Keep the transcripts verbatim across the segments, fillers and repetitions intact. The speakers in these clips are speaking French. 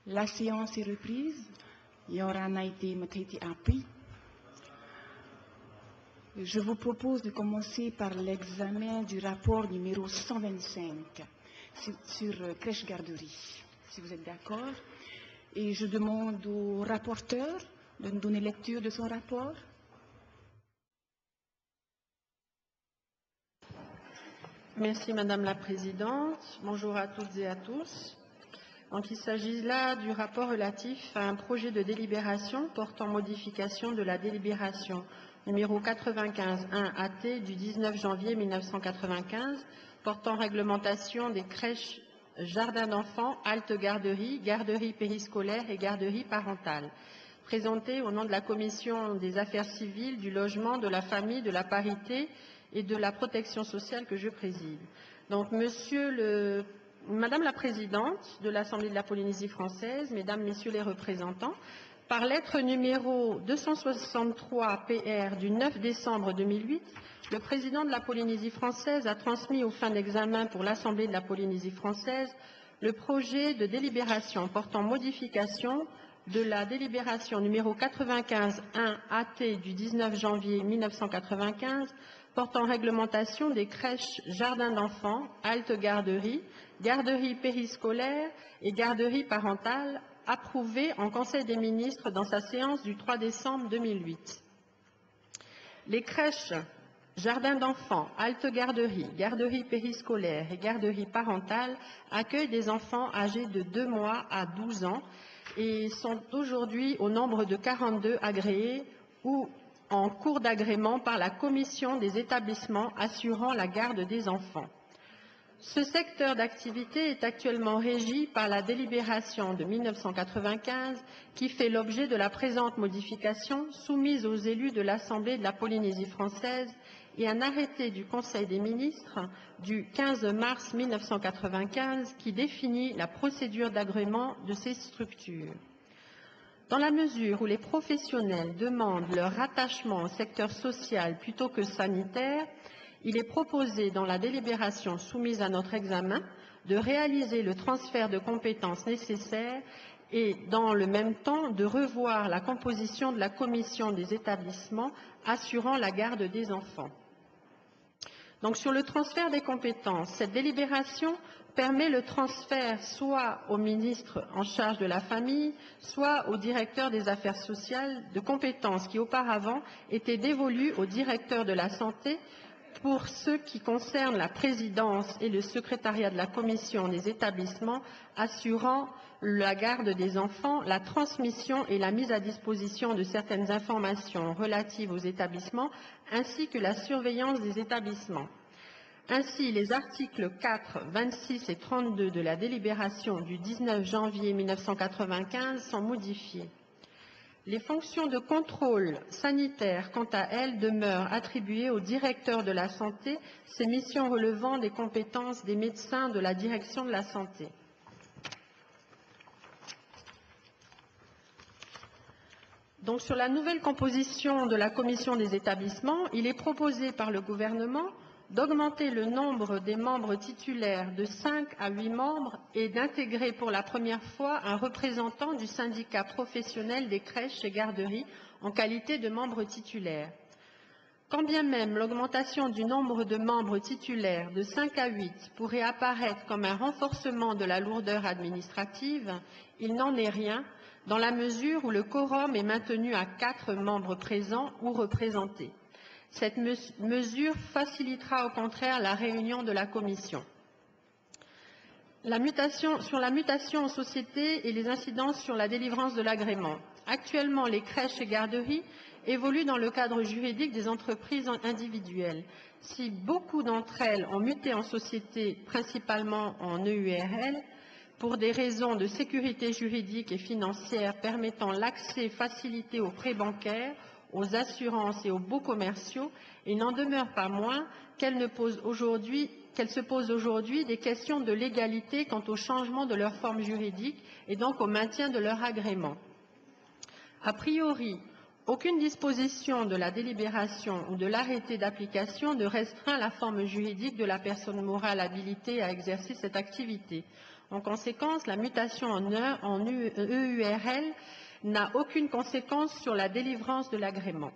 La séance est reprise. Yorana été matiti api. Je vous propose de commencer par l'examen du rapport numéro cent vingt-cinq sur, sur euh, crèche garderie, si vous êtes d'accord. Et je demande au rapporteur de nous donner lecture de son rapport. Merci Madame la Présidente. Bonjour à toutes et à tous. Donc, il s'agit là du rapport relatif à un projet de délibération portant modification de la délibération numéro quatre-vingt-quinze un A T du dix-neuf janvier mille neuf cent quatre-vingt-quinze portant réglementation des crèches, jardins d'enfants, haltes garderies, garderies périscolaires et garderies parentales, présenté au nom de la Commission des affaires civiles, du logement, de la famille, de la parité et de la protection sociale que je préside. Donc, Monsieur le Madame la Présidente de l'Assemblée de la Polynésie française, Mesdames, Messieurs les représentants, par lettre numéro deux cent soixante-trois P R du neuf décembre deux mille huit, le Président de la Polynésie française a transmis aux fins d'examen pour l'Assemblée de la Polynésie française le projet de délibération portant modification de la délibération numéro quatre-vingt-quinze un A T du dix-neuf janvier mille neuf cent quatre-vingt-quinze portant réglementation des crèches, jardins d'enfants, haltes garderies, garderies périscolaires et garderies parentales, approuvée en Conseil des ministres dans sa séance du trois décembre deux mille huit. Les crèches, jardins d'enfants, haltes garderies, garderies périscolaires et garderies parentales accueillent des enfants âgés de deux mois à douze ans et sont aujourd'hui au nombre de quarante-deux agréés ou en cours d'agrément par la Commission des établissements assurant la garde des enfants. Ce secteur d'activité est actuellement régi par la délibération de mille neuf cent quatre-vingt-quinze qui fait l'objet de la présente modification soumise aux élus de l'Assemblée de la Polynésie française et un arrêté du Conseil des ministres du quinze mars mille neuf cent quatre-vingt-quinze qui définit la procédure d'agrément de ces structures. Dans la mesure où les professionnels demandent leur rattachement au secteur social plutôt que sanitaire, il est proposé dans la délibération soumise à notre examen de réaliser le transfert de compétences nécessaires et dans le même temps de revoir la composition de la commission des établissements assurant la garde des enfants. Donc sur le transfert des compétences, cette délibération permet le transfert soit au ministre en charge de la famille, soit au directeur des affaires sociales de compétences qui auparavant étaient dévolues au directeur de la santé pour ce qui concerne la présidence et le secrétariat de la commission des établissements assurant la garde des enfants, la transmission et la mise à disposition de certaines informations relatives aux établissements, ainsi que la surveillance des établissements. Ainsi, les articles quatre, vingt-six et trente-deux de la délibération du dix-neuf janvier mille neuf cent quatre-vingt-quinze sont modifiés. Les fonctions de contrôle sanitaire, quant à elles, demeurent attribuées au directeur de la santé, ces missions relevant des compétences des médecins de la direction de la santé. Donc, sur la nouvelle composition de la commission des établissements, il est proposé par le gouvernement d'augmenter le nombre des membres titulaires de cinq à huit membres et d'intégrer pour la première fois un représentant du syndicat professionnel des crèches et garderies en qualité de membre titulaire. Quand bien même l'augmentation du nombre de membres titulaires de cinq à huit pourrait apparaître comme un renforcement de la lourdeur administrative, il n'en est rien dans la mesure où le quorum est maintenu à quatre membres présents ou représentés. Cette mesure facilitera au contraire la réunion de la commission. La mutation, sur la mutation en société et les incidences sur la délivrance de l'agrément. Actuellement, les crèches et garderies évoluent dans le cadre juridique des entreprises individuelles. Si beaucoup d'entre elles ont muté en société, principalement en E U R L, pour des raisons de sécurité juridique et financière permettant l'accès facilité aux prêts bancaires, aux assurances et aux baux commerciaux, il n'en demeure pas moins qu'elles ne posent aujourd'hui, qu'elles se posent aujourd'hui des questions de légalité quant au changement de leur forme juridique et donc au maintien de leur agrément. A priori, Aucune disposition de la délibération ou de l'arrêté d'application ne restreint la forme juridique de la personne morale habilitée à exercer cette activité. En conséquence, la mutation en E U R L n'a aucune conséquence sur la délivrance de l'agrément.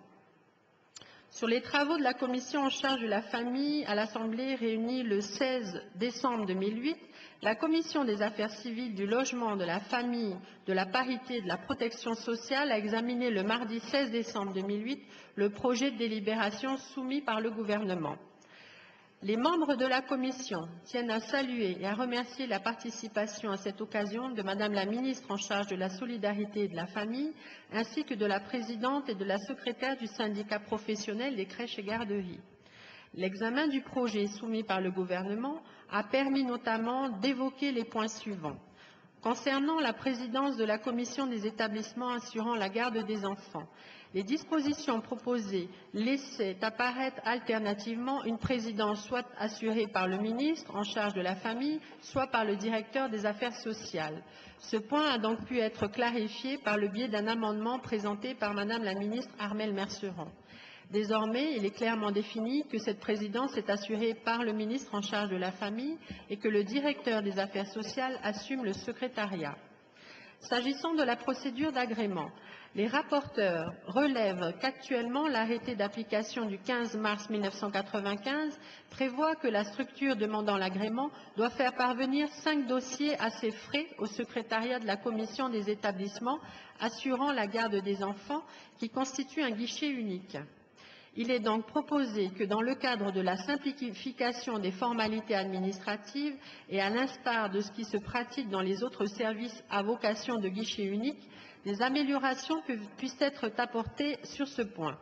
Sur les travaux de la commission en charge de la famille à l'Assemblée réunie le seize décembre deux mille huit, la commission des affaires civiles, du logement, de la famille, de la parité et de la protection sociale a examiné le mardi seize décembre deux mille huit le projet de délibération soumis par le gouvernement. Les membres de la commission tiennent à saluer et à remercier la participation à cette occasion de Madame la ministre en charge de la solidarité et de la famille, ainsi que de la présidente et de la secrétaire du syndicat professionnel des crèches et garderies. L'examen du projet soumis par le gouvernement a permis notamment d'évoquer les points suivants. Concernant la présidence de la commission des établissements assurant la garde des enfants, les dispositions proposées laissaient apparaître alternativement une présidence soit assurée par le ministre en charge de la famille, soit par le directeur des affaires sociales. Ce point a donc pu être clarifié par le biais d'un amendement présenté par Madame la ministre Armelle Merceron. Désormais, il est clairement défini que cette présidence est assurée par le ministre en charge de la famille et que le directeur des affaires sociales assume le secrétariat. S'agissant de la procédure d'agrément, les rapporteurs relèvent qu'actuellement l'arrêté d'application du quinze mars mille neuf cent quatre-vingt-quinze prévoit que la structure demandant l'agrément doit faire parvenir cinq dossiers à ses frais au secrétariat de la commission des établissements assurant la garde des enfants qui constitue un guichet unique. Il est donc proposé que dans le cadre de la simplification des formalités administratives et à l'instar de ce qui se pratique dans les autres services à vocation de guichet unique, des améliorations puissent être apportées sur ce point.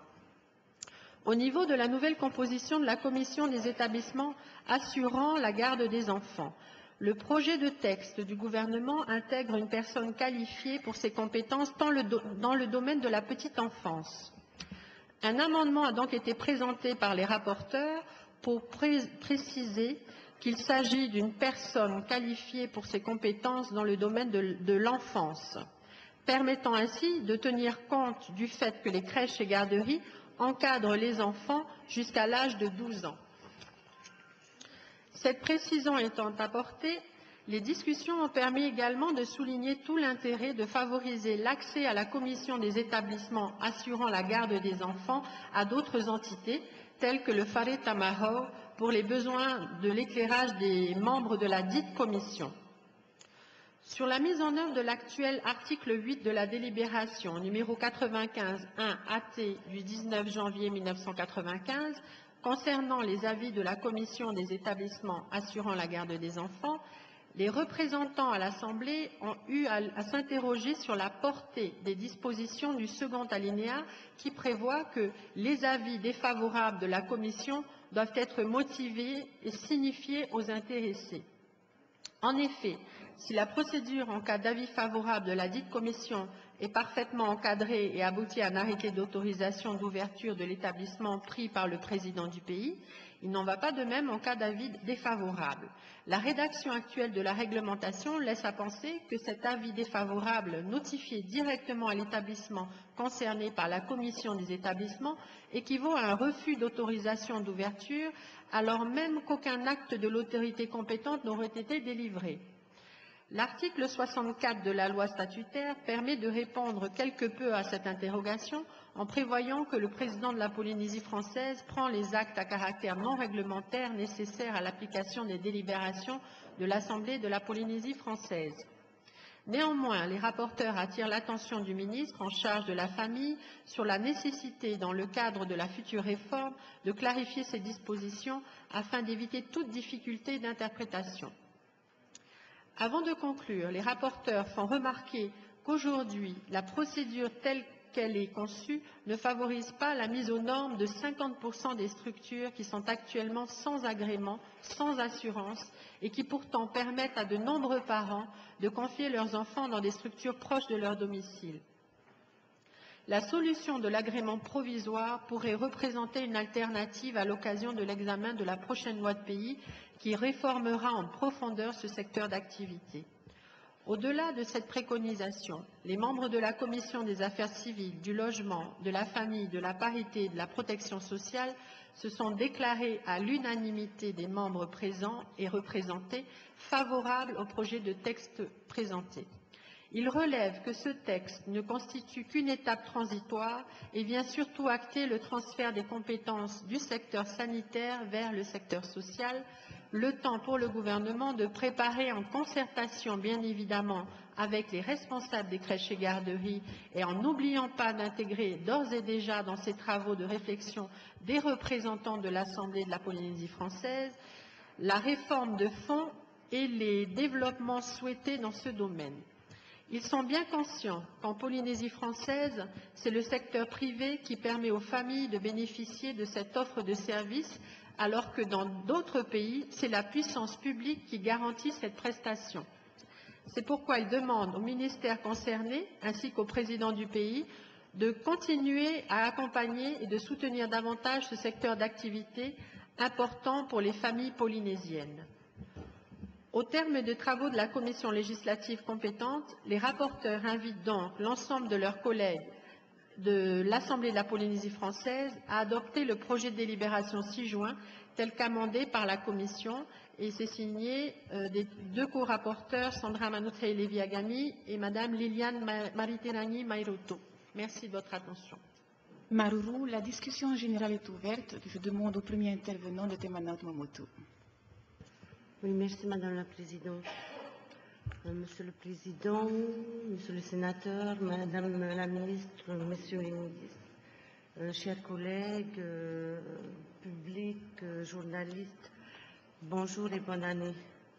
Au niveau de la nouvelle composition de la commission des établissements assurant la garde des enfants, le projet de texte du gouvernement intègre une personne qualifiée pour ses compétences dans le, do dans le domaine de la petite enfance. Un amendement a donc été présenté par les rapporteurs pour pré préciser qu'il s'agit d'une personne qualifiée pour ses compétences dans le domaine de, de l'enfance, permettant ainsi de tenir compte du fait que les crèches et garderies encadrent les enfants jusqu'à l'âge de douze ans. Cette précision étant apportée, les discussions ont permis également de souligner tout l'intérêt de favoriser l'accès à la commission des établissements assurant la garde des enfants à d'autres entités, telles que le Fare Tamaho, pour les besoins de l'éclairage des membres de la dite commission. Sur la mise en œuvre de l'actuel article huit de la délibération numéro quatre-vingt-quinze un A T du dix-neuf janvier mille neuf cent quatre-vingt-quinze, concernant les avis de la commission des établissements assurant la garde des enfants, les représentants à l'Assemblée ont eu à, à s'interroger sur la portée des dispositions du second alinéa qui prévoit que les avis défavorables de la Commission doivent être motivés et signifiés aux intéressés. En effet, si la procédure en cas d'avis favorable de la dite Commission est parfaitement encadrée et aboutit à un arrêté d'autorisation d'ouverture de l'établissement pris par le président du pays, il n'en va pas de même en cas d'avis défavorable. La rédaction actuelle de la réglementation laisse à penser que cet avis défavorable notifié directement à l'établissement concerné par la commission des établissements équivaut à un refus d'autorisation d'ouverture alors même qu'aucun acte de l'autorité compétente n'aurait été délivré. L'article soixante-quatre de la loi statutaire permet de répondre quelque peu à cette interrogation en prévoyant que le président de la Polynésie française prend les actes à caractère non réglementaire nécessaires à l'application des délibérations de l'Assemblée de la Polynésie française. Néanmoins, les rapporteurs attirent l'attention du ministre en charge de la famille sur la nécessité, dans le cadre de la future réforme, de clarifier ces dispositions afin d'éviter toute difficulté d'interprétation. Avant de conclure, les rapporteurs font remarquer qu'aujourd'hui, la procédure telle qu'elle est conçue ne favorise pas la mise aux normes de cinquante pour cent des structures qui sont actuellement sans agrément, sans assurance et qui pourtant permettent à de nombreux parents de confier leurs enfants dans des structures proches de leur domicile. La solution de l'agrément provisoire pourrait représenter une alternative à l'occasion de l'examen de la prochaine loi de pays qui réformera en profondeur ce secteur d'activité. Au-delà de cette préconisation, les membres de la Commission des affaires civiles, du logement, de la famille, de la parité et de la protection sociale se sont déclarés à l'unanimité des membres présents et représentés favorables au projet de texte présenté. Il relève que ce texte ne constitue qu'une étape transitoire et vient surtout acter le transfert des compétences du secteur sanitaire vers le secteur social, le temps pour le gouvernement de préparer en concertation, bien évidemment, avec les responsables des crèches et garderies et en n'oubliant pas d'intégrer d'ores et déjà dans ces travaux de réflexion des représentants de l'Assemblée de la Polynésie française, la réforme de fond et les développements souhaités dans ce domaine. Ils sont bien conscients qu'en Polynésie française, c'est le secteur privé qui permet aux familles de bénéficier de cette offre de services, alors que dans d'autres pays, c'est la puissance publique qui garantit cette prestation. C'est pourquoi ils demandent au ministère concerné, ainsi qu'au président du pays, de continuer à accompagner et de soutenir davantage ce secteur d'activité important pour les familles polynésiennes. Au terme des travaux de la commission législative compétente, les rapporteurs invitent donc l'ensemble de leurs collègues de l'Assemblée de la Polynésie française à adopter le projet de délibération six juin tel qu'amendé par la commission, et c'est signé euh, des deux co-rapporteurs, Sandra Manoutrei-Leviagami et Madame Liliane Mariterani Mairoto. Merci de votre attention. Maruru, la discussion générale est ouverte. Je demande au premier intervenant de Temanat Mamoto. Oui, merci Madame la Présidente. Euh, Monsieur le Président, Monsieur le Sénateur, Madame la Ministre, Messieurs les ministres, euh, chers collègues, euh, public, euh, journalistes, bonjour et bonne année.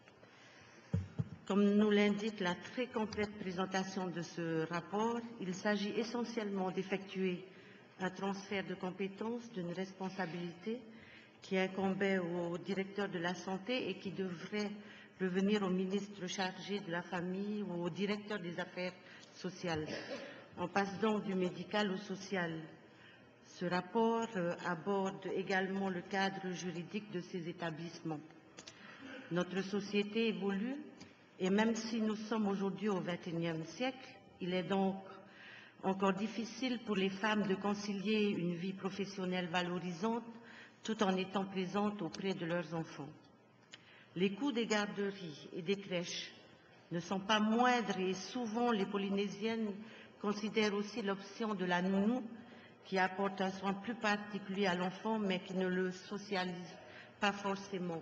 Comme nous l'indique la très complète présentation de ce rapport, il s'agit essentiellement d'effectuer un transfert de compétences, d'une responsabilité qui incombait au directeur de la santé et qui devrait revenir au ministre chargé de la famille ou au directeur des affaires sociales. On passe donc du médical au social. Ce rapport euh, aborde également le cadre juridique de ces établissements. Notre société évolue et même si nous sommes aujourd'hui au vingt et unième siècle, il est donc encore difficile pour les femmes de concilier une vie professionnelle valorisante tout en étant présentes auprès de leurs enfants. Les coûts des garderies et des crèches ne sont pas moindres et souvent les Polynésiennes considèrent aussi l'option de la nounou qui apporte un soin plus particulier à l'enfant mais qui ne le socialise pas forcément.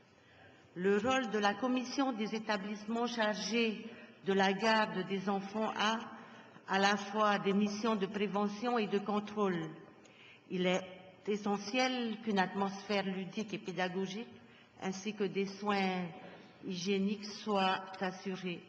Le rôle de la commission des établissements chargés de la garde des enfants a à la fois des missions de prévention et de contrôle. Il est essentiel qu'une atmosphère ludique et pédagogique ainsi que des soins hygiéniques soient assurés.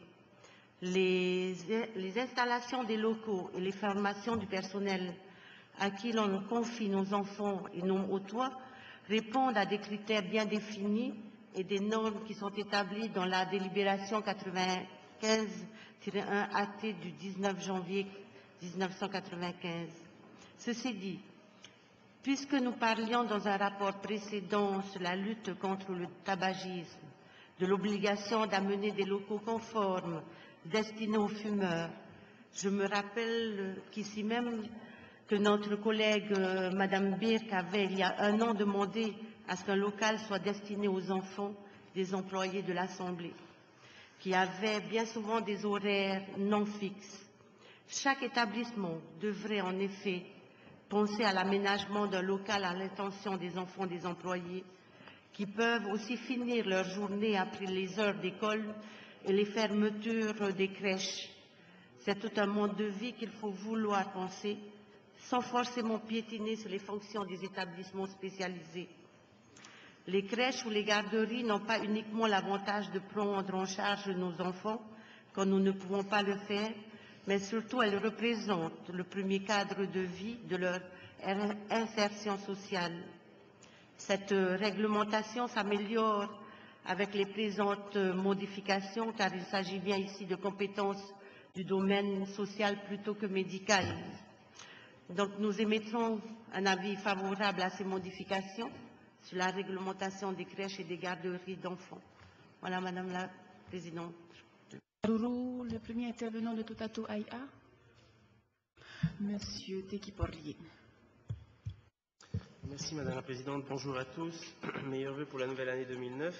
Les, les installations des locaux et les formations du personnel à qui l'on confie nos enfants et nos toits répondent à des critères bien définis et des normes qui sont établies dans la délibération quatre-vingt-quinze tiret un A T du dix-neuf janvier mille neuf cent quatre-vingt-quinze. Ceci dit, puisque nous parlions dans un rapport précédent sur la lutte contre le tabagisme, de l'obligation d'amener des locaux conformes destinés aux fumeurs, je me rappelle qu'ici même, que notre collègue euh, Madame Birk avait il y a un an demandé à ce qu'un local soit destiné aux enfants des employés de l'Assemblée, qui avaient bien souvent des horaires non fixes. Chaque établissement devrait en effet penser à l'aménagement d'un local à l'intention des enfants des employés, qui peuvent aussi finir leur journée après les heures d'école et les fermetures des crèches. C'est tout un monde de vie qu'il faut vouloir penser, sans forcément piétiner sur les fonctions des établissements spécialisés. Les crèches ou les garderies n'ont pas uniquement l'avantage de prendre en charge nos enfants quand nous ne pouvons pas le faire, mais surtout elles représentent le premier cadre de vie de leur insertion sociale. Cette réglementation s'améliore avec les présentes modifications car il s'agit bien ici de compétences du domaine social plutôt que médical. Donc nous émettrons un avis favorable à ces modifications sur la réglementation des crèches et des garderies d'enfants. Voilà, Madame la Présidente. Rourou, le premier intervenant de Totato A I A. Monsieur Teki Porlier. Merci Madame la Présidente. Bonjour à tous. Meilleurs vœux pour la nouvelle année deux mille neuf.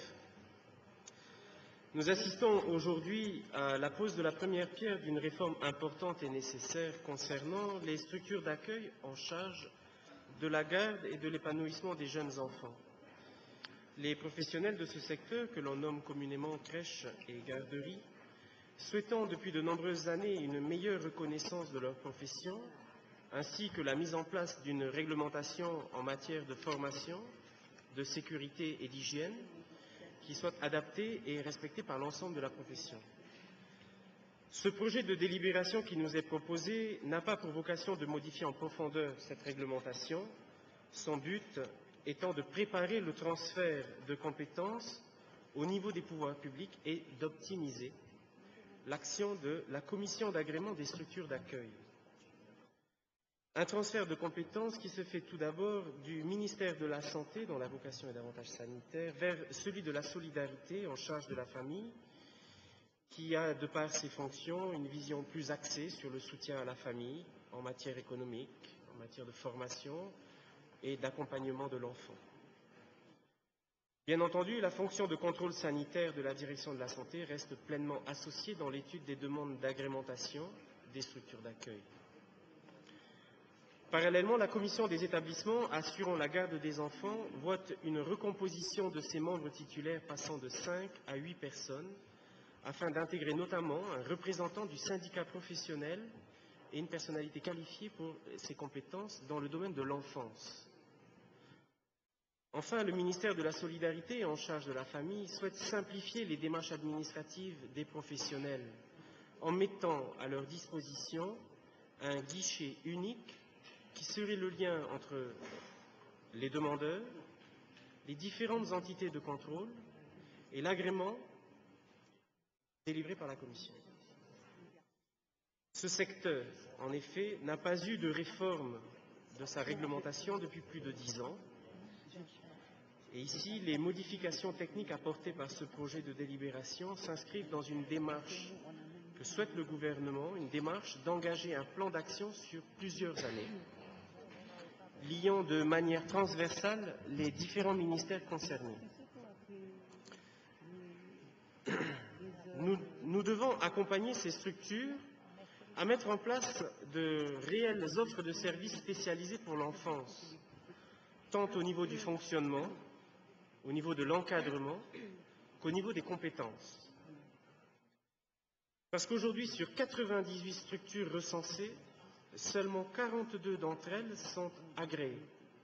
Nous assistons aujourd'hui à la pose de la première pierre d'une réforme importante et nécessaire concernant les structures d'accueil en charge de la garde et de l'épanouissement des jeunes enfants. Les professionnels de ce secteur, que l'on nomme communément crèches et garderies, souhaitant depuis de nombreuses années une meilleure reconnaissance de leur profession, ainsi que la mise en place d'une réglementation en matière de formation, de sécurité et d'hygiène, qui soit adaptée et respectée par l'ensemble de la profession. Ce projet de délibération qui nous est proposé n'a pas pour vocation de modifier en profondeur cette réglementation, son but étant de préparer le transfert de compétences au niveau des pouvoirs publics et d'optimiser l'action de la commission d'agrément des structures d'accueil. Un transfert de compétences qui se fait tout d'abord du ministère de la Santé, dont la vocation est davantage sanitaire, vers celui de la solidarité en charge de la famille, qui a, de par ses fonctions, une vision plus axée sur le soutien à la famille en matière économique, en matière de formation et d'accompagnement de l'enfant. Bien entendu, la fonction de contrôle sanitaire de la direction de la santé reste pleinement associée dans l'étude des demandes d'agrémentation des structures d'accueil. Parallèlement, la commission des établissements assurant la garde des enfants vote une recomposition de ses membres titulaires passant de cinq à huit personnes, afin d'intégrer notamment un représentant du syndicat professionnel et une personnalité qualifiée pour ses compétences dans le domaine de l'enfance. Enfin, le ministère de la Solidarité, en charge de la famille, souhaite simplifier les démarches administratives des professionnels en mettant à leur disposition un guichet unique qui serait le lien entre les demandeurs, les différentes entités de contrôle et l'agrément délivré par la Commission. Ce secteur, en effet, n'a pas eu de réforme de sa réglementation depuis plus de dix ans. Et ici, les modifications techniques apportées par ce projet de délibération s'inscrivent dans une démarche que souhaite le gouvernement, une démarche d'engager un plan d'action sur plusieurs années, liant de manière transversale les différents ministères concernés. Nous, nous devons accompagner ces structures à mettre en place de réelles offres de services spécialisés pour l'enfance, tant au niveau du fonctionnement, au niveau de l'encadrement, qu'au niveau des compétences. Parce qu'aujourd'hui, sur quatre-vingt-dix-huit structures recensées, seulement quarante-deux d'entre elles sont agréées.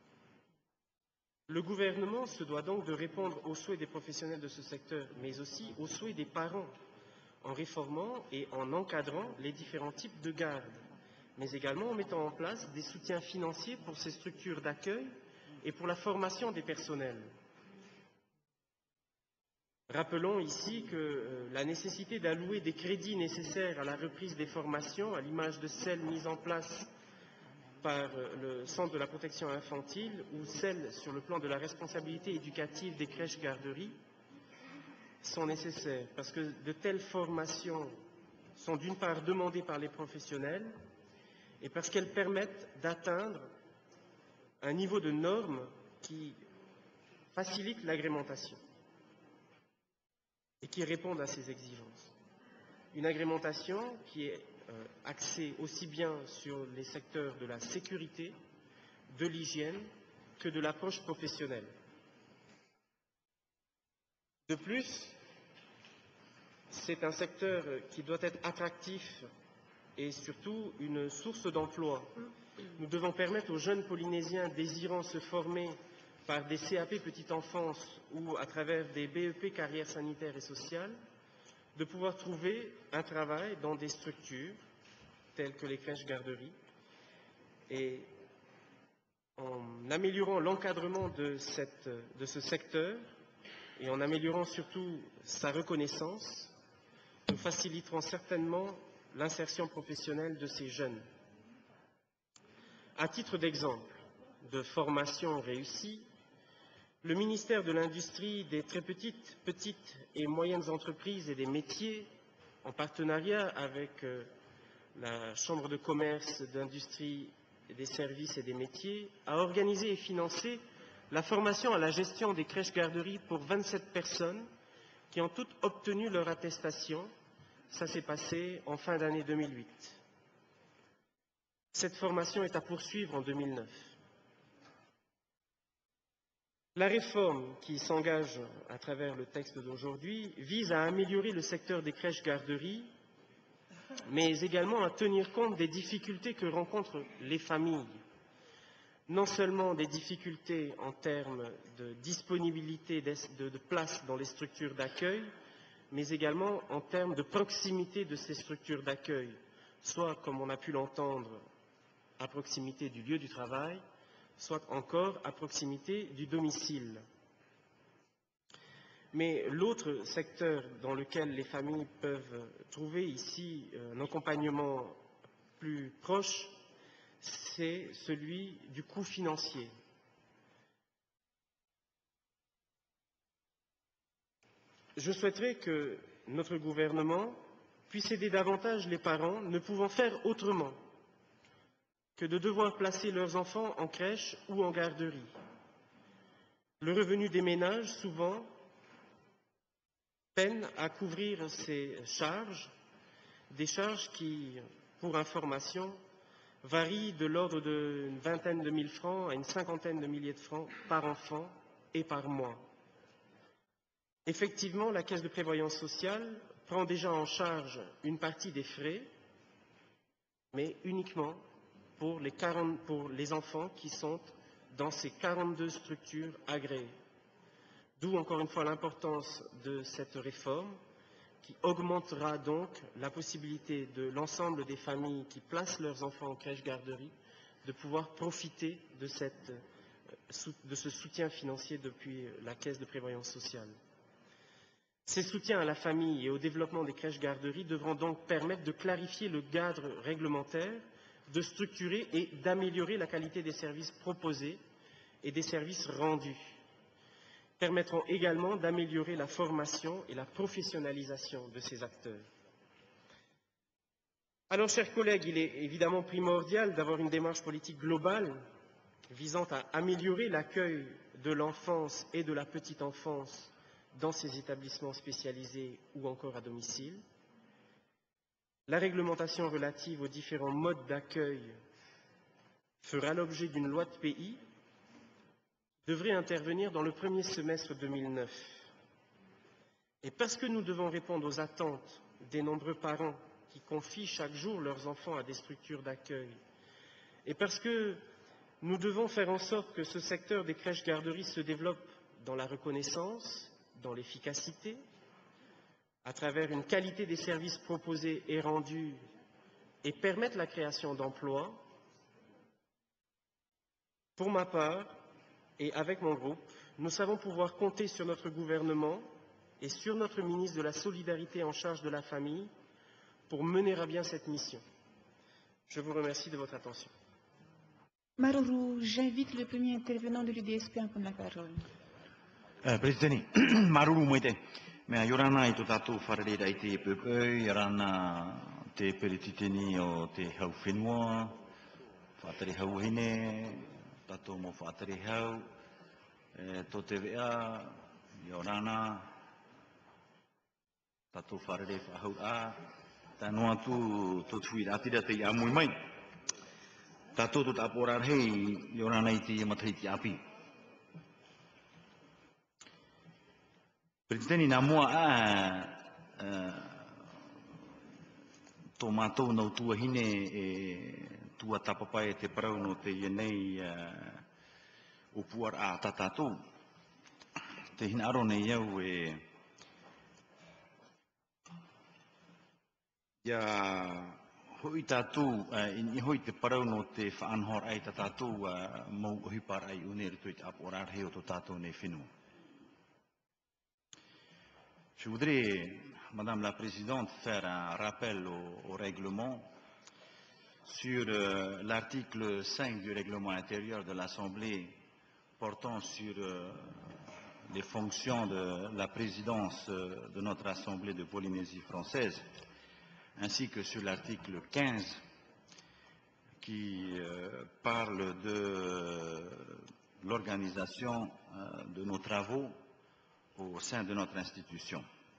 Le gouvernement se doit donc de répondre aux souhaits des professionnels de ce secteur, mais aussi aux souhaits des parents, en réformant et en encadrant les différents types de garde, mais également en mettant en place des soutiens financiers pour ces structures d'accueil et pour la formation des personnels. Rappelons ici que euh, la nécessité d'allouer des crédits nécessaires à la reprise des formations, à l'image de celles mises en place par euh, le Centre de la protection infantile ou celles sur le plan de la responsabilité éducative des crèches-garderies, sont nécessaires parce que de telles formations sont d'une part demandées par les professionnels et parce qu'elles permettent d'atteindre un niveau de normes qui facilite l'agrémentation et qui répondent à ces exigences. Une agrémentation qui est euh, axée aussi bien sur les secteurs de la sécurité, de l'hygiène, que de l'approche professionnelle. De plus, c'est un secteur qui doit être attractif et surtout une source d'emploi. Nous devons permettre aux jeunes Polynésiens désirant se former par des C A P petite enfance ou à travers des B E P carrière sanitaire et sociale, de pouvoir trouver un travail dans des structures telles que les crèches-garderies. Et en améliorant l'encadrement de, cette, de ce secteur et en améliorant surtout sa reconnaissance, nous faciliterons certainement l'insertion professionnelle de ces jeunes. À titre d'exemple de formation réussie, le ministère de l'Industrie, des très petites, petites et moyennes entreprises et des métiers en partenariat avec euh, la Chambre de commerce, d'industrie, des services et des métiers, a organisé et financé la formation à la gestion des crèches-garderies pour vingt-sept personnes qui ont toutes obtenu leur attestation. Ça s'est passé en fin d'année deux mille huit. Cette formation est à poursuivre en deux mille neuf. La réforme qui s'engage à travers le texte d'aujourd'hui vise à améliorer le secteur des crèches-garderies, mais également à tenir compte des difficultés que rencontrent les familles. Non seulement des difficultés en termes de disponibilité de, de, de place dans les structures d'accueil, mais également en termes de proximité de ces structures d'accueil, soit, comme on a pu l'entendre, à proximité du lieu du travail, soit encore à proximité du domicile. Mais l'autre secteur dans lequel les familles peuvent trouver ici un accompagnement plus proche, c'est celui du coût financier. Je souhaiterais que notre gouvernement puisse aider davantage les parents ne pouvant faire autrement que de devoir placer leurs enfants en crèche ou en garderie. Le revenu des ménages, souvent, peine à couvrir ces charges, des charges qui, pour information, varient de l'ordre d'une vingtaine de mille francs à une cinquantaine de milliers de francs par enfant et par mois. Effectivement, la Caisse de prévoyance sociale prend déjà en charge une partie des frais, mais uniquement pour les, quarante, pour les enfants qui sont dans ces quarante-deux structures agréées. D'où encore une fois l'importance de cette réforme qui augmentera donc la possibilité de l'ensemble des familles qui placent leurs enfants en crèche-garderie de pouvoir profiter de, cette, de ce soutien financier depuis la Caisse de prévoyance sociale. Ces soutiens à la famille et au développement des crèches-garderies devront donc permettre de clarifier le cadre réglementaire, de structurer et d'améliorer la qualité des services proposés et des services rendus. Permettront également d'améliorer la formation et la professionnalisation de ces acteurs. Alors, chers collègues, il est évidemment primordial d'avoir une démarche politique globale visant à améliorer l'accueil de l'enfance et de la petite enfance dans ces établissements spécialisés ou encore à domicile. La réglementation relative aux différents modes d'accueil fera l'objet d'une loi de pays devrait intervenir dans le premier semestre deux mille neuf. Et parce que nous devons répondre aux attentes des nombreux parents qui confient chaque jour leurs enfants à des structures d'accueil, et parce que nous devons faire en sorte que ce secteur des crèches-garderies se développe dans la reconnaissance, dans l'efficacité, à travers une qualité des services proposés et rendus, et permette la création d'emplois, pour ma part, et avec mon groupe, nous savons pouvoir compter sur notre gouvernement et sur notre ministre de la Solidarité en charge de la famille pour mener à bien cette mission. Je vous remercie de votre attention. Maruru, j'invite le premier intervenant de l'U D S P à prendre la parole. Uh, Presidente, Maruru moite. Me yorana i tatu farere i te pepe, yorana te perititini o te hau whenua, whaatari hau hine, tato mo whaatari hau, e, to te vea, yorana, tato wharere whahau a, ta noa tu, to tui atira te amui mai. Tato to taporar hei, yorana i te matai te api. Presidente, nā mua a tō mātou nau tua hine e tua tapapai e te parau no te ienei o puar a tātātou. Te hina aro nei au e ia hoi tātou, i hoi te parau no te whaanhor ai tātātou mau ohipar ai uneri tui te aporar heo tō tātou nei whenua. Je voudrais, Madame la Présidente, faire un rappel au, au règlement sur euh, l'article cinq du règlement intérieur de l'Assemblée portant sur euh, les fonctions de la présidence euh, de notre Assemblée de Polynésie française. ainsi que sur l'article quinze qui euh, parle de l'organisation euh, de nos travaux au sein de notre institution.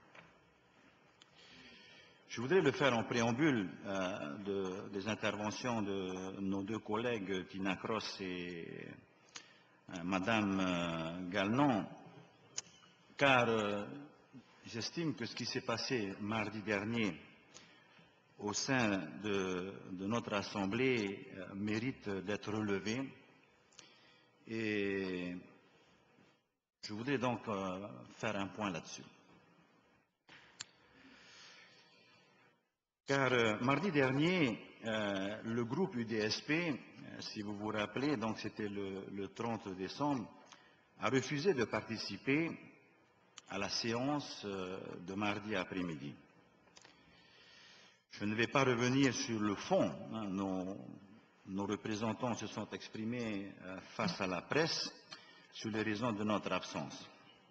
Je voudrais le faire en préambule euh, de, des interventions de nos deux collègues, Tina Cross et euh, Madame euh, Gallon, car euh, j'estime que ce qui s'est passé mardi dernier au sein de, de notre Assemblée euh, mérite d'être relevé. Et je voudrais donc euh, faire un point là-dessus. Car euh, mardi dernier, euh, le groupe U D S P, euh, si vous vous rappelez, donc c'était le, le trente décembre, a refusé de participer à la séance euh, de mardi après-midi. Je ne vais pas revenir sur le fond. Hein, nos, nos représentants se sont exprimés euh, face à la presse sur les raisons de notre absence.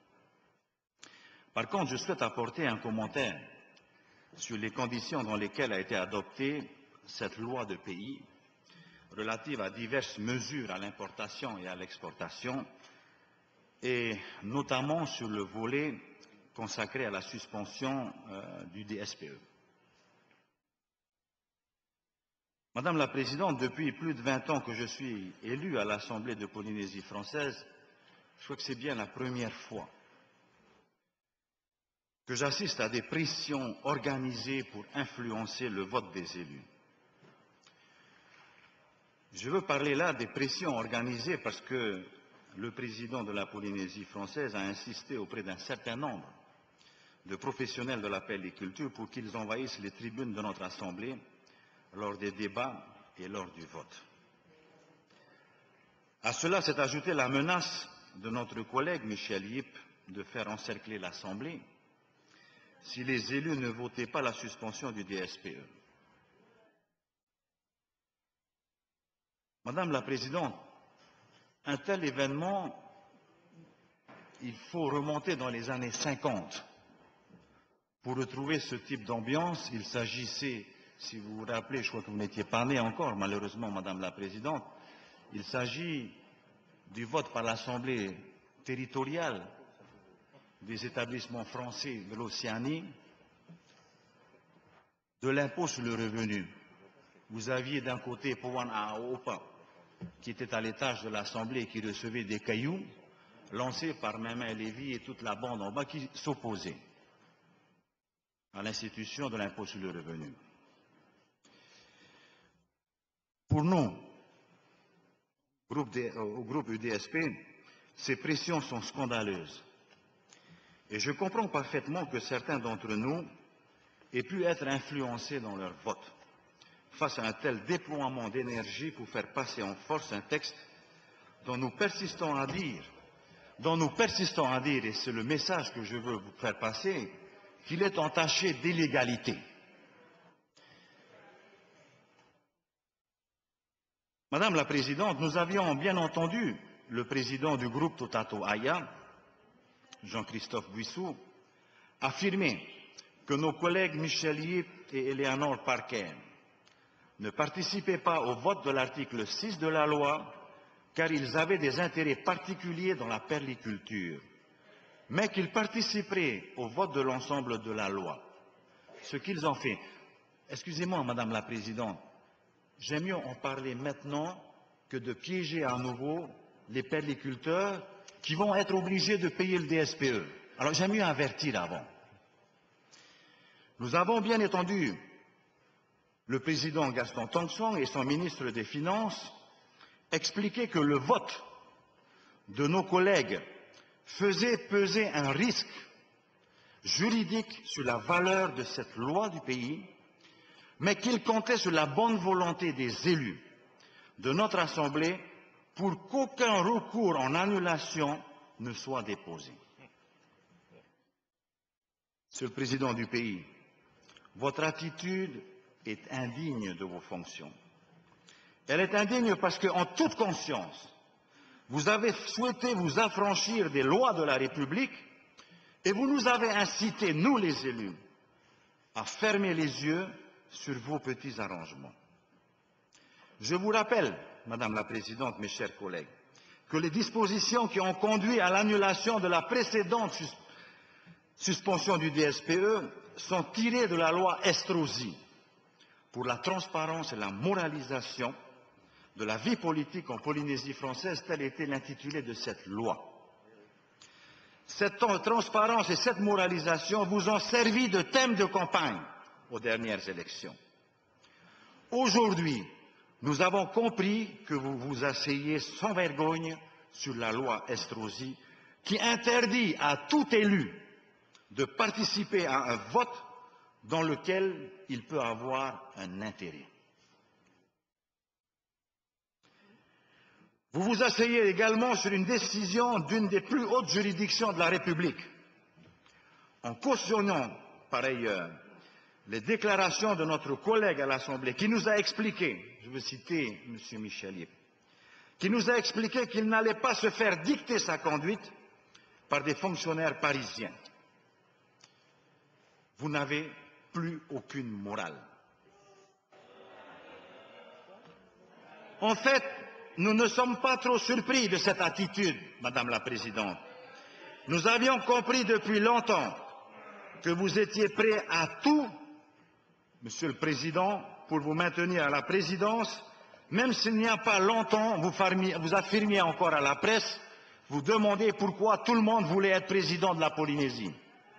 Par contre, je souhaite apporter un commentaire sur les conditions dans lesquelles a été adoptée cette loi de pays relative à diverses mesures à l'importation et à l'exportation, et notamment sur le volet consacré à la suspension euh, du D S P E. Madame la Présidente, depuis plus de vingt ans que je suis élu à l'Assemblée de Polynésie française, je crois que c'est bien la première fois que j'assiste à des pressions organisées pour influencer le vote des élus. Je veux parler là des pressions organisées parce que le président de la Polynésie française a insisté auprès d'un certain nombre de professionnels de la pelliculture pour qu'ils envahissent les tribunes de notre Assemblée lors des débats et lors du vote. À cela s'est ajoutée la menace de notre collègue Michel Yip de faire encercler l'Assemblée si les élus ne votaient pas la suspension du D S P E. Madame la Présidente, un tel événement, il faut remonter dans les années cinquante pour retrouver ce type d'ambiance. Il s'agissait, si vous vous rappelez, je crois que vous n'étiez pas née encore, malheureusement, Madame la Présidente, il s'agit du vote par l'Assemblée territoriale des établissements français de l'Océanie de l'impôt sur le revenu. Vous aviez d'un côté Pouan Aopa, qui était à l'étage de l'Assemblée et qui recevait des cailloux lancés par Mémin Lévy et toute la bande en bas qui s'opposaient à l'institution de l'impôt sur le revenu. Pour nous, groupe au groupe U D S P, ces pressions sont scandaleuses. Et je comprends parfaitement que certains d'entre nous aient pu être influencés dans leur vote face à un tel déploiement d'énergie pour faire passer en force un texte dont nous persistons à dire, dont nous persistons à dire, et c'est le message que je veux vous faire passer, qu'il est entaché d'illégalité. Madame la Présidente, nous avions bien entendu le président du groupe Totato Aya, Jean-Christophe Buissou, affirmer que nos collègues Michel Yip et Eleanor Parker ne participaient pas au vote de l'article six de la loi car ils avaient des intérêts particuliers dans la perliculture, mais qu'ils participeraient au vote de l'ensemble de la loi. Ce qu'ils ont fait. Excusez-moi, Madame la Présidente, j'aime mieux en parler maintenant que de piéger à nouveau les perliculteurs qui vont être obligés de payer le D S P E. Alors j'aime mieux avertir avant. Nous avons bien entendu le président Gaston Tongson et son ministre des Finances expliquer que le vote de nos collègues faisait peser un risque juridique sur la valeur de cette loi du pays, mais qu'il comptait sur la bonne volonté des élus de notre Assemblée pour qu'aucun recours en annulation ne soit déposé. Monsieur le Président du pays, votre attitude est indigne de vos fonctions. Elle est indigne parce qu'en toute conscience, vous avez souhaité vous affranchir des lois de la République et vous nous avez incité, nous les élus, à fermer les yeux sur vos petits arrangements. Je vous rappelle, Madame la Présidente, mes chers collègues, que les dispositions qui ont conduit à l'annulation de la précédente sus suspension du D S P E sont tirées de la loi Estrosi pour la transparence et la moralisation de la vie politique en Polynésie française, tel était l'intitulé de cette loi. Cette transparence et cette moralisation vous ont servi de thème de campagne aux dernières élections. Aujourd'hui, nous avons compris que vous vous asseyez sans vergogne sur la loi Estrosi qui interdit à tout élu de participer à un vote dans lequel il peut avoir un intérêt. Vous vous asseyez également sur une décision d'une des plus hautes juridictions de la République, en cautionnant par ailleurs les déclarations de notre collègue à l'Assemblée qui nous a expliqué, je veux citer M. Michelier, qui nous a expliqué qu'il n'allait pas se faire dicter sa conduite par des fonctionnaires parisiens. Vous n'avez plus aucune morale. En fait, nous ne sommes pas trop surpris de cette attitude, Madame la Présidente. Nous avions compris depuis longtemps que vous étiez prêt à tout, Monsieur le Président, pour vous maintenir à la présidence, même s'il n'y a pas longtemps, vous, vous affirmiez encore à la presse, vous demandez pourquoi tout le monde voulait être président de la Polynésie.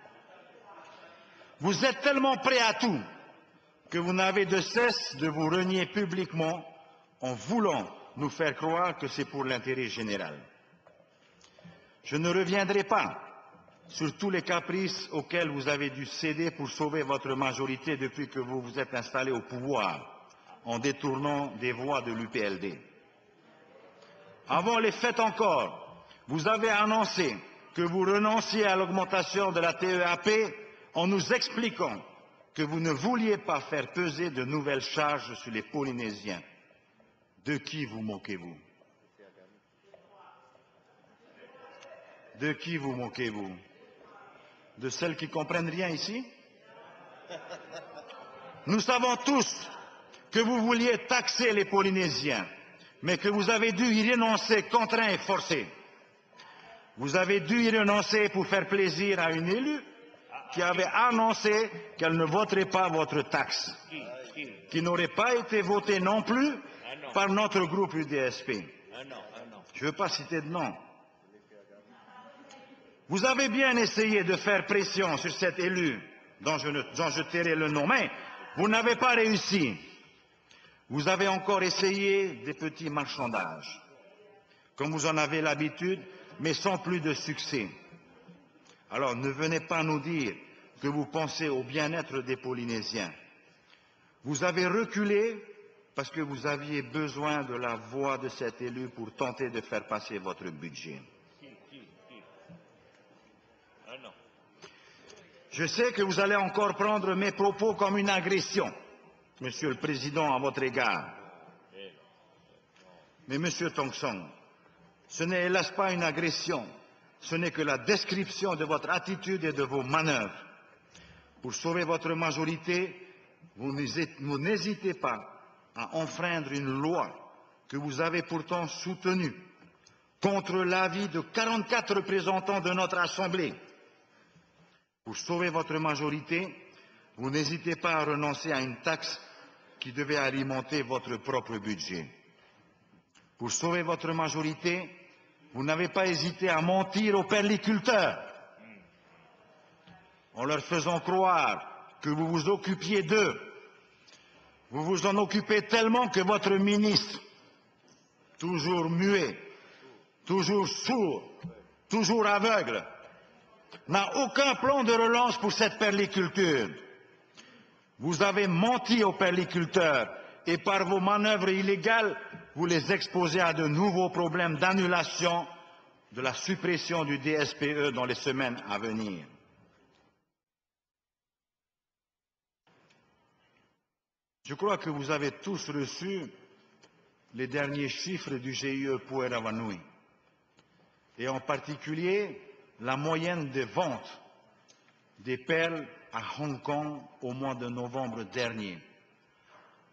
Vous êtes tellement prêt à tout que vous n'avez de cesse de vous renier publiquement en voulant nous faire croire que c'est pour l'intérêt général. Je ne reviendrai pas sur tous les caprices auxquels vous avez dû céder pour sauver votre majorité depuis que vous vous êtes installé au pouvoir en détournant des voies de l'U P L D. Avant les fêtes encore, vous avez annoncé que vous renonciez à l'augmentation de la T E A P en nous expliquant que vous ne vouliez pas faire peser de nouvelles charges sur les Polynésiens. De qui vous moquez-vous? De qui vous moquez-vous? De celles qui ne comprennent rien ici? Nous savons tous que vous vouliez taxer les Polynésiens, mais que vous avez dû y renoncer contraint et forcé. Vous avez dû y renoncer pour faire plaisir à une élue qui avait annoncé qu'elle ne voterait pas votre taxe, qui n'aurait pas été votée non plus par notre groupe U D S P. Je ne veux pas citer de nom. Vous avez bien essayé de faire pression sur cet élu, dont je, ne, dont je tairai le nom, mais vous n'avez pas réussi. Vous avez encore essayé des petits marchandages, comme vous en avez l'habitude, mais sans plus de succès. Alors ne venez pas nous dire que vous pensez au bien-être des Polynésiens. Vous avez reculé parce que vous aviez besoin de la voix de cet élu pour tenter de faire passer votre budget. Je sais que vous allez encore prendre mes propos comme une agression, Monsieur le Président, à votre égard. Mais Monsieur Tongson, ce n'est hélas pas une agression, ce n'est que la description de votre attitude et de vos manœuvres. Pour sauver votre majorité, vous n'hésitez pas à enfreindre une loi que vous avez pourtant soutenue contre l'avis de quarante-quatre représentants de notre Assemblée. Pour sauver votre majorité, vous n'hésitez pas à renoncer à une taxe qui devait alimenter votre propre budget. Pour sauver votre majorité, vous n'avez pas hésité à mentir aux perliculteurs en leur faisant croire que vous vous occupiez d'eux. Vous vous en occupez tellement que votre ministre, toujours muet, toujours sourd, toujours aveugle, n'a aucun plan de relance pour cette perliculture. Vous avez menti aux perliculteurs et par vos manœuvres illégales, vous les exposez à de nouveaux problèmes d'annulation de la suppression du D S P E dans les semaines à venir. Je crois que vous avez tous reçu les derniers chiffres du G I E Puera Vanui, et en particulier la moyenne des ventes des perles à Hong Kong au mois de novembre dernier.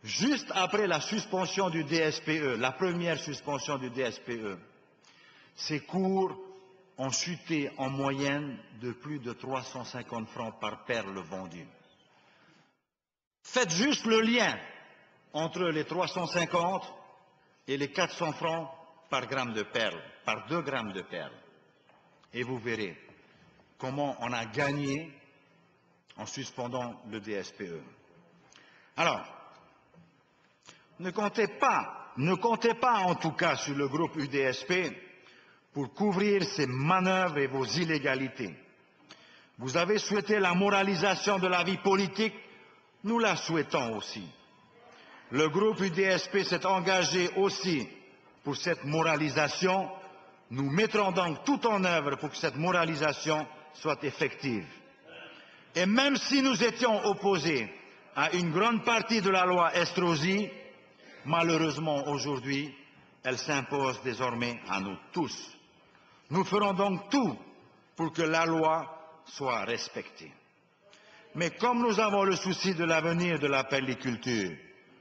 juste après la suspension du D S P E, la première suspension du D S P E, ces cours ont chuté en moyenne de plus de trois cent cinquante francs par perle vendue. Faites juste le lien entre les trois cent cinquante et les quatre cents francs par gramme de perles, par deux grammes de perles. Et vous verrez comment on a gagné en suspendant le D S P E. Alors, ne comptez pas, ne comptez pas en tout cas sur le groupe U D S P pour couvrir ces manœuvres et vos illégalités. Vous avez souhaité la moralisation de la vie politique, nous la souhaitons aussi. Le groupe U D S P s'est engagé aussi pour cette moralisation. Nous mettrons donc tout en œuvre pour que cette moralisation soit effective. Et même si nous étions opposés à une grande partie de la loi Estrosi, malheureusement aujourd'hui, elle s'impose désormais à nous tous. Nous ferons donc tout pour que la loi soit respectée. Mais comme nous avons le souci de l'avenir de la pelliculture,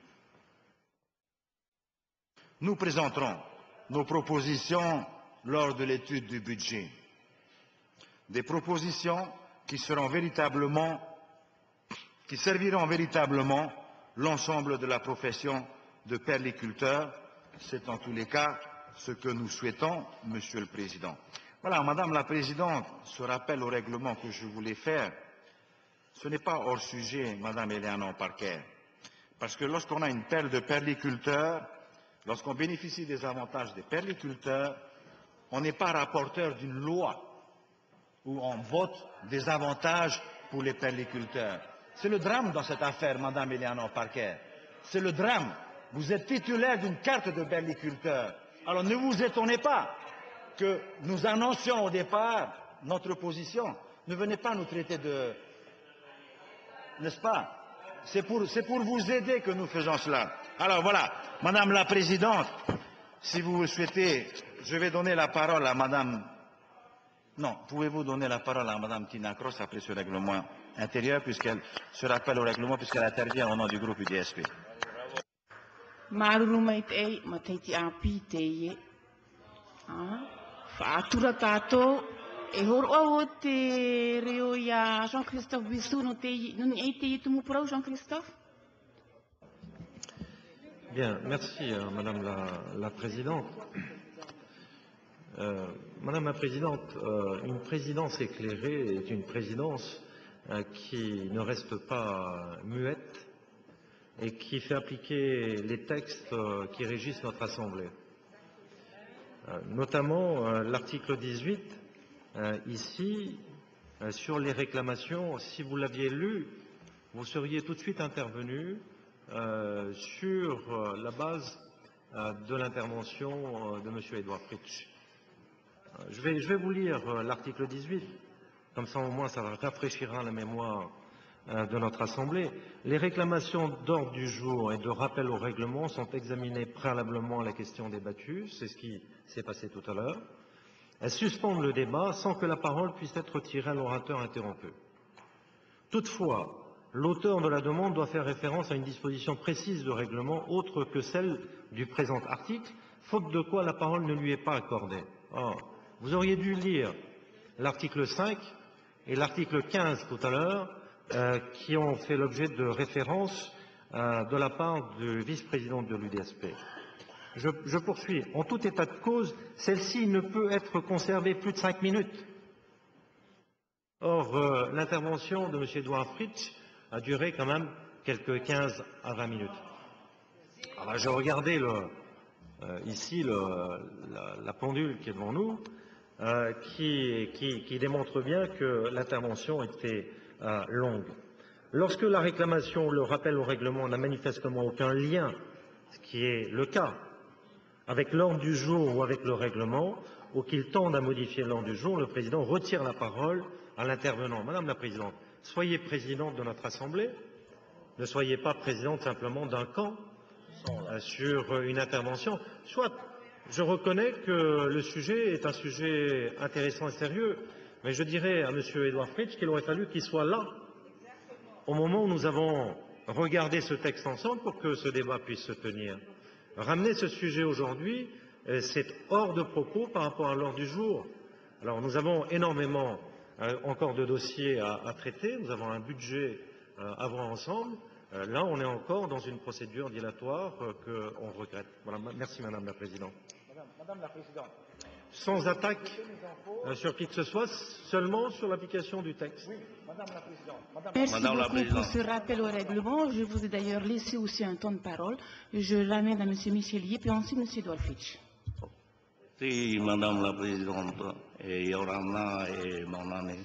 nous présenterons nos propositions lors de l'étude du budget. Des propositions qui seront véritablement, qui serviront véritablement l'ensemble de la profession de pelliculteur. C'est en tous les cas ce que nous souhaitons, Monsieur le Président. Voilà, Madame la Présidente, ce rappel au règlement que je voulais faire, ce n'est pas hors sujet, Madame Eleanor Parker, parce que lorsqu'on a une paire de pelliculteurs, lorsqu'on bénéficie des avantages des pelliculteurs, on n'est pas rapporteur d'une loi où on vote des avantages pour les pelliculteurs. C'est le drame dans cette affaire, Madame Eleanor Parker. C'est le drame. Vous êtes titulaire d'une carte de pelliculteur. Alors ne vous étonnez pas que nous annoncions au départ notre position. Ne venez pas nous traiter de... N'est-ce pas? C'est pour, c'est pour vous aider que nous faisons cela. Alors voilà, Madame la Présidente, si vous le souhaitez, je vais donner la parole à Madame... Non, pouvez-vous donner la parole à Madame Tina Cross après ce règlement intérieur, puisqu'elle se rappelle au règlement, puisqu'elle intervient au nom du groupe U D S P. Marurumait ei mataiti api teie. Faatura tato e horo o te reo ia Jean-Christophe Bissou no te no ei te tumu pro Jean-Christophe. Bien, merci euh, Madame la, la Présidente. Euh, Madame la Présidente, euh, une présidence éclairée est une présidence euh, qui ne reste pas muette et qui fait appliquer les textes euh, qui régissent notre Assemblée. Euh, notamment euh, l'article dix-huit, euh, ici, euh, sur les réclamations. Si vous l'aviez lu, vous seriez tout de suite intervenu euh, sur euh, la base euh, de l'intervention euh, de M. Edouard Fritsch. Euh, je, vais, je vais vous lire euh, l'article dix-huit, comme ça au moins ça rafraîchira la mémoire de notre Assemblée. Les réclamations d'ordre du jour et de rappel au règlement sont examinées préalablement à la question débattue, c'est ce qui s'est passé tout à l'heure. Elles suspendent le débat sans que la parole puisse être tirée à l'orateur interrompu. Toutefois, l'auteur de la demande doit faire référence à une disposition précise de règlement autre que celle du présent article, faute de quoi la parole ne lui est pas accordée. Or, vous auriez dû lire l'article cinq et l'article quinze tout à l'heure, Euh, qui ont fait l'objet de références euh, de la part du vice-président de l'U D S P. Je, je poursuis. En tout état de cause, celle-ci ne peut être conservée plus de cinq minutes. Or, euh, l'intervention de M. Edouard Fritsch a duré quand même quelques quinze à vingt minutes. Alors, j'ai regardé le, euh, ici le, la, la pendule qui est devant nous, euh, qui, qui, qui démontre bien que l'intervention était Euh, longue. Lorsque la réclamation ou le rappel au règlement n'a manifestement aucun lien, ce qui est le cas, avec l'ordre du jour ou avec le règlement, ou qu'il tende à modifier l'ordre du jour, le président retire la parole à l'intervenant. Madame la Présidente, soyez présidente de notre Assemblée, ne soyez pas présidente simplement d'un camp euh, sur une intervention. Soit, je reconnais que le sujet est un sujet intéressant et sérieux, mais je dirais à M. Edouard Fritsch qu'il aurait fallu qu'il soit là au moment où nous avons regarder ce texte ensemble pour que ce débat puisse se tenir. Ramener ce sujet aujourd'hui, euh, c'est hors de propos par rapport à l'ordre du jour. Alors nous avons énormément euh, encore de dossiers à, à traiter, nous avons un budget euh, à voir ensemble. Euh, là, on est encore dans une procédure dilatoire euh, qu'on regrette. Voilà, merci Madame la Présidente. Madame, Madame la Présidente. Sans attaque euh, sur qui que ce soit, seulement sur l'application du texte. Oui, Madame la Présidente. Madame Merci Madame la beaucoup Présidente. pour ce rappel au règlement. Je vous ai d'ailleurs laissé aussi un temps de parole. Je ramène à M. Michelier, puis ensuite M. Dolfich. Si, Madame la Présidente, e Yorana e Maunane.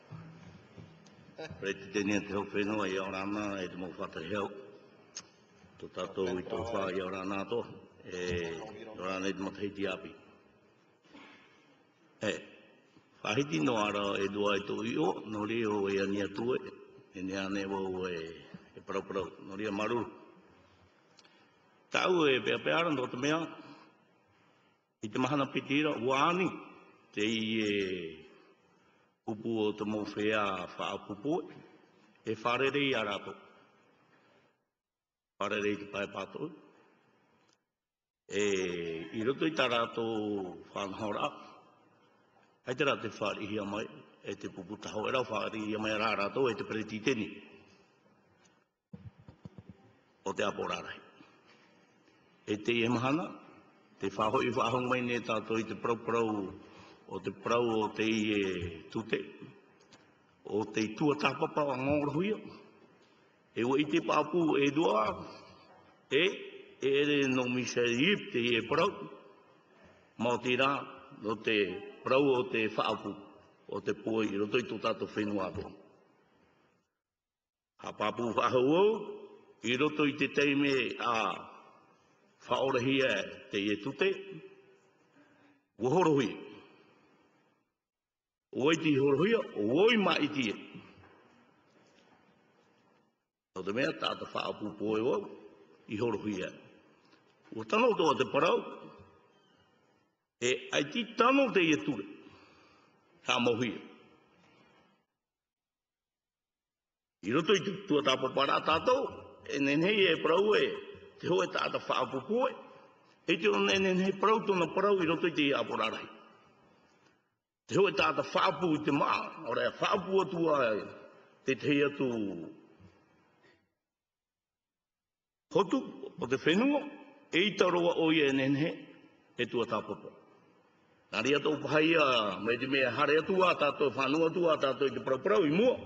Presidente te hopeno e Yorana e te mofata heo. To tato i to wha Yorana to e Yorana e te matahiti api. E, whahiti no ara e dua e to io, no rio e ania tue, e ne ane wau e e parau parau, no ria maruru. Tau e pea pea ara no te mea, i te mahana pitira, waani, te i e upu o te mowhea whaapupu, e wharerei a rato. Wharerei te pai pato. E i roto i tā rato whanhora, ai te rā te whaarihia mai, e te puputaho, e rau whaarihia mai rā rato, e te pretiteni. O te aporarai. E te i mahana, te whahoi whahong mai ne tātou i te prau-prau, o te prau o te i e tute, o te i tua tāpapa a ngōrahuia, e o i te pāpū e dua, e e ere no misa iip te i e prau, mā te rā, no te prau o te whaapu, o te poi, i roto i tō tātou whenua ato. Ha pāpū whahau au, i roto i te teime a whaorahia te i e tute, wahorohi. Oi ti horohia, oi mai ti. O te mea tāta whaapu poe o, i horohia. O tano toa te parau, e ai ti tano te i e ture, ka mohia. I roto i tua tāpapara tātou, e nenhei e parau e, te hoe tāta whaapu poe, e te o nenhei parau tona parau i roto i te i aporarai. Te hoe tāta whaapu i te maa, o rea whaapu atua te te atu hotu o te whenua, e i taroa o i e nenhe, e tua tāpapa. Nari ato pahia, me te mea hare atua, tātou whanua atua, tātou i te parau i mua.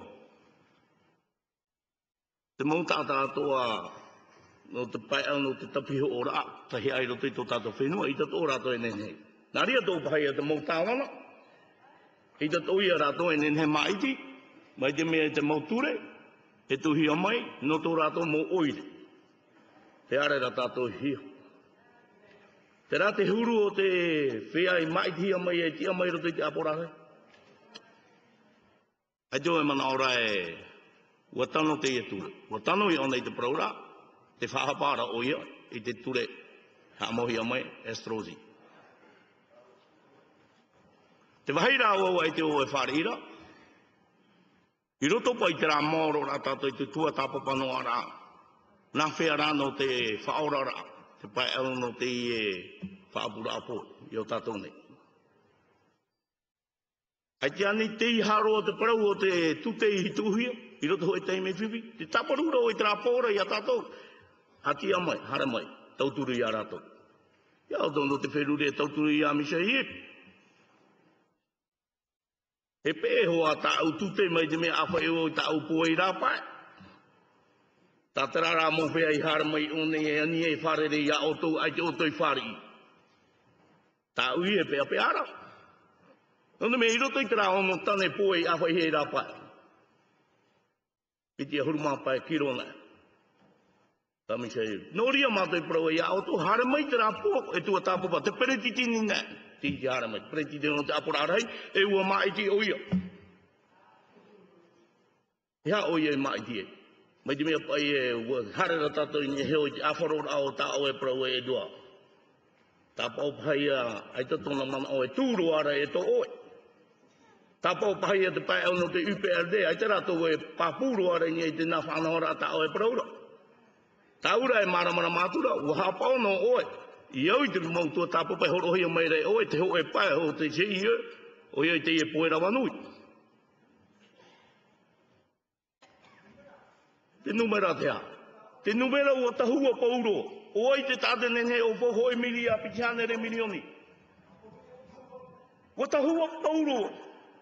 Te mau tāta atoa, no te pai au no te tapiho o rā, tahi ai roto i tō tātou whenua, i tato o rātou e nenhe. Nari ato pahia, te mau tāwana, i te toi a rātou e nenhe maiti, mai te mea te mauture, e tuhi a mai, no tō rātou mō oire. Te are rā tātou hia. Te rā te huru o te whea i maiti a mai, e tia mai roto i te aporare. Ai tō e mana ora e, ua tano te i e ture. Ua tano i ona i te praura, te whahapara o ia, i te ture, ha mohi a mai, estrosi. Te waheira o ai te o e whareira. I roto pa i te rā mōro rā tātou i te tua tāpapano a rā. Nā whea rā no te whaora rā. Te pai au no te i e whaapura apo i o tātou nei. Ai te ani te i haro o te parau o te tute i hituhia. I roto hoi te me whiwi. Te taparura o i te rā pōra i a tātou. Hati a mai, hara mai. Tauturu i a rātou. Ia o tono te wherure e tauturu i a misa i e. E pēho a tā au tute mai te mea awhai o i tā au pua i rāpai. Tā te rara mō whea i hara mai o ne e ani e wharere i a o tō ai te o tō i whare i. Tā ui e pēa pēa ara. Nōne me i roto i te rā ono tane pua i awhai he i rāpai. I te ahuru māpai kirona. Tā mi se, nō ria mātai parau i a o tō hara mai te rā pua e tua tāpapa te peretitini nē. Ti te hara mai, preti te no te aporarai, e ua maiti o ia. Ia o ia e maiti e. Mai te mea pai e ua harera tato i ni heo i te awharora o ta o e prau e dua. Tā pau pai a, ai tatona mana o e tūro ara e to oe. Tā pau pai a te pai au no te U P R D, ai te rato e pāpūro ara i ni e te nā whanahora ta o e praura. Taura e maramara matura, uha pao no oe. I au i te mau tua tāpapa e horohi o mai rei oe, te ho e pae ho te se i e, o i te i e poera wanui. Te numera te ha. Te numera ua tahua pauro. O ai te tāte nene o poho e mili a pikiane re milioni. Ua tahua pauro.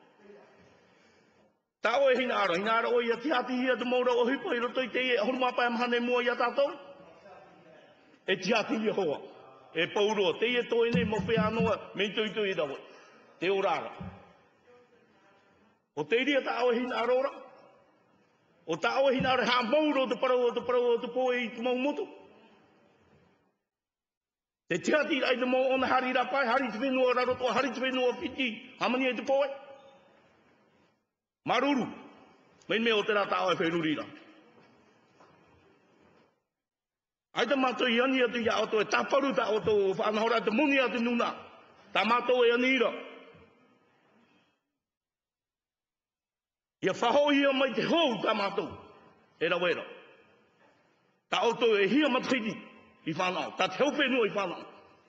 Tā oe hina ara, hina ara o ia te hati hia te maura o hipa i roto i te e horumapa e mahane mua i a tātou. E te hati hia hoa. E pauro, te e toi nei mo pe anoa, me tui tui rawa. Te orara. O te iria tā oe hina ara ora. O tā oe hina ara haa mauro te parau o te parau o te poe i te mau motu. Te te hati ai te mau ona hari rapai, hari te whenua raroto, hari te whenua piti, hamani e te poe. Maruru, mai me o te rata o e whenurira. Ai te mātou i ani atu i aoto e taparu ta o tō whanahora te muni atu nuna. Ta mātou e ani ira. Ia whaho ia mai te hou ta mātou. E rawera. Ta o tō e hia matahiti i whanau. Ta te hau whenua i whanau.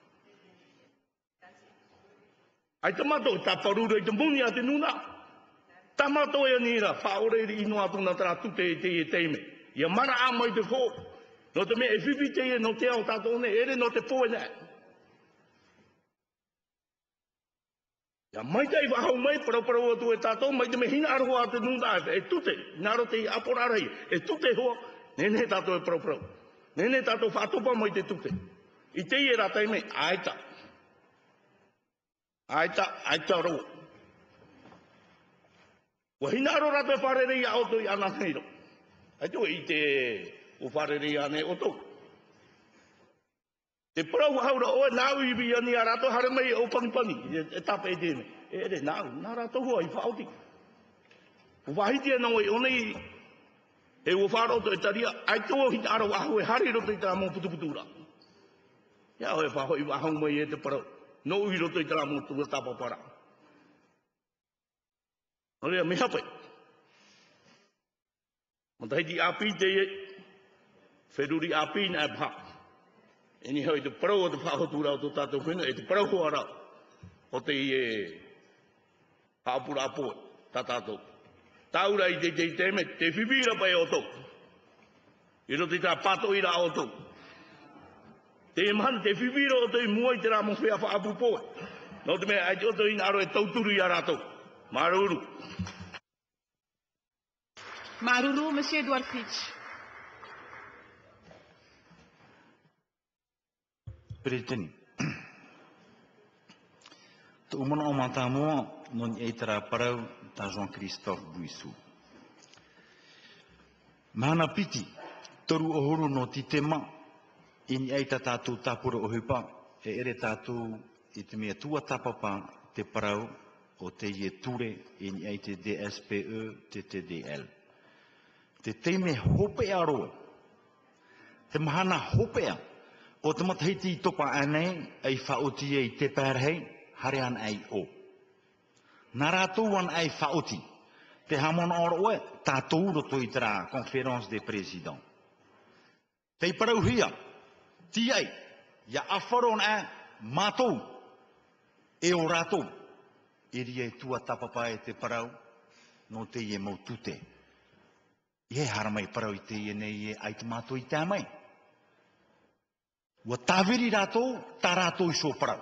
Ai te mātou taparu rei te muni atu nuna. Ta mātou e anira, whaore i ino atu na tara tute e te e teime. Ia mara a mai te hou. No te mea e whiwhi te e no te au tātou ne, ere no te poe ne. Ia mai te i wahau mai, parau parau atu e tātou, mai te me hina aroha a te nunda e tute, naro te i aporarei, e tute hoa, nene tātou e parau parau. Nene tātou whātopa mai te tute. I te i e rātai me, aita. Aita, aita roa. Wa hina aro rato e wharerei a oto i ana heiro. Aito i te o wharerei ane oto. Te parau haura oe nāu i bi ani a rato hare mai o panipani. E tape e tēne. E ere nāu, nā rato hua i whaoti. O wahiti e nau e onei e o wharoto e taria. Aito o hina aro ahu e hari roto i tā mō putuputura. Ia o e whaho i wahau mai e te parau. No ui roto i tā mō tua tapapara. Orea me hapai. Matahiti api te e, wheruri api na e pā. E ni hau i te parau o te whahotura o tō tātou whena, e te parau hoa rau. O te i e pāpura apoe, tā tātou. Taura i te te teme, te whiwira pai o tō. I roti tā pato i rā o tō. Te man, te whiwira o tō i mua i te rā mo whea whaapu poe. No te mea, ai te o tō i naro e tauturu i a rātou. Maruru. Maruru, Monsieur Edouard Fritsch. Presidente, te umana o mātāmoa non e tara parau ta Jean-Christophe Bouissou. Mahana piti, toru ohuru no titema, ini ei ta tātou tāpura o hupa, e ere tātou i te mea tua tāpapa te parau o te ie ture ini ei te D S P E, te T D L. Te teime hopea roa, te mahana hopea, o te matahiti i topa anei, ei whaoti e i te pērhei, hare an ei o. Nā rātou an ei whaoti, te hamona ora oe, tātou roto i tera Conférence des Présidents. Tei parau hia, ti ei, ia awharon e mātou, e o rātou, iri e tua tapapa e te parau, no te ie mau tute. Ie haramai parau i te ie nei e ai te mātou i te amai. Ua tāwiri rātou, tā rātou i so parau.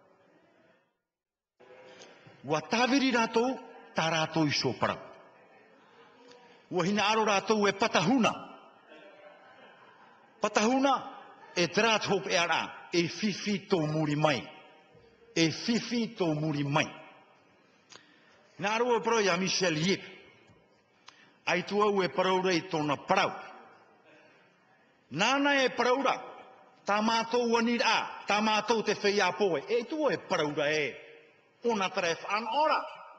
Ua tāwiri rātou, tā rātou i so parau. Ua hina aro rātou e patahuna. Patahuna e trāt hop e ara, e whiwhi tō muri mai. E whiwhi tō muri mai. Nā aro e parau ia Michel Yip. Ai tua ue paraura i tōna parau. Nāna e paraura, tā mātou anira, tā mātou te whea poe. E tua e paraura e, ona tara e whaan ora.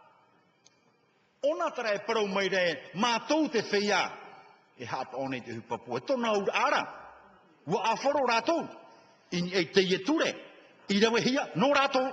Ona tara e parau mai re, mātou te whea. E hapa one te hupa poe. Tōna ura ara, ua awharo rātou, i e te ie ture, i rawe hia, no rātou.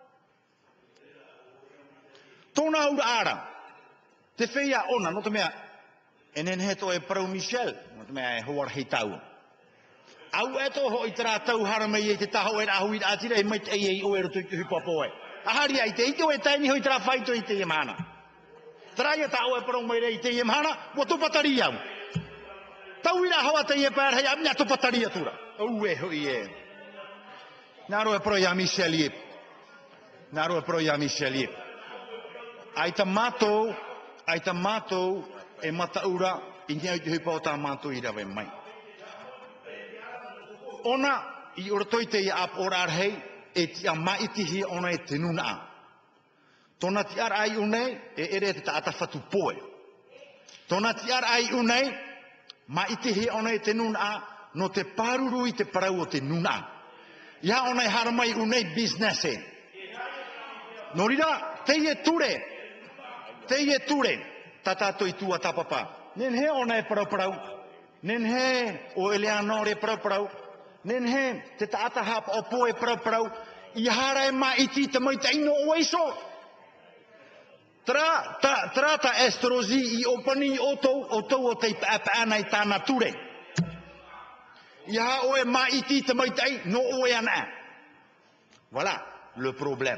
Tōna ura ara, te whea ona, no te mea, enen he to e parau Michel, no te mea e hoar hei tau. Au e tō hoi tera tau haramei e te taho e rahui atira e mai te ei o e roto i te hupapo e. Ahari ai te ite o e taini hoi tera whaito i te iemana. Trai e tau e parong mai rei te iemana, wa tupatari au. Tau ira hoa te ie pēr hei amina tupatari atura. Au e hoi e. Naro e pro ia Michel Naro e pro ia Michel Ai ta mātou, ai ta mātou e mataura i ngea i te hupa o tā mātou i rawe mai. Ona i orotoi te ia ap ora arhei e ti a maitihi ona e te nuna a. Tona ti ar ai unei e ere te taata whatu poe. Tona ti ar ai unei maitihi ona e te nuna a no te paruru i te parau o te nuna a. Ia ona e haramai unei business e. Norira, te ie ture. Te ie ture. Tatato i tua tapapa. Nen he ona e parau parau. Nen he o Eleanor e parau parau. Nen he te taata hap o poe parau parau. I hara e maiti te mai te ino o eiso. Tra, ta, tra ta estrozi i opani o tou o tou o te paana i tāna ture. I ha o e maiti te mai te no o e ana. Voilà le problème.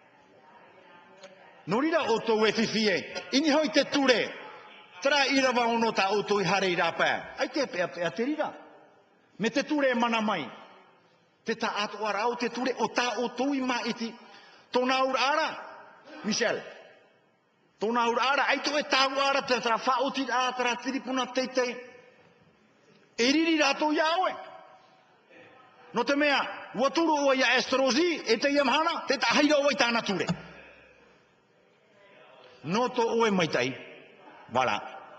Norira o tou e fifi e. Ini hoi te ture. Tra irawa ono ta o tou i hare i rapa. Ai te pea pea te rira. Me te ture e mana mai. Te ta ato arau te ture o ta o tou i maiti. Tona ur ara. Michel. Tona ur ara. Ai to e tāu ara te tra whaoti a tra tiripuna teitei. E riri rato iaoe. No te mea, waturu o ia estrozi, e te iamhana, te tahaira o i tāna ture. No to o e maitai. Voilà.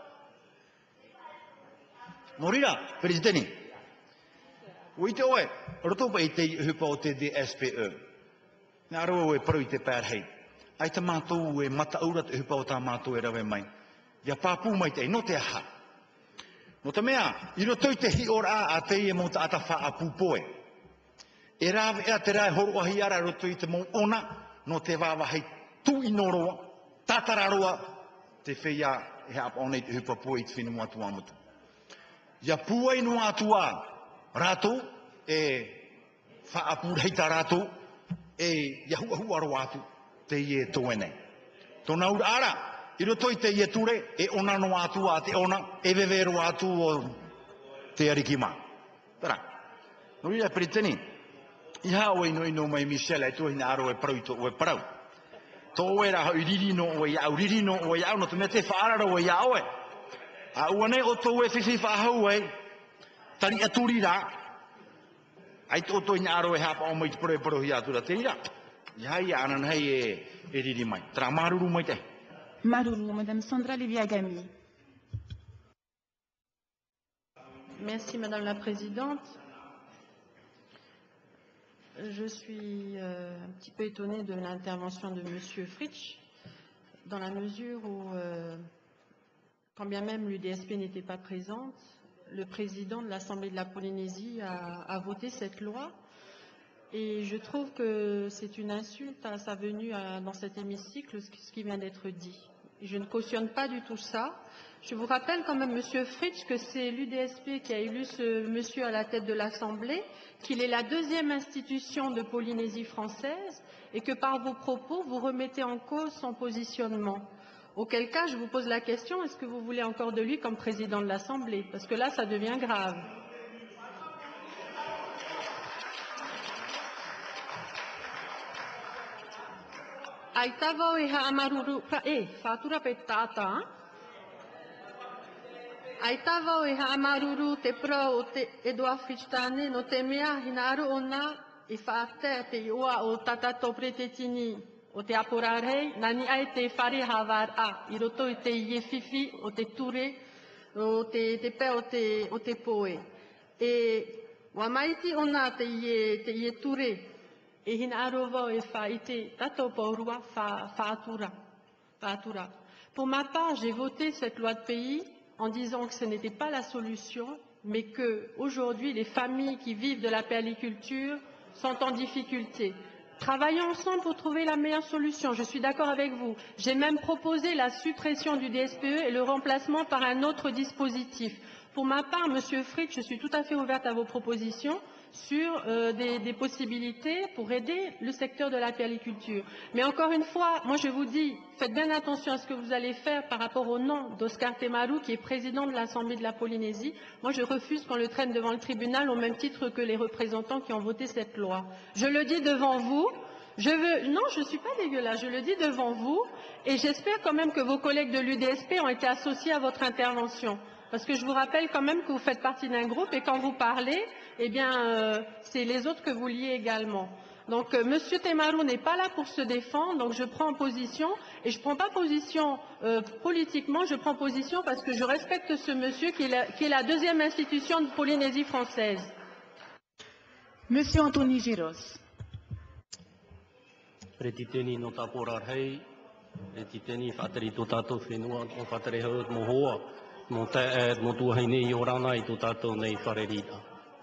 Norira, presidente. Uite oe, roto pa i te hupa o te D S P E. Nā roa o e paru i te pērhei. Ai te mātou e mataura te hupa o tā mātou e rawe mai. Ia pāpū mai te, no te aha. No te mea, i roto i te hi ora a te e mo ta ata wha a pūpoe. E rāwe ea te rai horo ahi ara roto i te mō ona, no te wāwahei tū i noroa, tātararoa, te whia e hapa ona i te hupa poe i te whenua atu amutu. Ia pūai no atua rātou, e wha a pūreita rātou, e iahu ahu aro atu, te ie tōene. Tōna ura ara, i roto i te ie ture, e ona no atua te ona, e vevero atu o te arikima. Tara, no ira periteni, i hao e no ino mai Michel, e tuhi na aro e parau i tō e parau. Tō e raha i riri no o e au, riri no o e au, no te mea te whaarara o e au e. A uane o tō e whiwhi whahau e, tari aturi rā, ai tō tō i na aro e hapa o mai te parau e parau hi atura te ira. I hai anan hei e, e riri mai. Tara maruru mai te. Maruru, Madame Sandra Leviagami. Merci Madame la Présidente. Je suis euh, un petit peu étonnée de l'intervention de Monsieur Fritsch, dans la mesure où, euh, quand bien même l'U D S P n'était pas présente, le président de l'Assemblée de la Polynésie a, a voté cette loi. Et je trouve que c'est une insulte à sa venue à, dans cet hémicycle, ce qui vient d'être dit. Je ne cautionne pas du tout ça. Je vous rappelle quand même, Monsieur Fritsch, que c'est l'U D S P qui a élu ce monsieur à la tête de l'Assemblée, qu'il est la deuxième institution de Polynésie française et que par vos propos, vous remettez en cause son positionnement. Auquel cas, je vous pose la question, est-ce que vous voulez encore de lui comme président de l'Assemblée? Parce que là, ça devient grave. Aitava e haamaruru pa e fatura pe tata. Aitava e haamaruru te pro o te Edouard Fritsch-tane no te mea hinaru ona e faate te ua o tata to pretetini o te aporarei nani ai te whare havar a i roto i te ie fifi o te ture o te te pe o te o te poe. E wa maiti ona te ie te ie ture. E hina arova e fa ite tato paurua fa fatura fatura. Pour ma part, j'ai voté cette loi de pays en disant que ce n'était pas la solution, mais que aujourd'hui les familles qui vivent de la perliculture sont en difficulté. Travaillons ensemble pour trouver la meilleure solution. Je suis d'accord avec vous. J'ai même proposé la suppression du D S P E et le remplacement par un autre dispositif. Pour ma part, Monsieur Fritz, je suis tout à fait ouverte à vos propositions sur euh, des, des possibilités pour aider le secteur de la perliculture. Mais encore une fois, moi je vous dis, faites bien attention à ce que vous allez faire par rapport au nom d'Oscar Temaru, qui est président de l'Assemblée de la Polynésie. Moi je refuse qu'on le traîne devant le tribunal au même titre que les représentants qui ont voté cette loi. Je le dis devant vous. Je veux, non, je ne suis pas dégueulasse, je le dis devant vous, et j'espère quand même que vos collègues de l'U D S P ont été associés à votre intervention. Parce que je vous rappelle quand même que vous faites partie d'un groupe, et quand vous parlez, eh bien, euh, c'est les autres que vous liez également. Donc, euh, M. Temaru n'est pas là pour se défendre, donc je prends position, et je ne prends pas position euh, politiquement, je prends position parce que je respecte ce monsieur qui est la, qui est la deuxième institution de Polynésie française. Monsieur Anthony Giros. Retiteni no taporar hei, retiteni whateri to tātou whenua, o whateri haut mo hoa, mo te e, mo tuahei nei o rana i to tātou nei wharerita.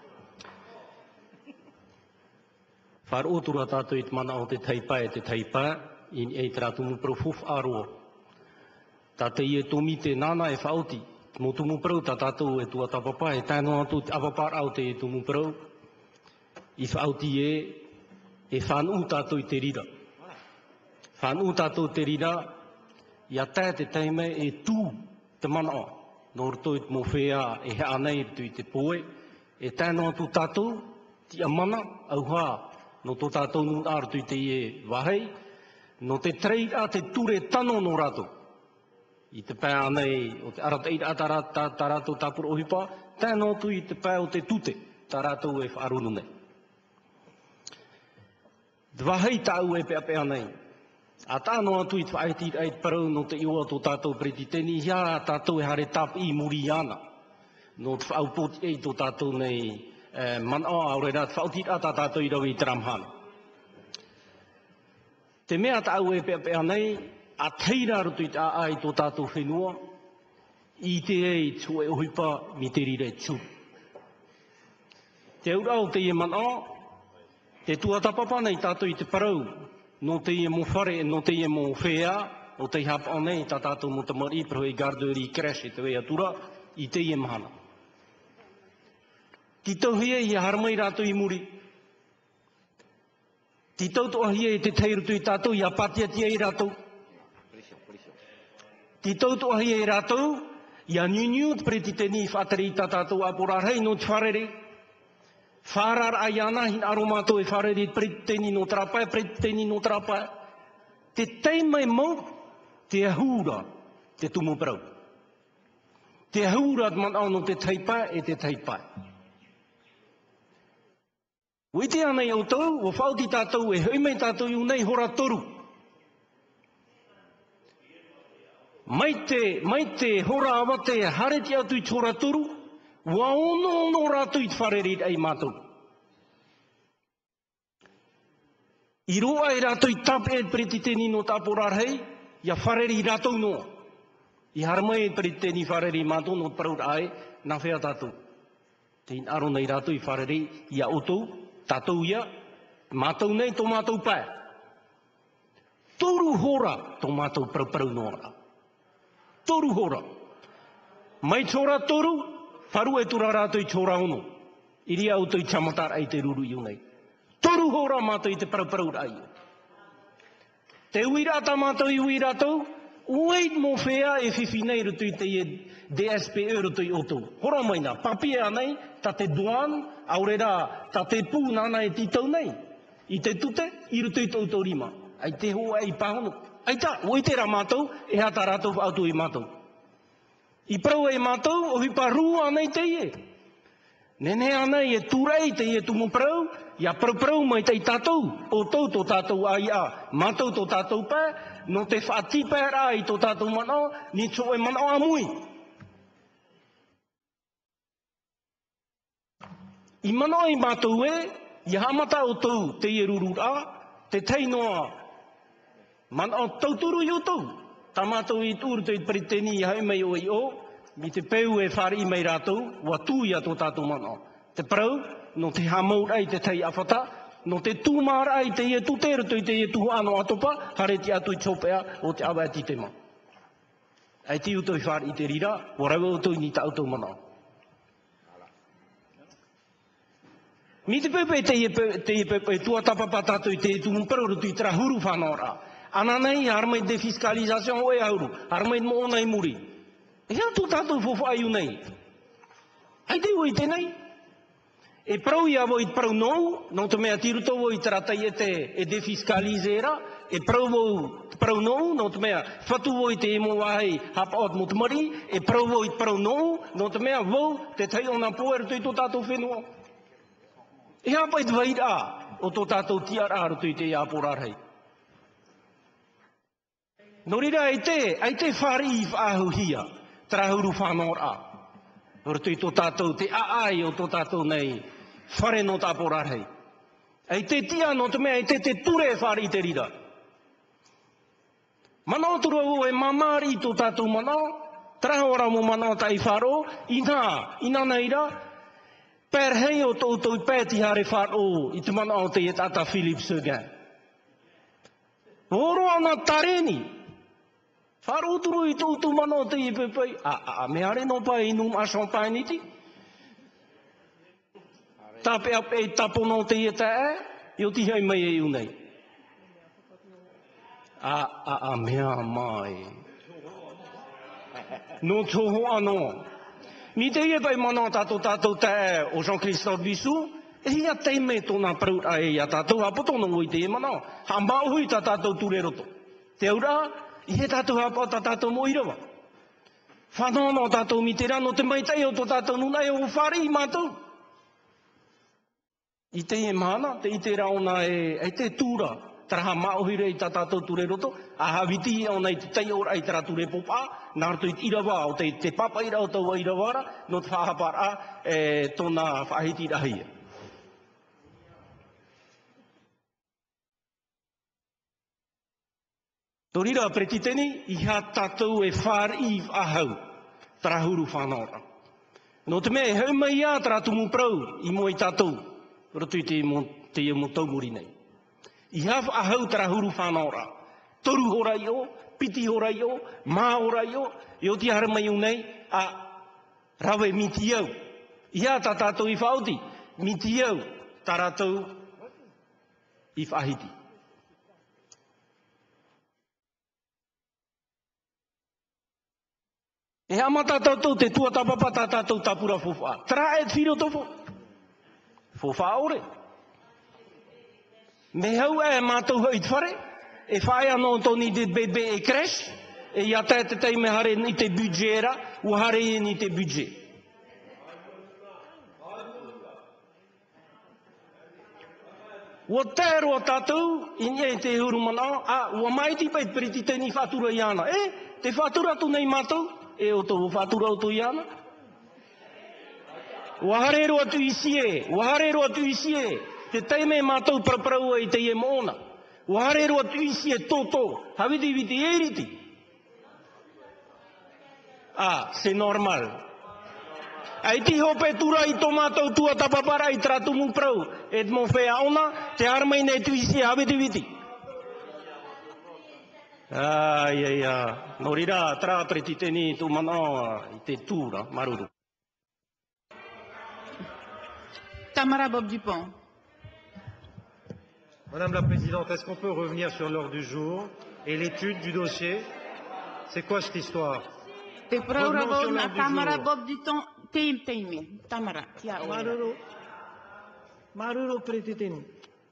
Wharotura tātou i te mana o te teipa e te teipa, i e te ratu mu profuf aroa. Tātou i e tomi te nana e whaoti, mo tumu prau tā tātou e tua tapapa, e tāno atu te apapar au te e tumu prau, i whaoti e, e whanu tātou i te rira. Whanu tātou te rira, ia tā te teime e tū te mana o. Nō rito i te mowhea e he anei rito i te poe, e tāno atu tātou, ti a mana, au hā, no tō tātou nū ārtu i te ie wahei, no te trei a te ture tano no rato. I te pā anei, o te arata i tā rātou tāpura ohipa, tāno atu i te pā o te tute, tā rātou e whaarunu nei. Te wahei tāu e pea pea nei. A tāno atu i te whaiti ai te parau no te iwa tō tātou preti teni, ia tātou e hare tap i muri ana. No te whaupoti ei tō tātou nei eh, mana o aure rā, te whautit a tā tātou i rau i tramhana. Te mea tāu e pea pea nei, a teira rutu i tā ai tō tātou whenua, i te ei tū e ohipa mi te rire tū. Te urau te e mana o, te tuatapapa nei tātou i te parau, no te ie mo whare, no te ie mo whea, o te hapa nei tā tātou mo te mari, pero i garduri i crash e te wea tura, i te ie mahana. Ti tau hia i haramai rātou i muri. Ti tau toa hia i te teirutu i tātou, i apatia tia i rātou. Ti tau toa hia i rātou, i a niuniu te preti teni whateri i tā tātou aporar hei no te wharere. Wharar ai ana hin aromato e whareri preteni no trapai, preteni no trapai. Te teimai mau, te ahura, te tumu prau. Te ahura man au no te teipai e te teipai. Wete ana i au tau, o whauti tātou e heimei tātou i unei hora toru. Mai te, mai te hora awate e hareti atu i hora toru, wa ono ono rātou i te whareri ai mātou. I roa e rātou i tape e preti teni no tāporar hei, ia whareri i rātou noa. I haramai e preti teni whareri mātou no paraur ai, nā whea tātou. Te in aro nei rātou i whareri i a otou, tātou ia, mātou nei tō mātou pāe. Toru hora tō mātou parau parau noa. Toru hora. Mai tōra toru, wharu e tura rātou i tōra ono. Iri au tō i tamatar ai te ruru i unei. Toru hora mātou i te parau ai. Te uirata mātou i uiratou, ueit mō whea e whiwhinei rutu i te D S P E rutu i otou. Hora maina, papia nei, ta te duan, aurera, ta te pū nana e titau nei. I te tute, i rutu i tau tau rima. Ai te hoa i pāhono. Ai ta, uitera mātou, e hata rātou whautu i mātou. I prau e mātou, o hipa rūa nei te ie. Nene anei e tūrei te ie tumu prau, ia prau prau mai te tātou, o tau tō tātou ai a, mātou tō tātou pē, no te whaatipa ai tō tātou manao, ni tō e manao amui. I manao i mātou e, i hamata o tau te ie rurura, te teinoa, manao tauturu i o tau. Tā mātou i tūru te priteni i haumei o i o, mi te peu e whare i mei rātou, wa tūia tō tātou manao. Te prau, no te hamaur ai te tei awhata, no te tūmāra ai te ie tūteru tui te ie tuhu ano atopa, hare ti atu i tōpea o te awa ti te ma. Ai ti uto i whare i te rira, wa rawa uto i ni ta auto manao. Mi te pepe te te pepe tua tapapa tatu te tu mpero tu tra huru whanora. Ananei harmai de fiscalisation o e auru. Harmai mo nei muri. E hea tu tatu fofa ai unei. Ai te ui tenei. E prau ia voi prau nou, non te mea tiru to voi tratai e te e defiscalisera. E prau voi prau nou, non te mea fatu voi te emo wahei hapa ot mo te mari. E prau voi prau nou, non te mea vou te tei ona poer tui to tatu whenua. E hapa i te waira o to tatu tiara aru tui te ia porarhei. Norira ai te, ai te whari i whahu hia, trahuru whanora. Ora tui to tātou te aai o to tātou nei, whare no tā porarhei. Ai te tia no te mea, ai te te ture whari te rira. Manao tura o e mamari to tātou manao, trahora mo manao tai wharo, ina, ina neira, per hei o tōtou pēti hare wharo, i te manao te e tata Philip Seguin. Oro ana tareni, wharo turu i tōtou manao te i pepei, a, a, a me are no pai inum a champagne iti. Tape ap e tapo no te i te e, i o tihai mai e unei. A, a, a mea mai. No toho ano. Mi te i e pai manao tato tato te e o Jean-Christophe Bissou, e hia teime tōna praut a e ia tātou, ha poto no i te e manao. Ha mauhui ta tātou ture roto. Te aura, i he tātou hapa ta tātou mo irawa. Whanono tātou mi te rano te maitai o tō tātou nuna e o whari i mātou. I te e mana, te i te raona e, e te tūra. Traha mauhire i ta tātou ture roto, a hawiti o nei te tei ora i tera ture popa, nā rato i irawa o te, te papa ira o tau irawara, no te whahapara e, tōna whahiti rahia. Torira pretiteni, i ha tātou e whār i ahau, trahuru whanora. No te me, hau mai ia tra tumu prau, i mo i tātou, roto i te mo, te mo taumuri nei. I ha ahau trahuru whanora. Toru hora i o, piti hora i o, mā hora i o, i o ti hara mai unei, a rawe miti au. I ha tā tātou i whauti, miti au, tā rātou i whahiti. E ama tātou te tua tapapa tātou tapura fofa. Tra e whiro tofo. Fofa ore. Me hau e mātou hau i te whare. E whae anō tōni te bebe e crash. E ia te te teime hare ni te budgera. U hare e ni te budget. Ua tēroa tātou. Ini e te huru mana. A, ua maiti pai periti tēni whatura i ana. E, te whatura tu nei mātou. E o tō whatura o tō iana. Wahare roa tu isie, wahare roa tu isie, te teime mātou paraparau i te e mōna. Wahare roa tu isie tōtō, hawiti viti eriti. Ah, c'est normal. Ai ti hope tura i tō mātou tua tapapara i tratumu prau, et mo whea ona, te armai nei tu isie hawiti viti. Ai, ai, ai. Norira, tra pretiteni tu mana i te tūra, maruru. Tamara Bob Dupont. Madame la Présidente, est-ce qu'on peut revenir sur l'ordre du jour et l'étude du dossier? C'est quoi cette histoire? Te prauravo na Tamara Bob Dupont, teim teime. Tamara, tia ora. Maruru, maruru pretiteni.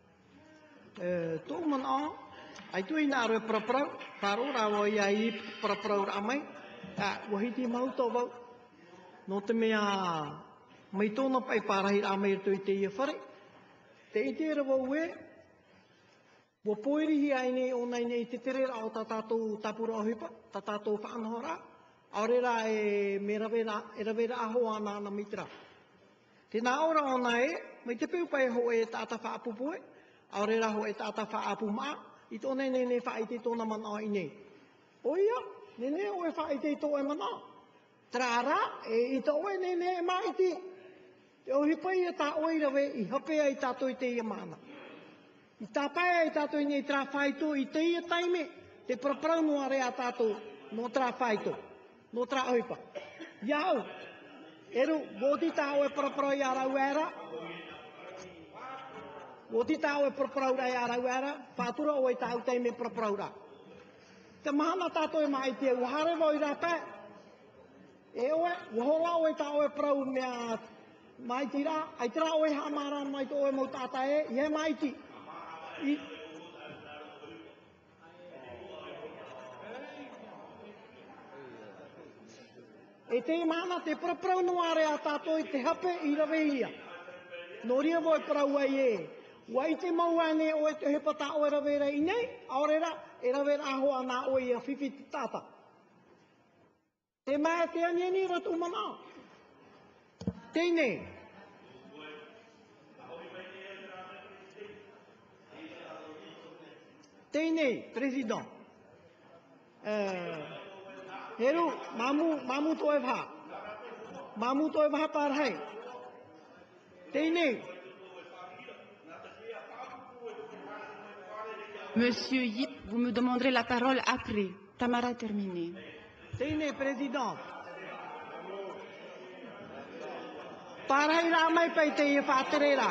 Tō mana, ai tu ina re proprau, paru rawo ia i proprau amai, a wahiti mau to wau. No te mea mai tōna pai parahi amai tu i te ia whare. Te i te rawo ue, wa poiri hi aine o nei nei te tere rao ta tātou tapura ohipa, ta tātou whaanhora, aurera e me rawera, e rawera aho ana ana mitra. Tēnā ora ona e, mai te peu pai ho e tāta whaapupue, aurera ho e tāta whaapumaa, I tōne ne ne whaite tōna mana i nei. Oia, ne ne o e whaite tō e mana. Trara, e i tō e ne ne e maiti. Te ohi pai e tā oirawe i hapea i tātou i te ia mana. I tā pai i tātou i nei tra whaito i te ia taime. Te praprau no are a tātou no tra whaito. No tra ohipa. Iau, eru, gōti tā o e praprau i arau era. o ti tau e propraura e arauara, whātura o e tau tei me propraura. Te mahana tātou e mai te uhare mo i rape, e oe, uhola o e tau e prau mea mai tira, ai tira o e hamara mai to e mo tata e, i he mai ti. I, E te mana te praprau noare a tātou i te hape i rawe ia. Nō ria voi prau ai e. Wai te mau ane o e te hepata o e rawe rei nei, aorera e rawe aho ana o i a whiwhi te tata. Te mai te anieni rotu mana. Tēnei. Tēnei, Président. Uh, Heru, mamu, mamu toi vha. Mamu toi vha par hai. Tēnei. Monsieur Yip, vous me demanderez la parole après. Tamara terminé. Tēnei, Président. Parai rā mai pai te i whāterera.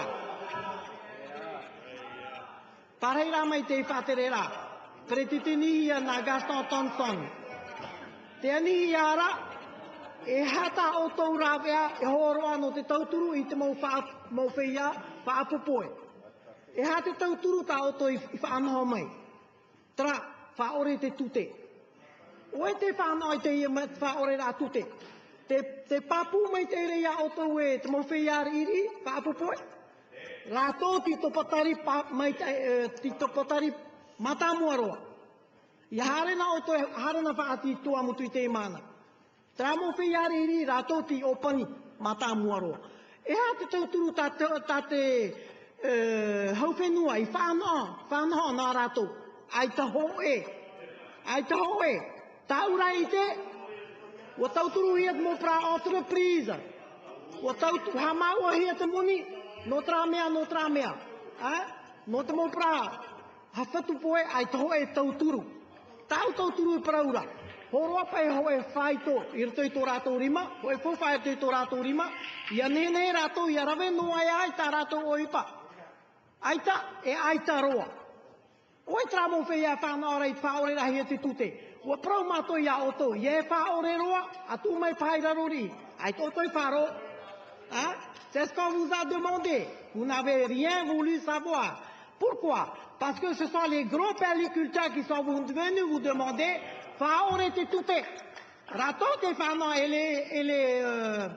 Parai rā mai te i whāterera. Pretitini ia na Gaston Thompson. Te ani iara, e hata o tau rāwea, e horoa no te tauturu i te mau whia whaapopoe. E ha te tauturu ta o toi i whaanoho mai. Tra, whaore te tute. O e te whaanoho i te ia whaore rā tute. Te, te papu mai te reia o tau e te mau whia iri, whaapopoe. Rā tō ti topatari, mai te, ti topatari matamuaroa. I harena o toi, harena whaati tua mutu i te mana. Tramo whiari iri rato ti opani mata muaroa. E ha te tauturu ta te, ta te uh, hauwhenua i whanoa, whanoa nā rato. Ai ta ho e, ai ta ho e. Ta ura i te, o tauturu hiat mo pra entreprise. O tauturu, ha maua hiat muni, no tra mea, no tra mea. Eh? No te mo pra, ha whatu poe, ai ta ho e tauturu. Tau tau turu praura. Horoa pai ho e whaito i rato i tō rātou rima, ho e whawhai i tō rātou rima, ia nene rātou i arawe no ai ai tā rātou o ipa. Aita e aita roa. O e tramo whea whanaora i whaore rahi e te tute. O prau mato i a oto, i e whaore roa, a tu mai whai rarori. Ai toto i wharo. Hein? C'est ce qu'on vous a demandé. Vous n'avez rien voulu savoir. Pourquoi? Parce que ce sont les gros pelliculteurs qui sont venus vous demander, faore te tute. Rato te fano et les, et les euh...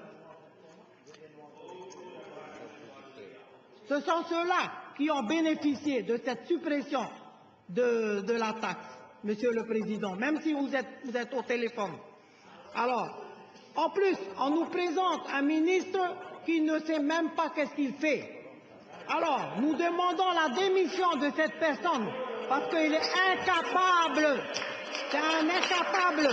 ce sont ceux-là qui ont bénéficié de cette suppression de, de la taxe, Monsieur le Président, même si vous êtes, vous êtes au téléphone. Alors, en plus, on nous présente un ministre qui ne sait même pas qu'est-ce qu'il fait. Alors, nous demandons la démission de cette personne parce qu'il est incapable. C'est un incapable.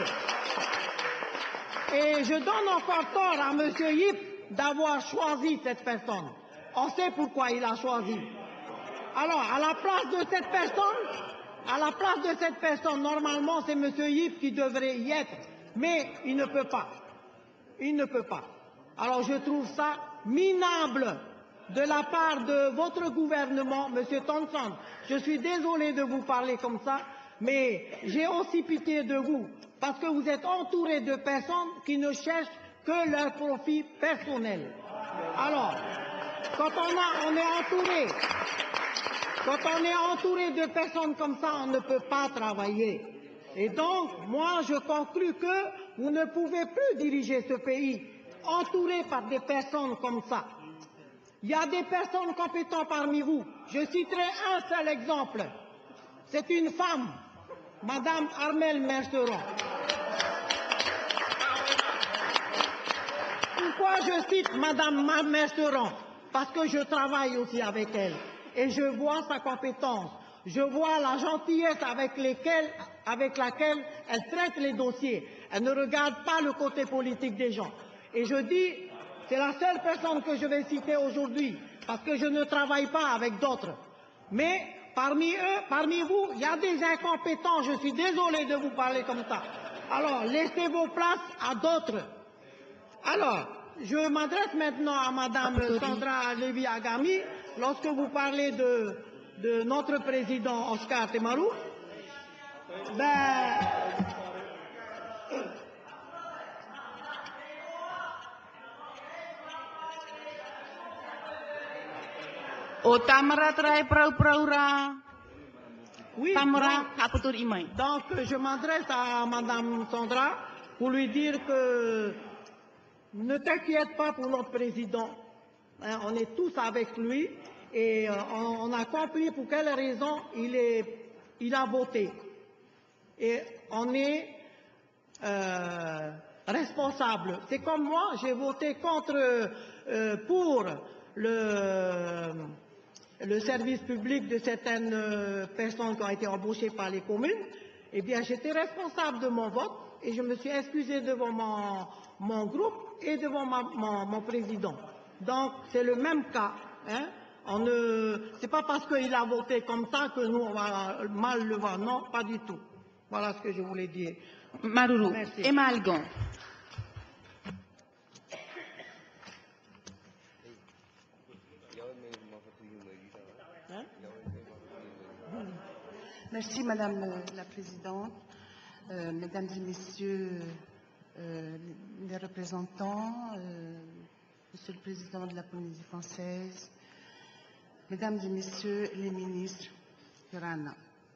Et je donne encore tort à M. Yip d'avoir choisi cette personne. On sait pourquoi il a choisi. Alors, à la place de cette personne, à la place de cette personne, normalement, c'est M. Yip qui devrait y être. Mais il ne peut pas. Il ne peut pas. Alors, je trouve ça minable de la part de votre gouvernement, M. Thompson. Je suis désolé de vous parler comme ça, mais j'ai aussi pitié de vous, parce que vous êtes entouré de personnes qui ne cherchent que leur profit personnel. Alors, quand on, a, on est entouré, quand on est entouré de personnes comme ça, on ne peut pas travailler. Et donc, moi, je conclus que vous ne pouvez plus diriger ce pays entouré par des personnes comme ça. Il y a des personnes compétentes parmi vous. Je citerai un seul exemple. C'est une femme, Madame Armelle Merceron. Pourquoi je cite Madame Merceron? Parce que je travaille aussi avec elle. Et je vois sa compétence. Je vois la gentillesse avec, lesquelles, avec laquelle elle traite les dossiers. Elle ne regarde pas le côté politique des gens. Et je dis, c'est la seule personne que je vais citer aujourd'hui, parce que je ne travaille pas avec d'autres. Mais parmi eux, parmi vous, il y a des incompétents. Je suis désolé de vous parler comme ça. Alors, laissez vos places à d'autres. Alors, je m'adresse maintenant à Madame Sandra Lévy-Agami. Lorsque vous parlez de, de notre président Oscar Temaru, ben, O tamara trai prau praura. oui, Tamara donc, haputur imai. donc je m'adresse à Madame Sandra pour lui dire que ne t'inquiète pas pour notre président. Hein, on est tous avec lui et euh, on, on a compris pour quelle raison il, est, il a voté. Et on est euh, responsable. C'est comme moi, j'ai voté contre, euh, pour le, le service public de certaines euh, personnes qui ont été embauchées par les communes. Eh bien, j'étais responsable de mon vote et je me suis excusé devant mon, mon groupe et devant ma, mon, mon président. Donc, c'est le même cas. Hein? On ne, c'est pas parce qu'il a voté comme ça que nous, on va mal le voir. Non, pas du tout. Voilà ce que je voulais dire. Maruru. Merci. Emma Algon. Merci Madame la Présidente, euh, Mesdames et Messieurs euh, les représentants, euh, Monsieur le Président de la Polynésie française, Mesdames et Messieurs les ministres, Yorana.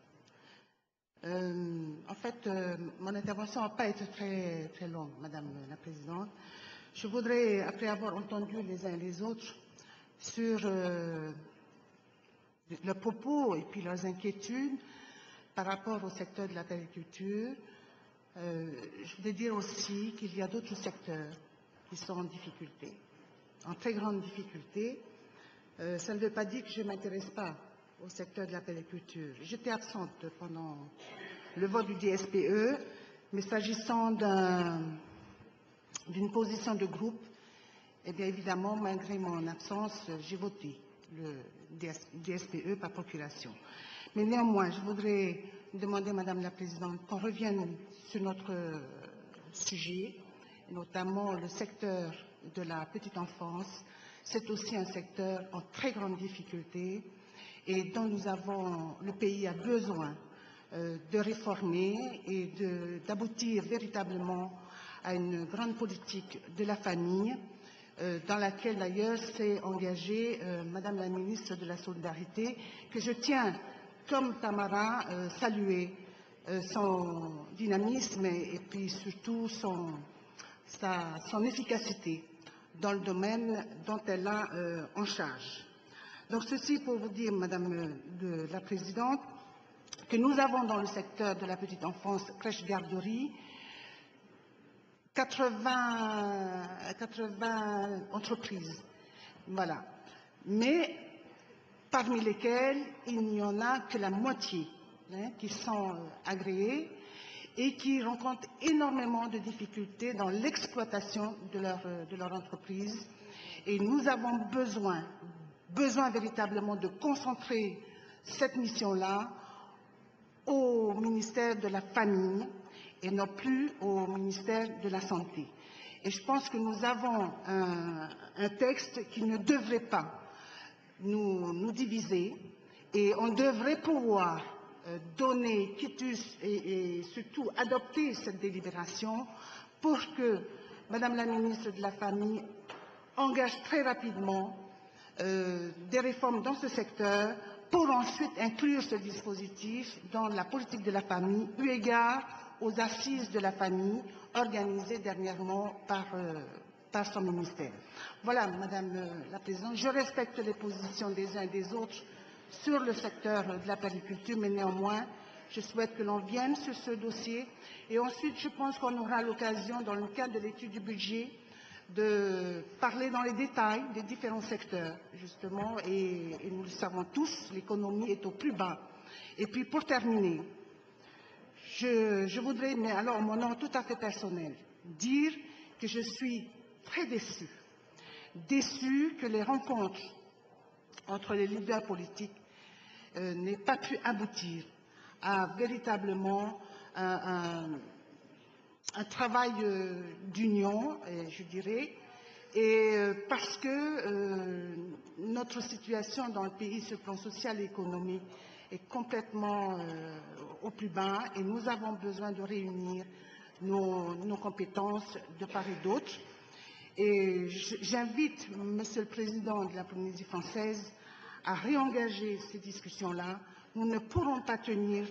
Euh, en fait, euh, mon intervention ne va pas être très, très longue, Madame la Présidente. Je voudrais, après avoir entendu les uns et les autres sur euh, leurs propos et puis leurs inquiétudes par rapport au secteur de la périculture, euh, je voudrais dire aussi qu'il y a d'autres secteurs qui sont en difficulté, en très grande difficulté. Euh, ça ne veut pas dire que je ne m'intéresse pas au secteur de la périculture. J'étais absente pendant le vote du D S P E, mais s'agissant d'un, d'une position de groupe, eh bien évidemment, malgré mon absence, j'ai voté le D S P E par procuration. Mais néanmoins, je voudrais demander, Madame la Présidente, qu'on revienne sur notre sujet, notamment le secteur de la petite enfance. C'est aussi un secteur en très grande difficulté et dont nous avons, le pays a besoin euh, de réformer et de, d'aboutir véritablement à une grande politique de la famille, euh, dans laquelle d'ailleurs s'est engagée euh, Madame la ministre de la Solidarité, que je tiens, comme Tamara, euh, saluer euh, son dynamisme et, et puis surtout son, sa, son efficacité dans le domaine dont elle a euh, en charge. Donc ceci pour vous dire, Madame euh, la Présidente, que nous avons dans le secteur de la petite enfance crèche-garderie quatre-vingts, quatre-vingts entreprises, voilà. Mais parmi lesquelles il n'y en a que la moitié hein, qui sont euh, agréées et qui rencontrent énormément de difficultés dans l'exploitation de leur, euh, de leur entreprise. Et nous avons besoin, besoin véritablement de concentrer cette mission-là au ministère de la Famille et non plus au ministère de la Santé. Et je pense que nous avons un, un texte qui ne devrait pas nous, nous diviser et on devrait pouvoir euh, donner quitus et, et surtout adopter cette délibération pour que Madame la ministre de la Famille engage très rapidement euh, des réformes dans ce secteur pour ensuite inclure ce dispositif dans la politique de la famille, eu égard aux assises de la famille organisées dernièrement par, euh, par son ministère. Voilà, Madame euh, la Présidente, je respecte les positions des uns et des autres sur le secteur de la périculture, mais néanmoins, je souhaite que l'on vienne sur ce dossier. Et ensuite, je pense qu'on aura l'occasion, dans le cadre de l'étude du budget, de parler dans les détails des différents secteurs, justement, et, et nous le savons tous, l'économie est au plus bas. Et puis, pour terminer, je, je voudrais, mais alors, mon nom tout à fait personnel, dire que je suis très déçue, déçue que les rencontres entre les leaders politiques euh, n'aient pas pu aboutir à véritablement un, un, un travail euh, d'union, je dirais, Et euh, parce que euh, notre situation dans le pays sur le plan social et économique est complètement euh, au plus bas et nous avons besoin de réunir nos, nos compétences de part et d'autre. Et j'invite Monsieur le Président de la Polynésie française à réengager ces discussions-là. Nous ne pourrons pas tenir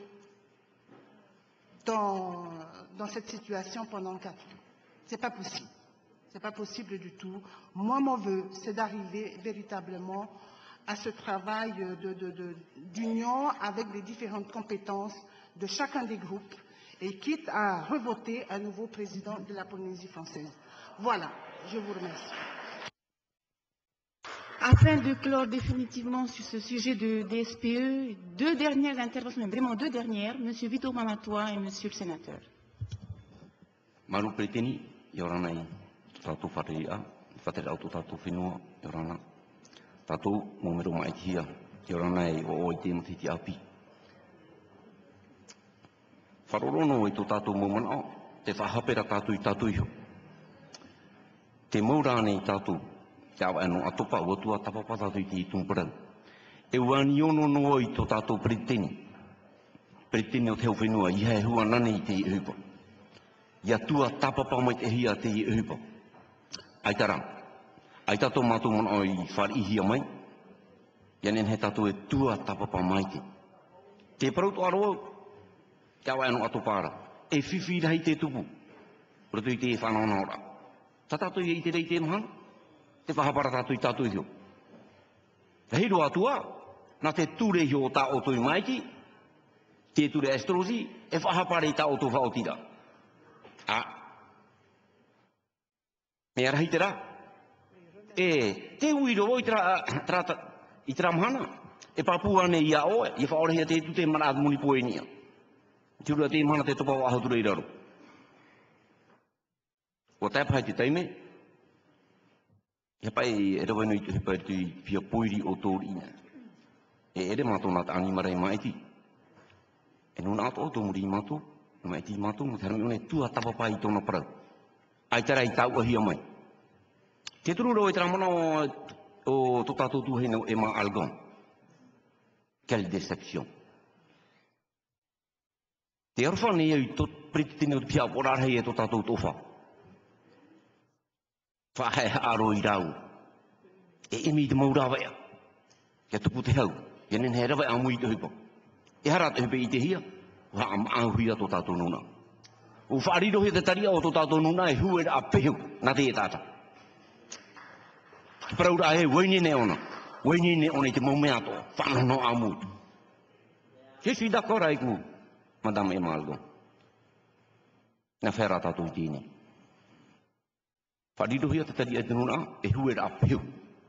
dans, dans cette situation pendant quatre ans. Ce n'est pas possible. Ce n'est pas possible du tout. Moi, mon vœu, c'est d'arriver véritablement à ce travail de, de, de, d'union avec les différentes compétences de chacun des groupes et quitte à revoter un nouveau président de la Polynésie française. Voilà, je vous remercie. Afin de clore définitivement sur ce sujet de D S P E, deux dernières interventions, vraiment deux dernières, M. Vito Mamatoa et M. le sénateur. Maru Preteni, Yoranai, Tato Faria, Fatera Auto Tato Fino, Yorana, Tato, Momero Maitia, Yoranai, Oitim Titi Api. Farorono, Ito Tato Momano, Te Fahapera Tato Tatuio. Te Morane Tato. Tau anu atopa watua tapapa tatu i tumperau. E wani ono no i to tato pretini. Pretini o te whenua i hea hua nane i te i upa. Ia tua tapapa mai te hia te i upa. Ai taram. Ai tato mātou mana i whari hia mai. Ia nen he tato e tua tapapa mai te. Te parauto aroa. Tau anu atopara. E whiwhi rahi te tupu. Roto i te whanau ora. Tatato i te rei te mahana. Te whahapara tātui tātui hio. Te hiro atua, nā te ture hio tā o tui maiki, te ture astrologi, e whahapare tā o tō whaotira. A. Me arahi te rā. E, te uiro o i tra mahana, e papua ne ia oe, i whaorehia te tu te mana muni poenia. Te ura te mahana te topa o aho ture i raro. O tāpai te teime, He pai e rawa nui te pai tui pia poiri o tōri ina. E ere mātou nā tāni marai maiti. E nuna ato o tō muri mātou, nā maiti mātou, mō te harami one tua tapapai tōna parau. Ai tara i tāua hia mai. Te turu rau e tera mana o tō tātou tūhena e mā algon. Quelle déception. Te arwhane e i tō priti tine o te pia porarhei e tō tātou tōwha. Whahe aro i rau. E emi te maurawa ea. Kia tupu te hau. Ia nen he rawa amu i te hupa. E hara te hupa i te hia. Wa am ahuia tō tātou nuna. U whaariro he te taria o tō tātou nuna e huere a pehu. Nā te e tāta. Praura he waini ne ona. Waini ne ona i te maumea tō. Whanono amu. Je suis d'accord avec vous, Madame Emalgo. Nā whera tātou i tēne. Wharirohia te tari e te nuna, e huera a pehu.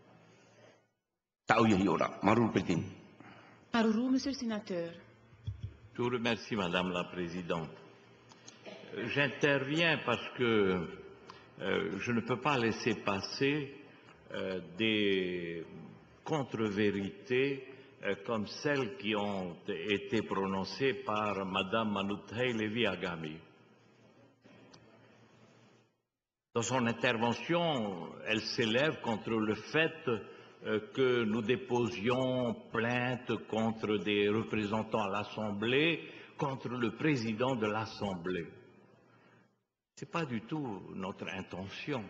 Tau iahi ora, Maruru Pretini. Maruru, Monsieur le sénateur. Je vous remercie, Madame la Présidente. J'interviens parce que euh, je ne peux pas laisser passer euh, des contre-vérités euh, comme celles qui ont été prononcées par Madame Manutei Leviagami. Dans son intervention, elle s'élève contre le fait euh, que nous déposions plainte contre des représentants à l'Assemblée, contre le président de l'Assemblée. Ce n'est pas du tout notre intention.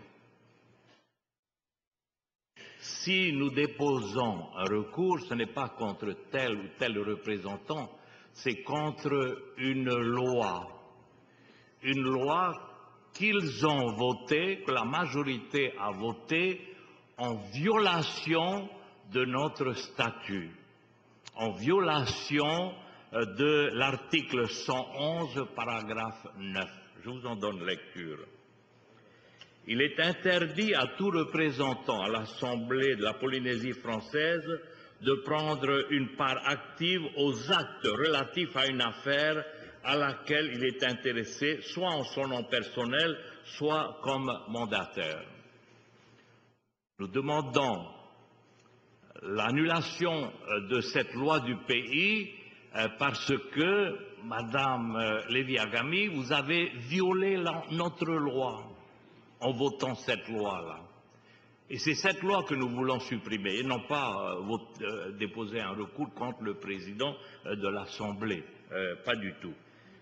Si nous déposons un recours, ce n'est pas contre tel ou tel représentant, c'est contre une loi. Une loi qu'ils ont voté, que la majorité a voté en violation de notre statut, en violation de l'article cent onze, paragraphe neuf. Je vous en donne lecture. Il est interdit à tout représentant à l'Assemblée de la Polynésie française de prendre une part active aux actes relatifs à une affaire à laquelle il est intéressé, soit en son nom personnel, soit comme mandataire. Nous demandons l'annulation de cette loi du pays parce que, Madame Leviagami, vous avez violé la, notre loi en votant cette loi-là. Et c'est cette loi que nous voulons supprimer, et non pas euh, vote, euh, déposer un recours contre le président euh, de l'Assemblée, euh, pas du tout.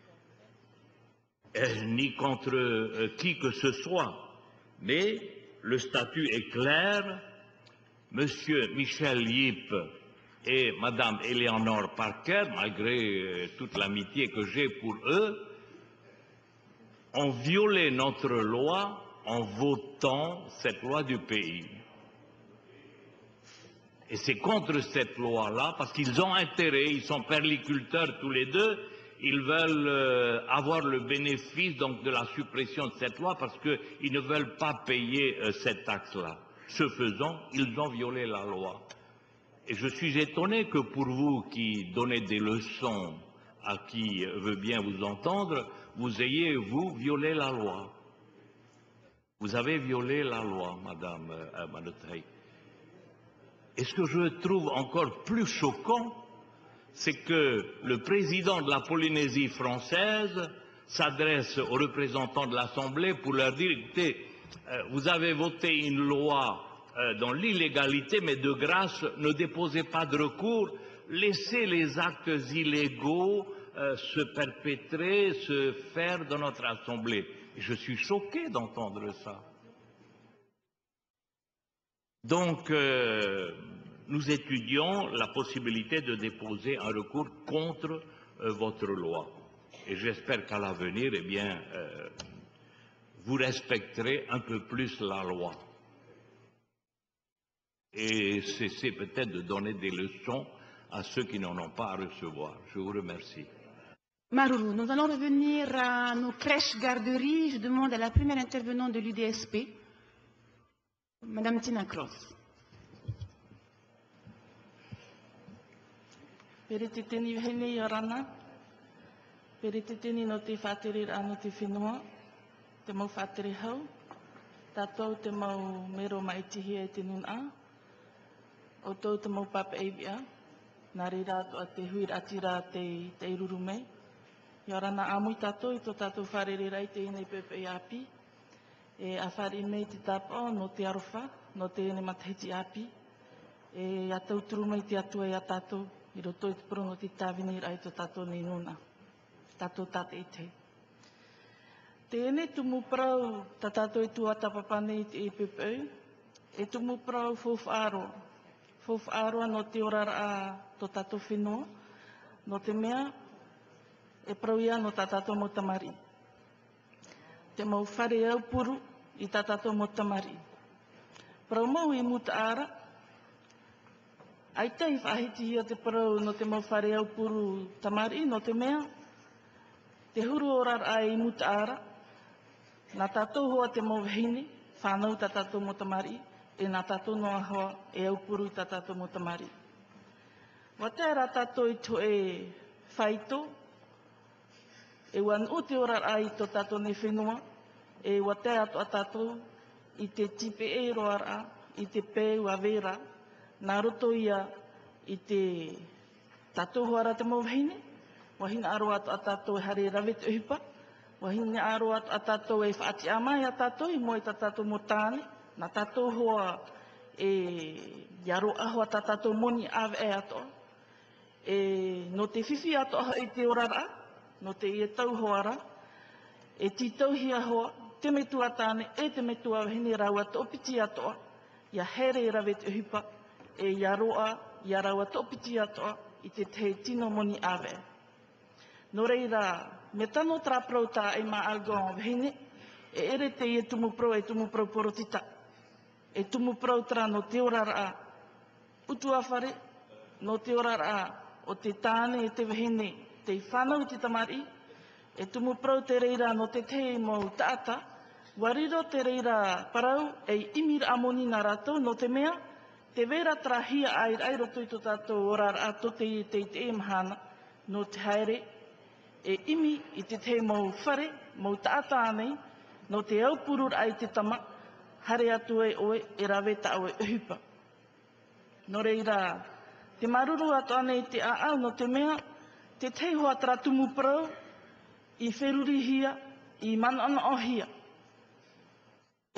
Euh, ni contre euh, qui que ce soit. Mais le statut est clair. Monsieur Michel Yip et Madame Eleanor Parker, malgré euh, toute l'amitié que j'ai pour eux, ont violé notre loi en votant cette loi du pays. Et c'est contre cette loi-là, parce qu'ils ont intérêt, ils sont perliculteurs tous les deux, ils veulent euh, avoir le bénéfice donc de la suppression de cette loi parce qu'ils ne veulent pas payer euh, cette taxe-là. Ce faisant, ils ont violé la loi. Et je suis étonné que pour vous qui donnez des leçons à qui veut bien vous entendre, vous ayez, vous, violé la loi. Vous avez violé la loi, Madame euh, Manotei. Et ce que je trouve encore plus choquant, c'est que le président de la Polynésie française s'adresse aux représentants de l'Assemblée pour leur dire, écoutez, euh, vous avez voté une loi euh, dans l'illégalité, mais de grâce, ne déposez pas de recours, laissez les actes illégaux euh, se perpétrer, se faire dans notre Assemblée. Et je suis choqué d'entendre ça. Donc, euh, nous étudions la possibilité de déposer un recours contre euh, votre loi. Et j'espère qu'à l'avenir, eh bien, euh, vous respecterez un peu plus la loi. Et cessez peut-être de donner des leçons à ceux qui n'en ont pas à recevoir. Je vous remercie. Maruru, nous allons revenir à nos crèches garderies. Je demande à la première intervenante de l'U D S P, Madame Tina Cross. Pere te teni hene i orana, pere te teni no te whātere rā no te whenua, te mau whātere hau, tātou te mau mero mai tihia e te nuna, o tau te mau papa eibia, nā re rātu a te hui rati rā te, te iruru mei. I orana āmui tātou i tō tātou wharere rai te inei pepe i api, e a whare nei te tāpao no te arofa, no te ene matahiti api, e a tau turu mai te atua i a tātou, i roto i te prono te tāwini rai tō tātou nei nuna, tātou tāte i te. Tēne tumu prau tā tātou i tua tapapane i te E P P U, e tumu prau fof aro, fof aroa no te orara a tō tātou whenua, no te mea, e prau ia no tā tātou mo tamari. Te mau whare au puru i tā tātou mo tamari. Prau mau i muta ara, ai tei whahiti ia te parau no te mau whare au puru tamari, no te mea, te huru orar ai muta ara, nā tātou hoa te mau hine, whānau tā tātou mo tamari, e nā tātou noa hoa e au puru i tā tātou mo tamari. Wa te ara tātou i to e whaito, e wan u te orar ai tō tātou ne whenua, e wa te ato a tātou i te tipe e roara, i te pēu a vera, nā roto ia i te tātou hoara te mauhine, wahina aro atu a tātou e hare rawet uhipa, wahina aro atu a tātou e whaati amai a tātou i moe tā tātou mo tāne, nā tātou hoa e iaro aho a tā tātou moni ave e ato, e no te whiwhi ato aho i te orara, no te i e tau hoara, e ti tau hia hoa, te me tua tāne, e te me tua wahine rau ato opiti atoa, ia here rawet uhipa, e iaroa, iaraua topiti atoa, i te te tino moni awe. Nō reira, me tano traprau tā e mā algoa wahine, e ere te e tumu prau e tumu prau porotita. E tumu prau tra no te orara utu awhare, no te orara o te tāne e te wahine, te whanau te tamari, e tumu prau te reira no te te mo tāta, wariro te reira parau e imir amoni nā rātou no te mea, te vera trahia ai ai roto i tō tātou orara a tō te i te i te e mahana no te haere, e imi i te te mau whare, mau tāta anei, no te au purur ai te tama, hare atu e oe e raweta au e uhipa. No reira, te maruru atu anei te aau no te mea, te te hoa tra tumu prau, i wheruri hia, i mana ana o hia.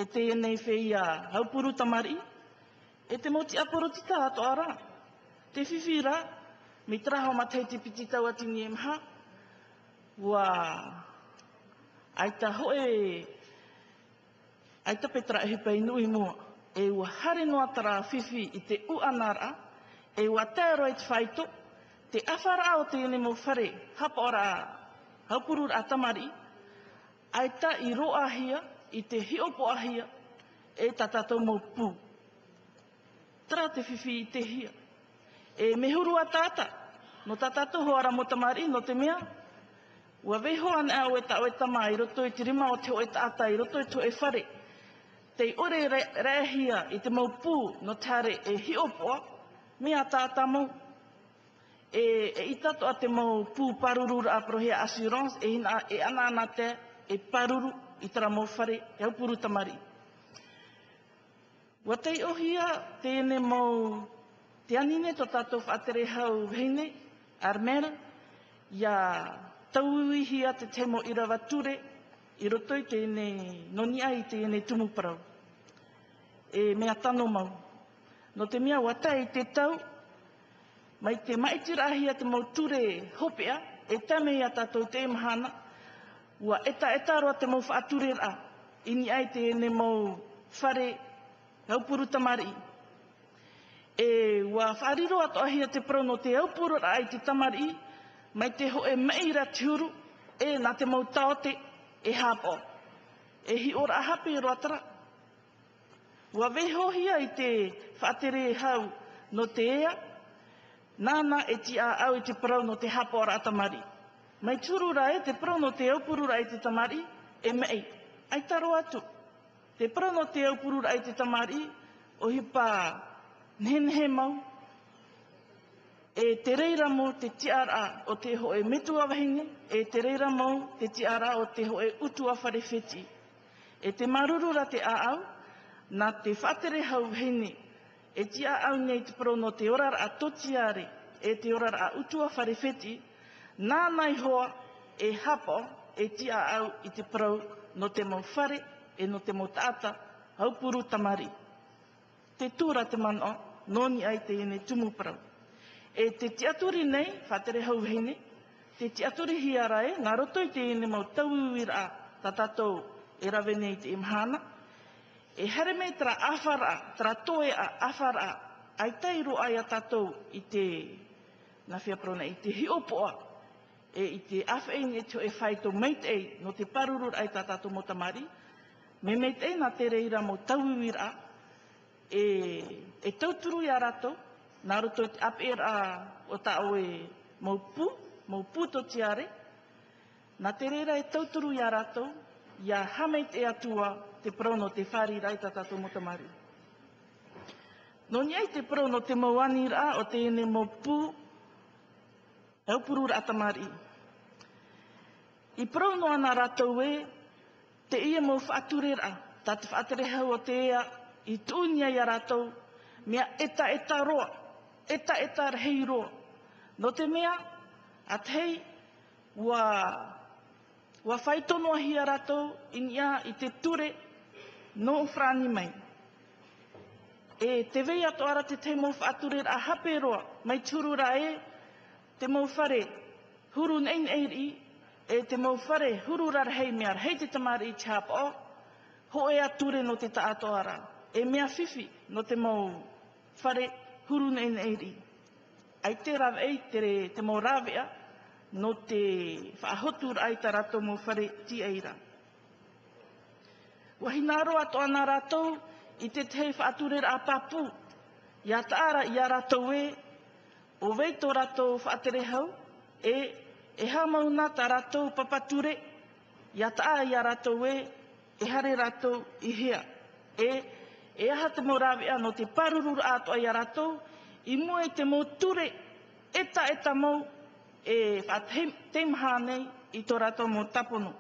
e te nei whea haupuru tamari, e te moti aporo tita ato ara. Te whiwhira, mi traho ma te te piti tau atini e maha, wa aita hoe, aita petra e hipa inu i mua, e ua hare noa tara whiwhi i te uanara, e ua tēro e te whaito, te awhara o te ene mo whare, hapa ora haupuru a tamari, aita i roa hia, i te hiopo ahia, e tatatou mo pū. Tara te whiwhi i te hia. E mehuru a tata, no tatatou hoara mo tamari, no te mea, ua veho ane au e ta o e tama, i roto i te rima o te o e tata, i roto i to e whare. Te ore rea hia i te mau pū, no tare e hiopoa, mea tata mo. E, e i tato a te mau pū parururu a prohea assurance, e, ina, e ana ana te, e paruru, i tara mau whare, e haupuru tamari. Wa tei ohia, tēne mau, te anine to tātou whaatere hau heine, armera, ia tauihia te temo irawa ture, i roto i tēne noni ai tēne tumuparau. E mea tano mau. No te mea wata i te tau, mai te maitirahia te mau ture hopea, e tame ia tātou te mahana, ua eta eta roa te mau whaature ra, ini ai tēne mau whare haupuru tamari. E ua whaariro ato ahia te pro no te haupuru ra ai te tamari, mai te hoe meira tiuru, e nā te mau taote e hapo. E hi ora ahape roa tara. Ua vehohia i te whaatere hau no te ea, nāna e ti a au i te pro no te hapo ora tamari. Mai turu ra e te pro no te haupuru ra i te tamari, e mei, ai taro atu. Te pro no te haupuru ra i te tamari, o hipa nehe mau, e te reira mo te tiara o te hoe metua wahine, e te reira mo te tiara o te hoe utua wharewheti. E te marurura te aau, nā te whatere hau wahine, e ti aau nei te pro no te orara a totiare, e te orara a utua wharewheti, nā nai hoa e hapo, e ti aau i te pro no te mau whare, e no te mau tata, haupuru tamari. Te tūra te mano, noni ai te ene tumuparau. E te tiaturi nei, whatere hau hene, te tiaturi hiarae, ngā roto i te ene mau tauira ta tātou e rawe nei te imhana, e here mei tara awhara, tara toe a awhara, ai teiro ai a tātou i te, na whia prona, i te hiopoa, e i te awhain e teo e whaito meit ei, no te parurur ai ta tātou mo tamari, me meit ei nā te reira mo tauira, e, e tauturu i a rato, nā roto te apera o ta o e mau pū, mau pū to tiare, nā te reira e tauturu i a rato, ia hameit e atua te prono te whari rai ta tātou mo tamari. Noni ai te prono te mau ani ra o te ene mau pū, haupuru ra tamari. I prono ana ratou e, te ia mau whaature ra, ta te whaatere hau o te ea, i tūnia i a ratou, mea eta eta roa, eta eta rehei roa. No te mea, at hei, ua, ua whaitonoa hi a ratou, inia i te ture, no frani mai. E te vei ato ara te te mau whaature a hape roa, mai turu ra e, te mau whare, huru nein eiri, e te mau whare, huru ra rehei mea, rehei te tamari i te hapa o, ho e ature no te taato ara. E mea whiwhi no te mau whare huru nei eiri. Ai te rawe ei te, te mau rawea no te whaahotur ai ta rato mau whare ti eira. Wahinaro ato ana ratou i te te whaature a papu. Ia taara i a ratou e, o veito ratou whaatere hau, e, e hamauna ta ratou papature, ia taara i a ratou e, e hare ratou i hea. E, e aha te morawea no te parururu ato ai a ratou, i mua te mo ture, eta eta mo, e whateimha nei i tō ratou mo tapono.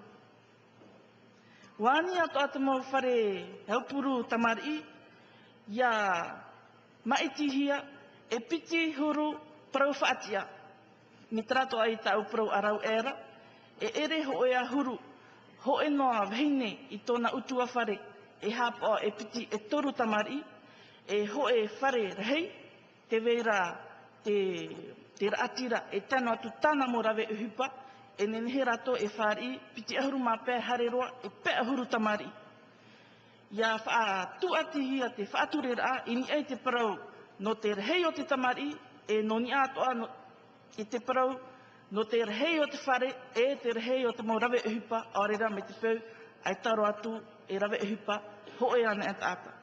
Wāni ato atu mo whare haupuru tamari, ia maitihia, e piti huru prau whaatia. Mi trato ai tau prau arau era, e ere ho e a huru, ho e noa vheine i tōna utua whare, e hapo e piti e toru tamari, e ho e whare rehei, te veira te, te raatira e tano atu tana mo rawe uhupa, e nenehe rato e whari, piti ahuru mā pē hare roa, e pē ahuru tamari. Ia wha tu ati hia te whaature raa, ini ei te parau no te rehei o te tamari, e noni atoa no, i te parau no te rehei o te whare, e te rehei o te mo rawe uhupa, aorera me te pau, ai taro atu e rawe uhupa, ho e ana e taata.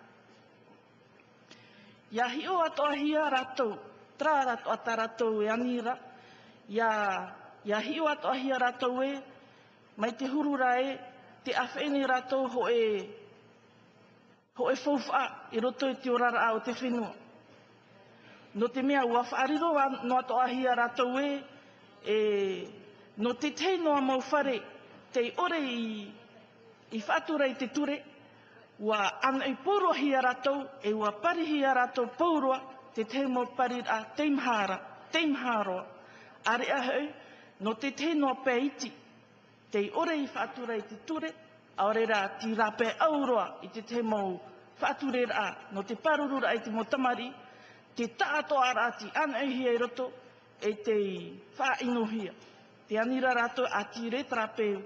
Ia hio atoa hia ratou, tra rato ata ratou e anira, ia, ia hio atoa hia ratou e, mai te hurura e, te awhene ratou ho e, ho e whauwha i roto i te orara o te whenua. No te mea ua whaariro no atoa hia ratou e, e no te teinoa mau whare, te ore i, i whaatura i te ture, ua ana i pōroa hia ratou, e ua pari hia ratou pōroa, te teimo pari a teimhara, teimharoa. Are ahau, no te teinoa pēiti, te ore i whaatura i te ture, aorera ti rape auroa i te teimo whaature a, no te parurura i te motamari, te taatoa rati ana i hia i roto, e te whainohia. Te anira rato a ti re trapeu.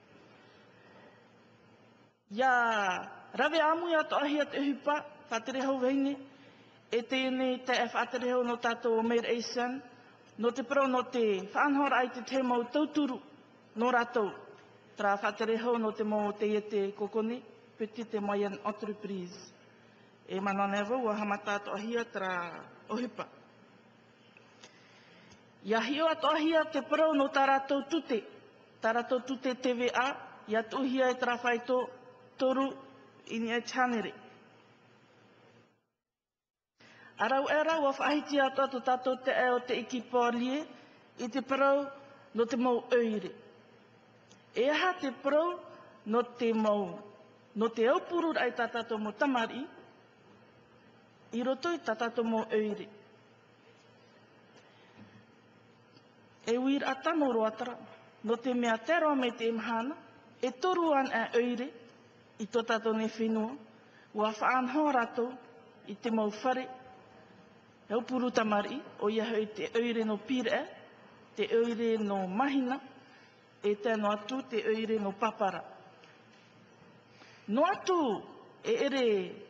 Ia rawe amui ato ahia te uhupa, whaterehau veine, e te ene te e whaterehau no tātou o Mayor Asian, no te pro no te whanhora ai te te mau tauturu no ratou. Tra whaterehau no te mo te e te kokone, Petite Moyenne Entreprise. E mananewa ua hamata ato ahia tra uhupa. Ia hio ato ahia te pro no tā ratou tute, tā ratou tute T V A, ia tuhia e tra whaito toru ini e chanere. Arau era ua whahiti ato ato tātou te eo te iki pōrie i te parau no te mau oire. E aha te parau no te mau, no te aupurur ai tā tātou mo tamari, i roto i tā tātou mo oire. E uir atano roatara, no te mea tero me te imhana, e toru an a oire, i tō tātou ne whenua, ua whaanho ratou i te mau whare, hau puru tamari, o ia hau te oire no pire, te oire no mahina, e tēno atu te oire no papara. No atu e ere,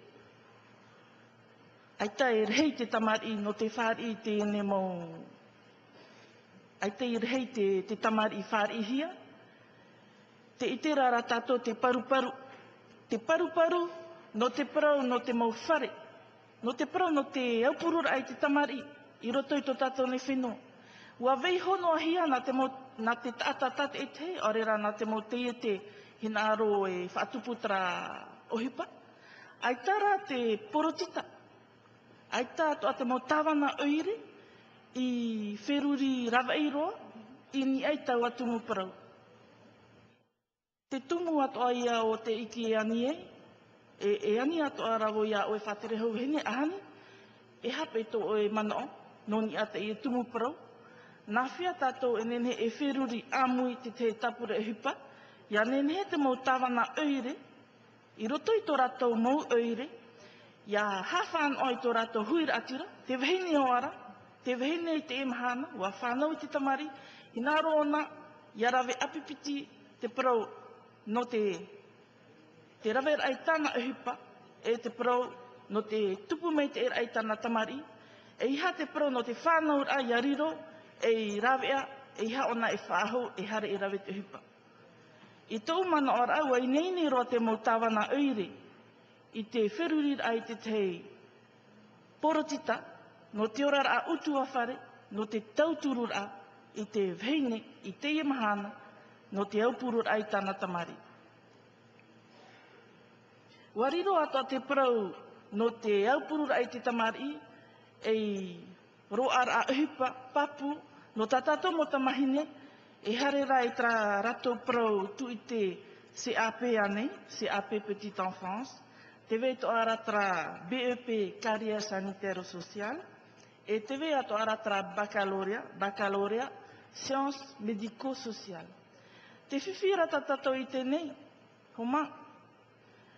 aita e rehei te tamari no te whari te ene mau, aita e rehei te, te tamari whari hia, te iterara tātou te paruparu, te paruparu no te parau no te mau whare, no te parau no te aupurura ai te tamari, i roto i tō tātou ne whenua. Ua vei hono ahia na te, mo, na te tātātat e te, orera na te mo te e te hina aro e whaatuputra ohipa. Ai tara te porotita, ai tātua te mo tāwana oire, i wheruri rawairoa, i ni ai tau atu mo parau. Te tumu atoa ia o te iki e ani e, e, e ani atoa rawo ia o e whaterehau hene ahane, e hape to o e manao, noni ata i e tumu parau. Nā whia tātou e nene e wheruri amui te te tapura e hupa, ia nene te mau tāwana oire, i roto i tō ratou mau oire, ia hawhan o i tō ratou huira atira, te wahine o ara, te wahine i te emahana, ua whanau i te tamari, i nā roona, ia rawe apipiti te parau, no te, te rawe rai tāna uhupa, e te parau no te tupu mei te rai tāna tamari, e iha te parau no te whānau rai ariro, e i rawea, e iha ona e whāhau, e hare i rawe te uhupa. I tō mana ora aua, i neini roa te mau tāwana oire, i te wheruri ai te te porotita, no te ora a utua whare, no te tauturu a, i te veine, i te iamahana, no te aupuru ai tāna tamari. Wariro ato te parau no te aupuru ai te tamari, e roar a uhupa, papu, no tatato mo tamahine, e hare rai tra rato parau tu i te C A P ane, C A P Petite Enfance, te vei to ara tra B E P Carrière Sanitaire Social, e te vei ato ara tra baccalauréat, baccalauréat Sciences Médico-Sociales. Te whiwhira tatato i te nei, homa,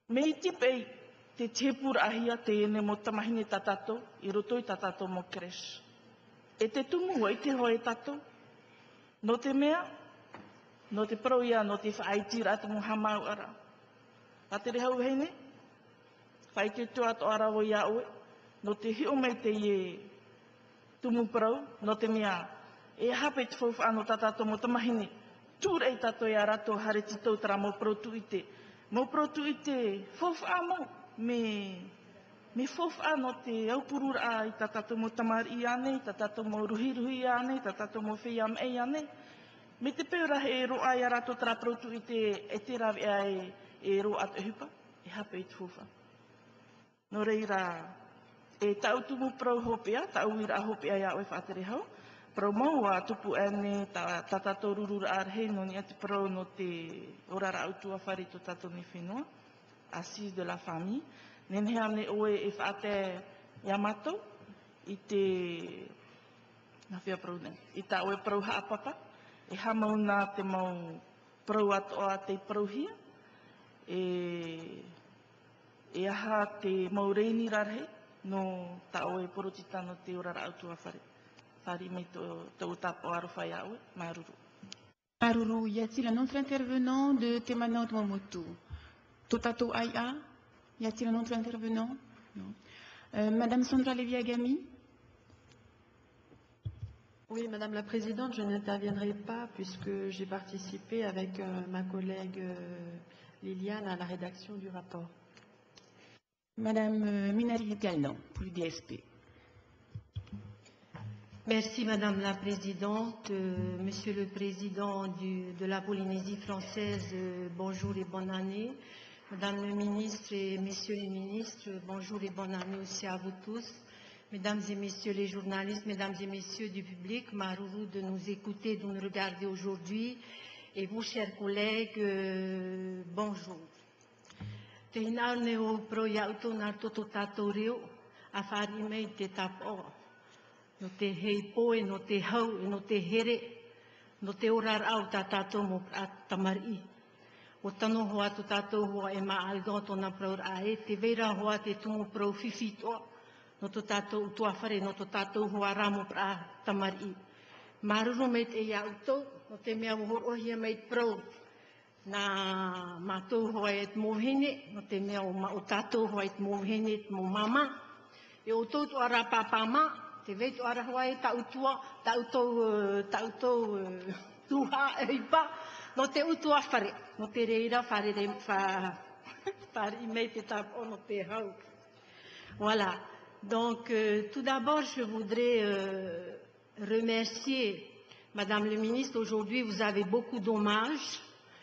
Me i tipe te tepura ahia te ene mo tamahine tatato, i roto i tatato mo kresh. E te tumu i te hoe tato, no te mea, no te proia, no te whaitira atu mo hamau ara. A te rehau heine, whaititu atu ara o ia oe, no te hio mei te ie tumu prau, no te mea, e hape te whauwha ano tatato mo tamahine, tūrei tato i a rato hare titou tara mo protu i te, mo protu i te whauwha mo, me, me whauwha no te aupurura a i tatato mo tamari i ane, i tatato mo ruhiruhi i ane, i tatato mo whiam e i ane, me te peura he e roa i a rato tara protu i te e te rawi a e, e roa atu hupa, e hape i te whauwha. No reira, e tautumu prau hopea, tau ira a hopea ia oe whaatere hau, prau mau a tupu ane ta tatato rurura arhe no ni ati prau no te orara autua whare to tato ni whenua, assise de la famille. Nenhea ne oe e whaate Yamato i te, na whia prau nei, i ta oe prau haapapa, e hamau nā te mau prau atoa te prau hia, e, e aha te mau reini rarhe, no ta oe porotitano te orara autua whare. Whare me tau tapo aro whai aue, Maruru. Maruru, y a-t-il un autre intervenant de Temana Momotu? Totato Aïa, y a-t-il un autre intervenant? Non. Euh, Madame Sandra Leviagami? Oui, Madame la Présidente, je n'interviendrai pas puisque j'ai participé avec euh, ma collègue euh, Liliane à la rédaction du rapport. Madame euh, Minari Galnon, pour le D S P. Merci Madame la Présidente, euh, Monsieur le Président du, de la Polynésie française, euh, bonjour et bonne année. Madame le Ministre et Messieurs les Ministres, bonjour et bonne année aussi à vous tous. Mesdames et Messieurs les journalistes, Mesdames et Messieurs du public, Maruru de nous écouter, de nous regarder aujourd'hui. Et vous, chers collègues, euh, bonjour. Te hina ne o pro ia uto nā toto tātou reo, a whari mei te tapo. No te hei poe, no te hau, no te here, no te orar au tā tātou mo tamari. O tano hoa tu tātou hoa e maa algon tōna praur a e, te veira hoa te tumu prau whiwhi toa, no to tātou utua whare, no to tātou hoa ramo pra tamari. Maruru mei te ia uto, no te mea uhor ohia mei prau, na mātou hoa e te mōhene, no te mea o, o tātou hoa e te mōhene, te mō mama, e o tōtu ara pāpāma, te veitu ara hoa e ta utua, ta utou, ta utou tuha e ipa, no te utua whare, no te reira whare re whare mei te tapo no te hau. Voilà. Donc, euh, tout d'abord, je voudrais euh, remercier Madame le Ministre. Aujourd'hui, vous avez beaucoup d'hommages.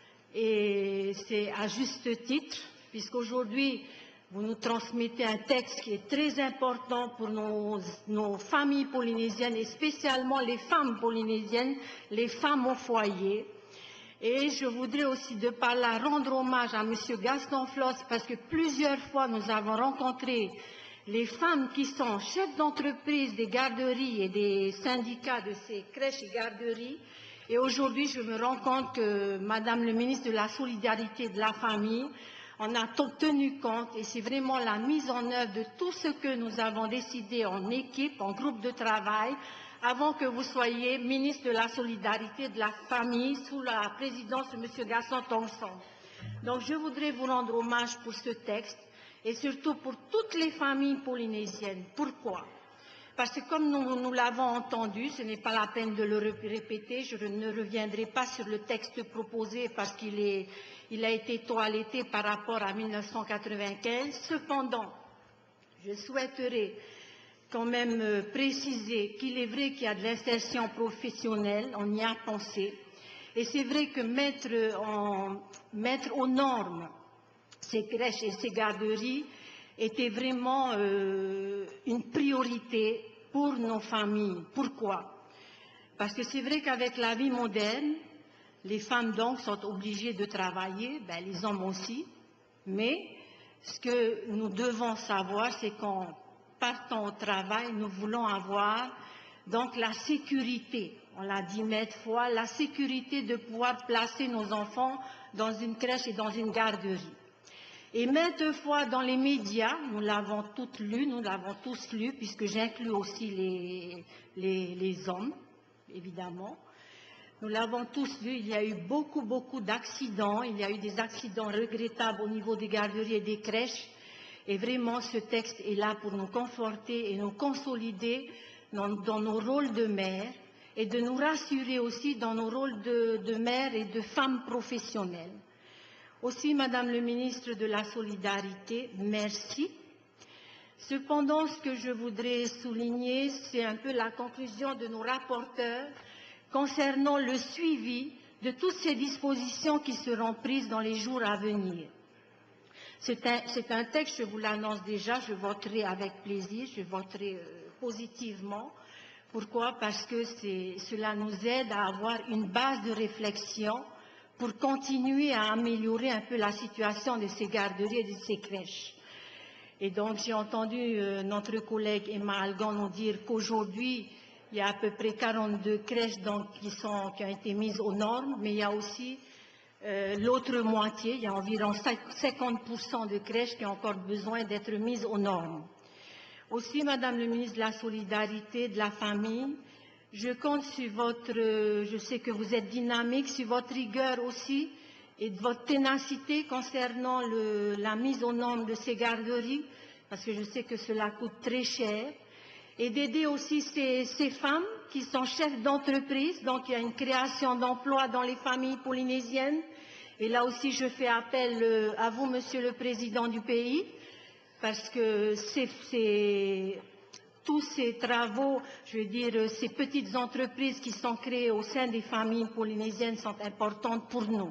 Et c'est à juste titre, puisqu'aujourd'hui, vous nous transmettez un texte qui est très important pour nos, nos familles polynésiennes et spécialement les femmes polynésiennes, les femmes au foyer. Et je voudrais aussi de par là rendre hommage à M. Gaston Floss parce que plusieurs fois nous avons rencontré les femmes qui sont chefs d'entreprise des garderies et des syndicats de ces crèches et garderies. Et aujourd'hui, je me rends compte que Madame le ministre de la Solidarité et de la Famille en a tenu compte et c'est vraiment la mise en œuvre de tout ce que nous avons décidé en équipe, en groupe de travail, avant que vous soyez ministre de la Solidarité et de la Famille sous la présidence de M. Gaston Tongson. Donc je voudrais vous rendre hommage pour ce texte et surtout pour toutes les familles polynésiennes. Pourquoi ? Parce que comme nous, nous l'avons entendu, ce n'est pas la peine de le répéter, je ne reviendrai pas sur le texte proposé parce qu'il est, il a été toiletté par rapport à mille neuf cent quatre-vingt-quinze. Cependant, je souhaiterais quand même préciser qu'il est vrai qu'il y a de l'insertion professionnelle, on y a pensé, et c'est vrai que mettre, en, mettre aux normes ces crèches et ces garderies était vraiment euh, une priorité pour nos familles. Pourquoi? Parce que c'est vrai qu'avec la vie moderne, les femmes donc sont obligées de travailler, ben, les hommes aussi, mais ce que nous devons savoir, c'est qu'en partant au travail, nous voulons avoir donc la sécurité, on l'a dit maintes fois, la sécurité de pouvoir placer nos enfants dans une crèche et dans une garderie. Et maintes fois dans les médias, nous l'avons toutes lu, nous l'avons tous lu, puisque j'inclus aussi les, les, les hommes, évidemment. Nous l'avons tous vu, il y a eu beaucoup, beaucoup d'accidents, il y a eu des accidents regrettables au niveau des garderies et des crèches. Et vraiment, ce texte est là pour nous conforter et nous consolider dans, dans nos rôles de mère et de nous rassurer aussi dans nos rôles de, de mère et de femme professionnelle. Aussi, Madame le ministre de la Solidarité, merci. Cependant, ce que je voudrais souligner, c'est un peu la conclusion de nos rapporteurs concernant le suivi de toutes ces dispositions qui seront prises dans les jours à venir. C'est un, c'est un texte, je vous l'annonce déjà, je voterai avec plaisir, je voterai euh, positivement. Pourquoi? Parce que c'est, cela nous aide à avoir une base de réflexion pour continuer à améliorer un peu la situation de ces garderies et de ces crèches. Et donc, j'ai entendu euh, notre collègue Emma Algan nous dire qu'aujourd'hui, il y a à peu près quarante-deux crèches donc, qui, sont, qui ont été mises aux normes, mais il y a aussi euh, l'autre moitié, il y a environ cinquante pour cent de crèches qui ont encore besoin d'être mises aux normes. Aussi, Madame le ministre de la Solidarité, de la Famille, je compte sur votre, je sais que vous êtes dynamique, sur votre rigueur aussi et de votre ténacité concernant le, la mise aux normes de ces garderies, parce que je sais que cela coûte très cher, et d'aider aussi ces, ces femmes qui sont chefs d'entreprise, donc il y a une création d'emplois dans les familles polynésiennes, et là aussi je fais appel à vous, Monsieur le Président du pays, parce que c'est... c'est tous ces travaux, je veux dire, ces petites entreprises qui sont créées au sein des familles polynésiennes sont importantes pour nous.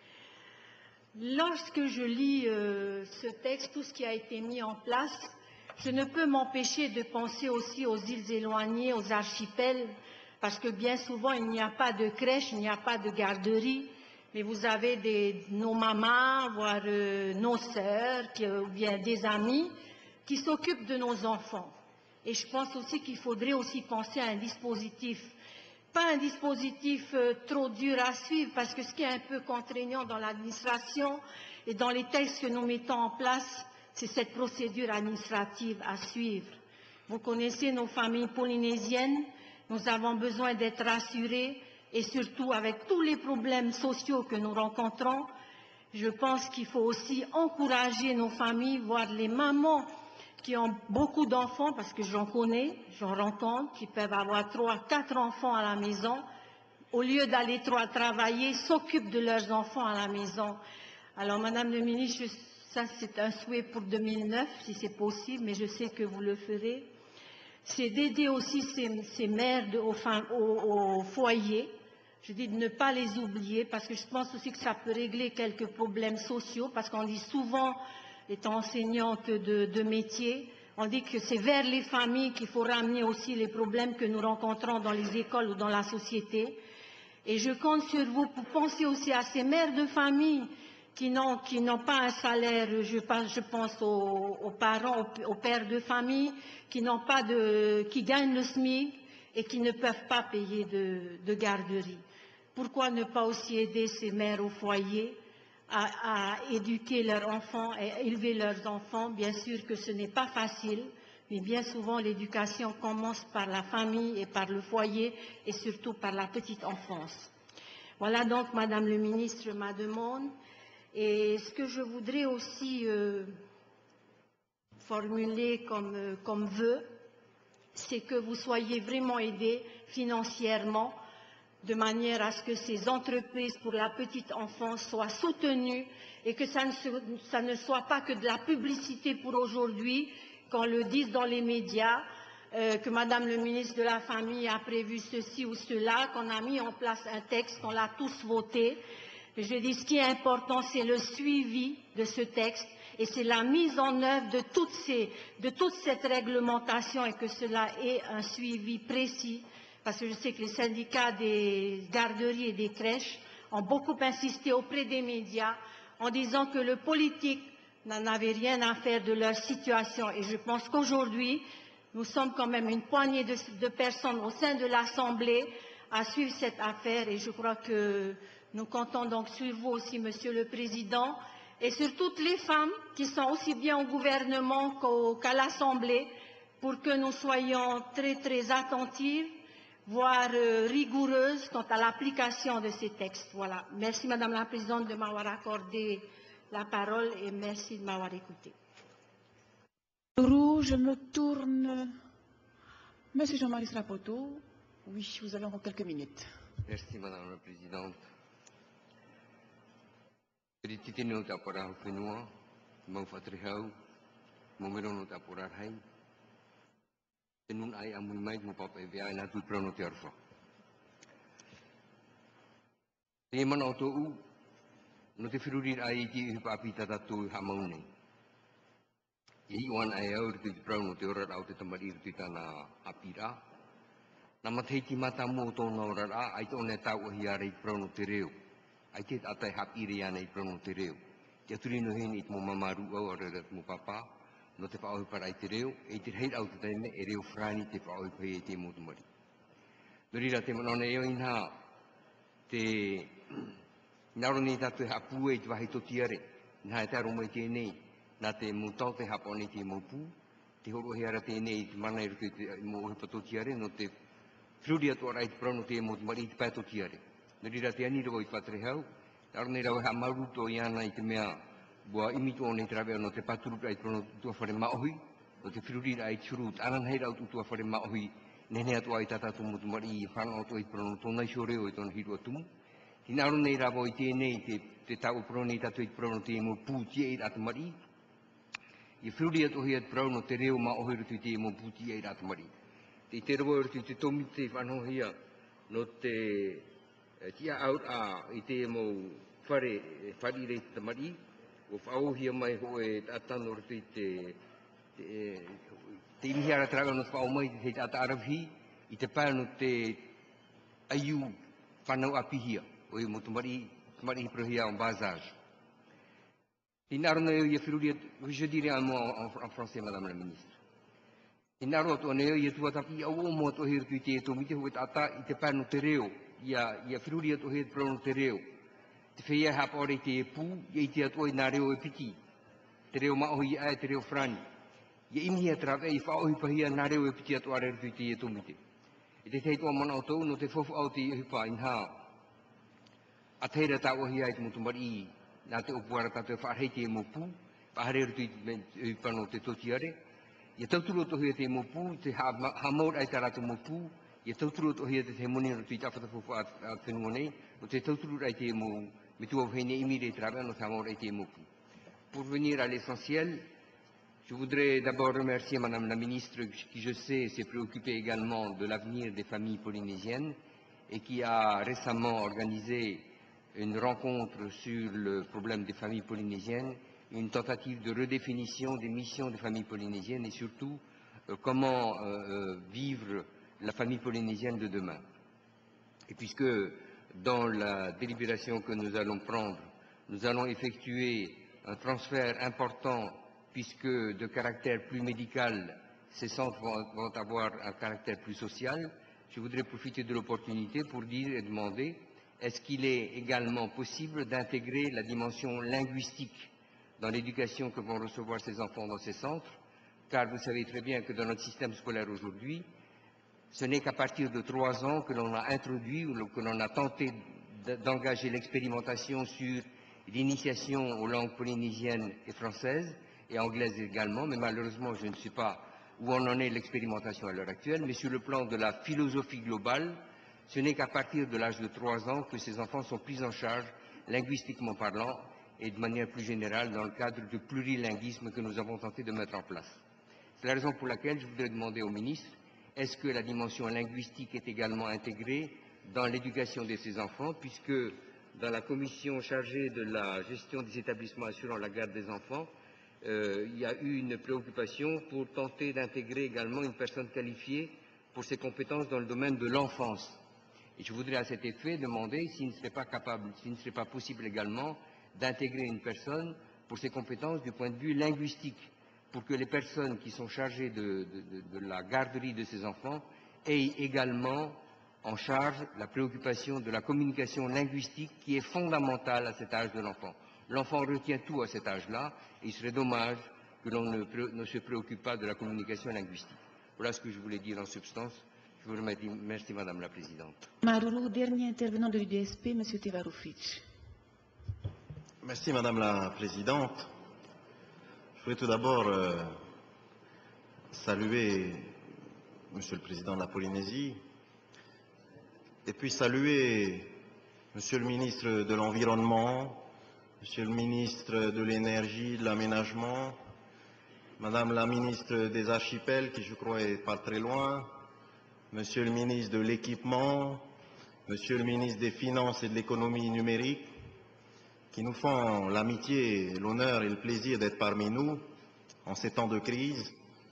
Lorsque je lis euh, ce texte, tout ce qui a été mis en place, je ne peux m'empêcher de penser aussi aux îles éloignées, aux archipels, parce que bien souvent, il n'y a pas de crèche, il n'y a pas de garderie, mais vous avez des, nos mamans, voire euh, nos sœurs, qui, ou bien des amis, qui s'occupent de nos enfants. Et je pense aussi qu'il faudrait aussi penser à un dispositif, pas un dispositif euh, trop dur à suivre, parce que ce qui est un peu contraignant dans l'administration et dans les textes que nous mettons en place, c'est cette procédure administrative à suivre. Vous connaissez nos familles polynésiennes, nous avons besoin d'être rassurés, et surtout avec tous les problèmes sociaux que nous rencontrons, je pense qu'il faut aussi encourager nos familles, voire les mamans qui ont beaucoup d'enfants, parce que j'en connais, j'en rencontre, qui peuvent avoir trois, quatre enfants à la maison, au lieu d'aller travailler, s'occupent de leurs enfants à la maison. Alors, Madame le ministre, je, ça c'est un souhait pour deux mille neuf, si c'est possible, mais je sais que vous le ferez. C'est d'aider aussi ces, ces mères de, au, au, au foyer, je dis de ne pas les oublier, parce que je pense aussi que ça peut régler quelques problèmes sociaux, parce qu'on dit souvent, étant enseignante de, de métier, on dit que c'est vers les familles qu'il faut ramener aussi les problèmes que nous rencontrons dans les écoles ou dans la société. Et je compte sur vous pour penser aussi à ces mères de famille qui n'ont, qui n'ont pas un salaire, je pense, je pense aux, aux parents, aux, aux pères de famille, qui n'ont pas de, qui gagnent le SMIC et qui ne peuvent pas payer de, de garderie. Pourquoi ne pas aussi aider ces mères au foyer À, à éduquer leurs enfants et élever leurs enfants? Bien sûr que ce n'est pas facile, mais bien souvent l'éducation commence par la famille et par le foyer et surtout par la petite enfance. Voilà donc, Madame le ministre, ma demande. Et ce que je voudrais aussi euh, formuler comme, euh, comme vœu, c'est que vous soyez vraiment aidés financièrement, de manière à ce que ces entreprises pour la petite enfance soient soutenues et que ça ne, se, ça ne soit pas que de la publicité pour aujourd'hui, qu'on le dise dans les médias, euh, que Madame le ministre de la Famille a prévu ceci ou cela, qu'on a mis en place un texte, qu'on l'a tous voté. Je dis, ce qui est important, c'est le suivi de ce texte et c'est la mise en œuvre de, toutes ces, de toute cette réglementation et que cela ait un suivi précis. Parce que je sais que les syndicats des garderies et des crèches ont beaucoup insisté auprès des médias en disant que le politique n'en avait rien à faire de leur situation. Et je pense qu'aujourd'hui, nous sommes quand même une poignée de, de personnes au sein de l'Assemblée à suivre cette affaire. Et je crois que nous comptons donc sur vous aussi, Monsieur le Président, et sur toutes les femmes qui sont aussi bien au gouvernement qu'au- qu'à l'Assemblée, pour que nous soyons très très attentives, voire euh, rigoureuses quant à l'application de ces textes. Voilà. Merci Madame la Présidente de m'avoir accordé la parole et merci de m'avoir écoutée. Rouge, je me tourne. Monsieur Jean-Marie Strapoto, oui, vous avez encore quelques minutes. Merci, Madame la Présidente. Titi no tapora whenua, mau whatrihau, mau mero no tapora hai. Tenun ai amui mai mo papa e vea na tu prono te arfa. Te mana o tōu, no te whirurir ai ki i papi tatatu i hamau nei. I iwan ai au ritu i prono te ora au te tamari ritu i tana apira. Na mateiti mata mo tōna ora rā, ai tōne tau ahi ara i prono te reo. Ai te atai hapiri ana i prono te reo. Kia turino heni i te mo mamaru au ara rat mo papa, no te whaohi para i te reo, e te rei au te taime e reo frani te whaohi pai e te motumari. No rira te manone eo inha, te naro nei tatu e hapu e te wahi totiare, nha e taro mai tēnei, nā te mutau te hapa nei te mopu, te horo he ara tēnei te mana i rutu i te mo ohi patotiare, no te whiruri atu ara i te prono te motumari i te pai totiare. No rira te ani rawa i whatre hau, naro nei rawa ha maruto i ana i te mea, bua imitu o nei trawe no te paturuka i prono tua whare maohi, no te whiruri ai churut, anan hei rau tua whare maohi, nene atu ai tatatu motumari i whanau atu i prono tōna i shoreo i tōna hiru atumu. Ti naro nei rawa i tēnei te, te tau prono i tatu i prono te mo pūtia i ratumari, i whiruri atu hi atu prono te reo maohi rutu i te mo pūtia i ratumari. Te te rawa rutu i te tomi te whanohia, no te tia out a i te mo whare, whare rei te tamari, o whaohia mai ho e atano rutu i te te, te imihiara traga no whao mai te te ata arawhi, i te pāia no te aiu whanau apihia, o i mo tamari, tamari hi prohia en bas âge. I naro na eu ia whiruri, je dirais un mot en, en français, Madame la Ministre. I naro atu ana eu ia tuatapi au o mo atu hi rutu i te eto mite ho e tata i te pāia no te reo, ia, ia whiruri atu hi prono te reo. Te whia hapa ore te e pū, ia i te atu i nā reo e piki. Te reo maohi ai, te reo frani. Ia imihia trawe i whaohi pahia nā reo e piki atu are rutu i te e tomite. I te teitoa mana o tau, no te whofu au te ihipa in hā. A teira tau ahi ai te mutumari i, nā te opuara tātou e whaarhei te e mo pū, whaare rutu i te ihipa no te totiare. Ia tauturu tohi te e mo pū, te hamaur ai tā rātou mo pū, ia tauturu tohi te te moni rutu i tāwhata whofu a whenua nei, no te tauturu ai te e mo mitua whene imire trawe no te hamaur ai te e mo pū. Pour venir à l'essentiel, je voudrais d'abord remercier Madame la Ministre qui, je sais, s'est préoccupée également de l'avenir des familles polynésiennes et qui a récemment organisé une rencontre sur le problème des familles polynésiennes, une tentative de redéfinition des missions des familles polynésiennes et surtout euh, comment euh, vivre la famille polynésienne de demain. Et puisque dans la délibération que nous allons prendre, nous allons effectuer un transfert important puisque de caractère plus médical, ces centres vont, vont avoir un caractère plus social, je voudrais profiter de l'opportunité pour dire et demander est-ce qu'il est également possible d'intégrer la dimension linguistique dans l'éducation que vont recevoir ces enfants dans ces centres, car vous savez très bien que dans notre système scolaire aujourd'hui, ce n'est qu'à partir de trois ans que l'on a introduit ou que l'on a tenté d'engager l'expérimentation sur l'initiation aux langues polynésiennes et françaises, et anglaises également, mais malheureusement je ne sais pas où en en est l'expérimentation à l'heure actuelle, mais sur le plan de la philosophie globale, ce n'est qu'à partir de l'âge de trois ans que ces enfants sont pris en charge, linguistiquement parlant, et de manière plus générale dans le cadre du plurilinguisme que nous avons tenté de mettre en place. C'est la raison pour laquelle je voudrais demander au ministre, est-ce que la dimension linguistique est également intégrée dans l'éducation de ces enfants, puisque dans la commission chargée de la gestion des établissements assurant la garde des enfants, euh, il y a eu une préoccupation pour tenter d'intégrer également une personne qualifiée pour ses compétences dans le domaine de l'enfance. Et je voudrais à cet effet demander s'il ne serait pas capable, s'il ne serait pas possible également d'intégrer une personne pour ses compétences du point de vue linguistique, pour que les personnes qui sont chargées de, de, de, de la garderie de ces enfants aient également en charge la préoccupation de la communication linguistique qui est fondamentale à cet âge de l'enfant. L'enfant retient tout à cet âge-là, et il serait dommage que l'on ne, ne se préoccupe pas de la communication linguistique. Voilà ce que je voulais dire en substance. Je vous remercie, merci Madame la Présidente. Maruru, dernier intervenant de l'U D S P, M. Tevarovic. Merci Madame la Présidente. Je voudrais tout d'abord euh, saluer Monsieur le Président de la Polynésie et puis saluer Monsieur le Ministre de l'Environnement, Monsieur le Ministre de l'Énergie, de l'Aménagement, Madame la Ministre des Archipels, qui je crois est pas très loin, Monsieur le Ministre de l'Équipement, Monsieur le Ministre des Finances et de l'Économie numérique, qui nous font l'amitié, l'honneur et le plaisir d'être parmi nous en ces temps de crise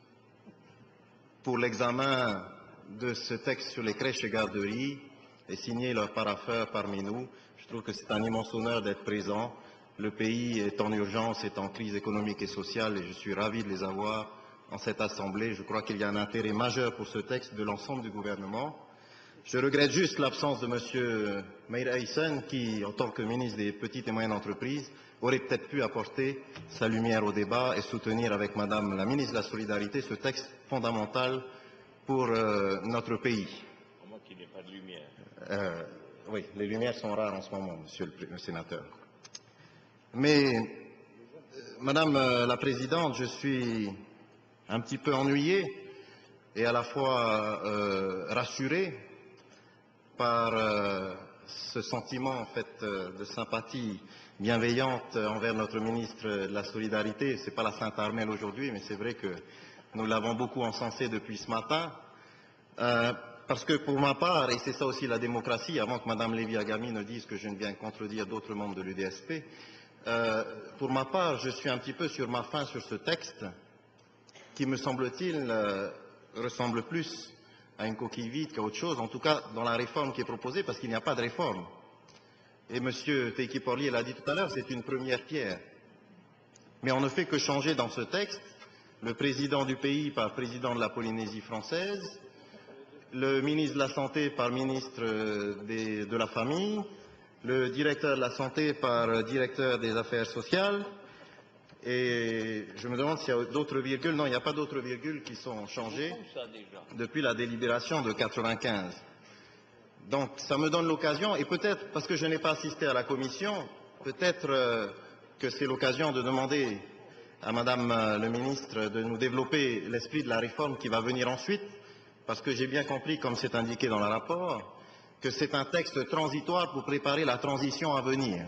pour l'examen de ce texte sur les crèches et garderies et signer leur parapheur parmi nous. Je trouve que c'est un immense honneur d'être présent. Le pays est en urgence, est en crise économique et sociale et je suis ravi de les avoir en cette Assemblée. Je crois qu'il y a un intérêt majeur pour ce texte de l'ensemble du gouvernement. Je regrette juste l'absence de M. Meir Hayssen qui, en tant que ministre des Petites et Moyennes Entreprises, aurait peut-être pu apporter sa lumière au débat et soutenir avec Madame la ministre de la Solidarité ce texte fondamental pour euh, notre pays. Comment qu'il n'y ait pas de lumière? Euh, oui, les lumières sont rares en ce moment, Monsieur le, le Sénateur. Mais, euh, Madame euh, la Présidente, je suis un petit peu ennuyé et à la fois euh, rassuré par euh, ce sentiment en fait euh, de sympathie bienveillante envers notre ministre de la Solidarité. Ce n'est pas la Sainte-Armelle aujourd'hui, mais c'est vrai que nous l'avons beaucoup encensé depuis ce matin. Euh, parce que pour ma part, et c'est ça aussi la démocratie, avant que Mme Lévy-Agami ne dise que je ne viens contredire d'autres membres de l'U D S P, euh, pour ma part, je suis un petit peu sur ma faim sur ce texte qui, me semble-t-il, euh, ressemble plus à une coquille vide qu'à autre chose, en tout cas dans la réforme qui est proposée, parce qu'il n'y a pas de réforme. Et M. Teiki Porlier l'a dit tout à l'heure, c'est une première pierre. Mais on ne fait que changer dans ce texte le président du pays par président de la Polynésie française, le ministre de la Santé par ministre des, de la Famille, le directeur de la Santé par directeur des Affaires sociales, et je me demande s'il y a d'autres virgules. Non, il n'y a pas d'autres virgules qui sont changées depuis la délibération de quatre-vingt-quinze. Donc, ça me donne l'occasion, et peut-être, parce que je n'ai pas assisté à la commission, peut-être euh, que c'est l'occasion de demander à Madame euh, le ministre de nous développer l'esprit de la réforme qui va venir ensuite, parce que j'ai bien compris, comme c'est indiqué dans le rapport, que c'est un texte transitoire pour préparer la transition à venir.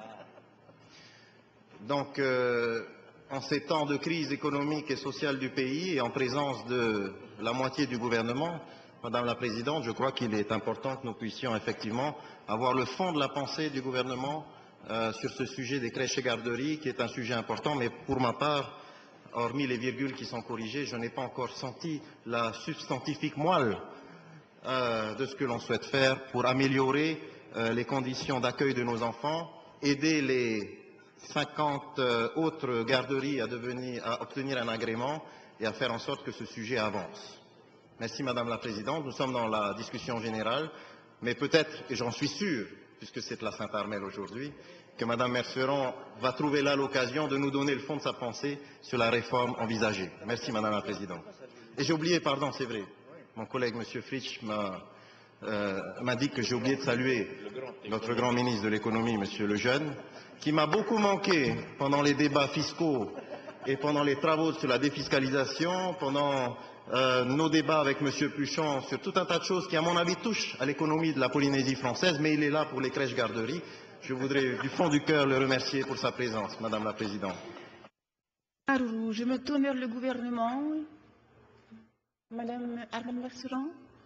Donc, euh, en ces temps de crise économique et sociale du pays et en présence de la moitié du gouvernement, Madame la Présidente, je crois qu'il est important que nous puissions effectivement avoir le fond de la pensée du gouvernement euh, sur ce sujet des crèches et garderies, qui est un sujet important, mais pour ma part, hormis les virgules qui sont corrigées, je n'ai pas encore senti la substantifique moelle euh, de ce que l'on souhaite faire pour améliorer euh, les conditions d'accueil de nos enfants, aider les cinquante euh, autres garderies à, devenir, à obtenir un agrément et à faire en sorte que ce sujet avance. Merci Madame la Présidente. Nous sommes dans la discussion générale, mais peut-être, et j'en suis sûr, puisque c'est la Sainte-Armelle aujourd'hui, que Madame Merceron va trouver là l'occasion de nous donner le fond de sa pensée sur la réforme envisagée. Merci Madame la Présidente. Et j'ai oublié, pardon, c'est vrai, mon collègue Monsieur Fritsch m'a euh, dit que j'ai oublié de saluer notre grand ministre de l'économie, Monsieur Lejeune, qui m'a beaucoup manqué pendant les débats fiscaux et pendant les travaux sur la défiscalisation, pendant euh, nos débats avec M. Pluchon sur tout un tas de choses qui, à mon avis, touchent à l'économie de la Polynésie française, mais il est là pour les crèches-garderies. Je voudrais du fond du cœur le remercier pour sa présence, Madame la Présidente. Je me tourne vers le gouvernement. Madame Armand Merceron.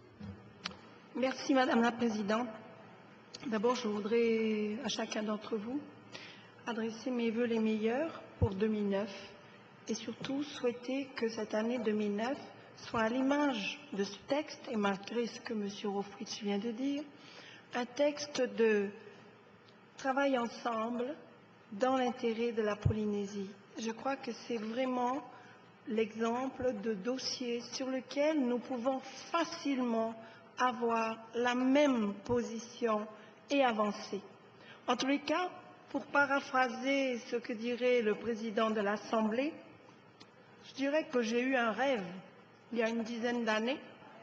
Merci Madame la Présidente. D'abord, je voudrais à chacun d'entre vous adresser mes vœux les meilleurs pour deux mille neuf et surtout souhaiter que cette année deux mille neuf soit à l'image de ce texte, et malgré ce que M. Rofritz vient de dire, un texte de travail ensemble dans l'intérêt de la Polynésie. Je crois que c'est vraiment l'exemple de dossier sur lequel nous pouvons facilement avoir la même position et avancer. En tous les cas, pour paraphraser ce que dirait le président de l'Assemblée, je dirais que j'ai eu un rêve il y a une dizaine d'années.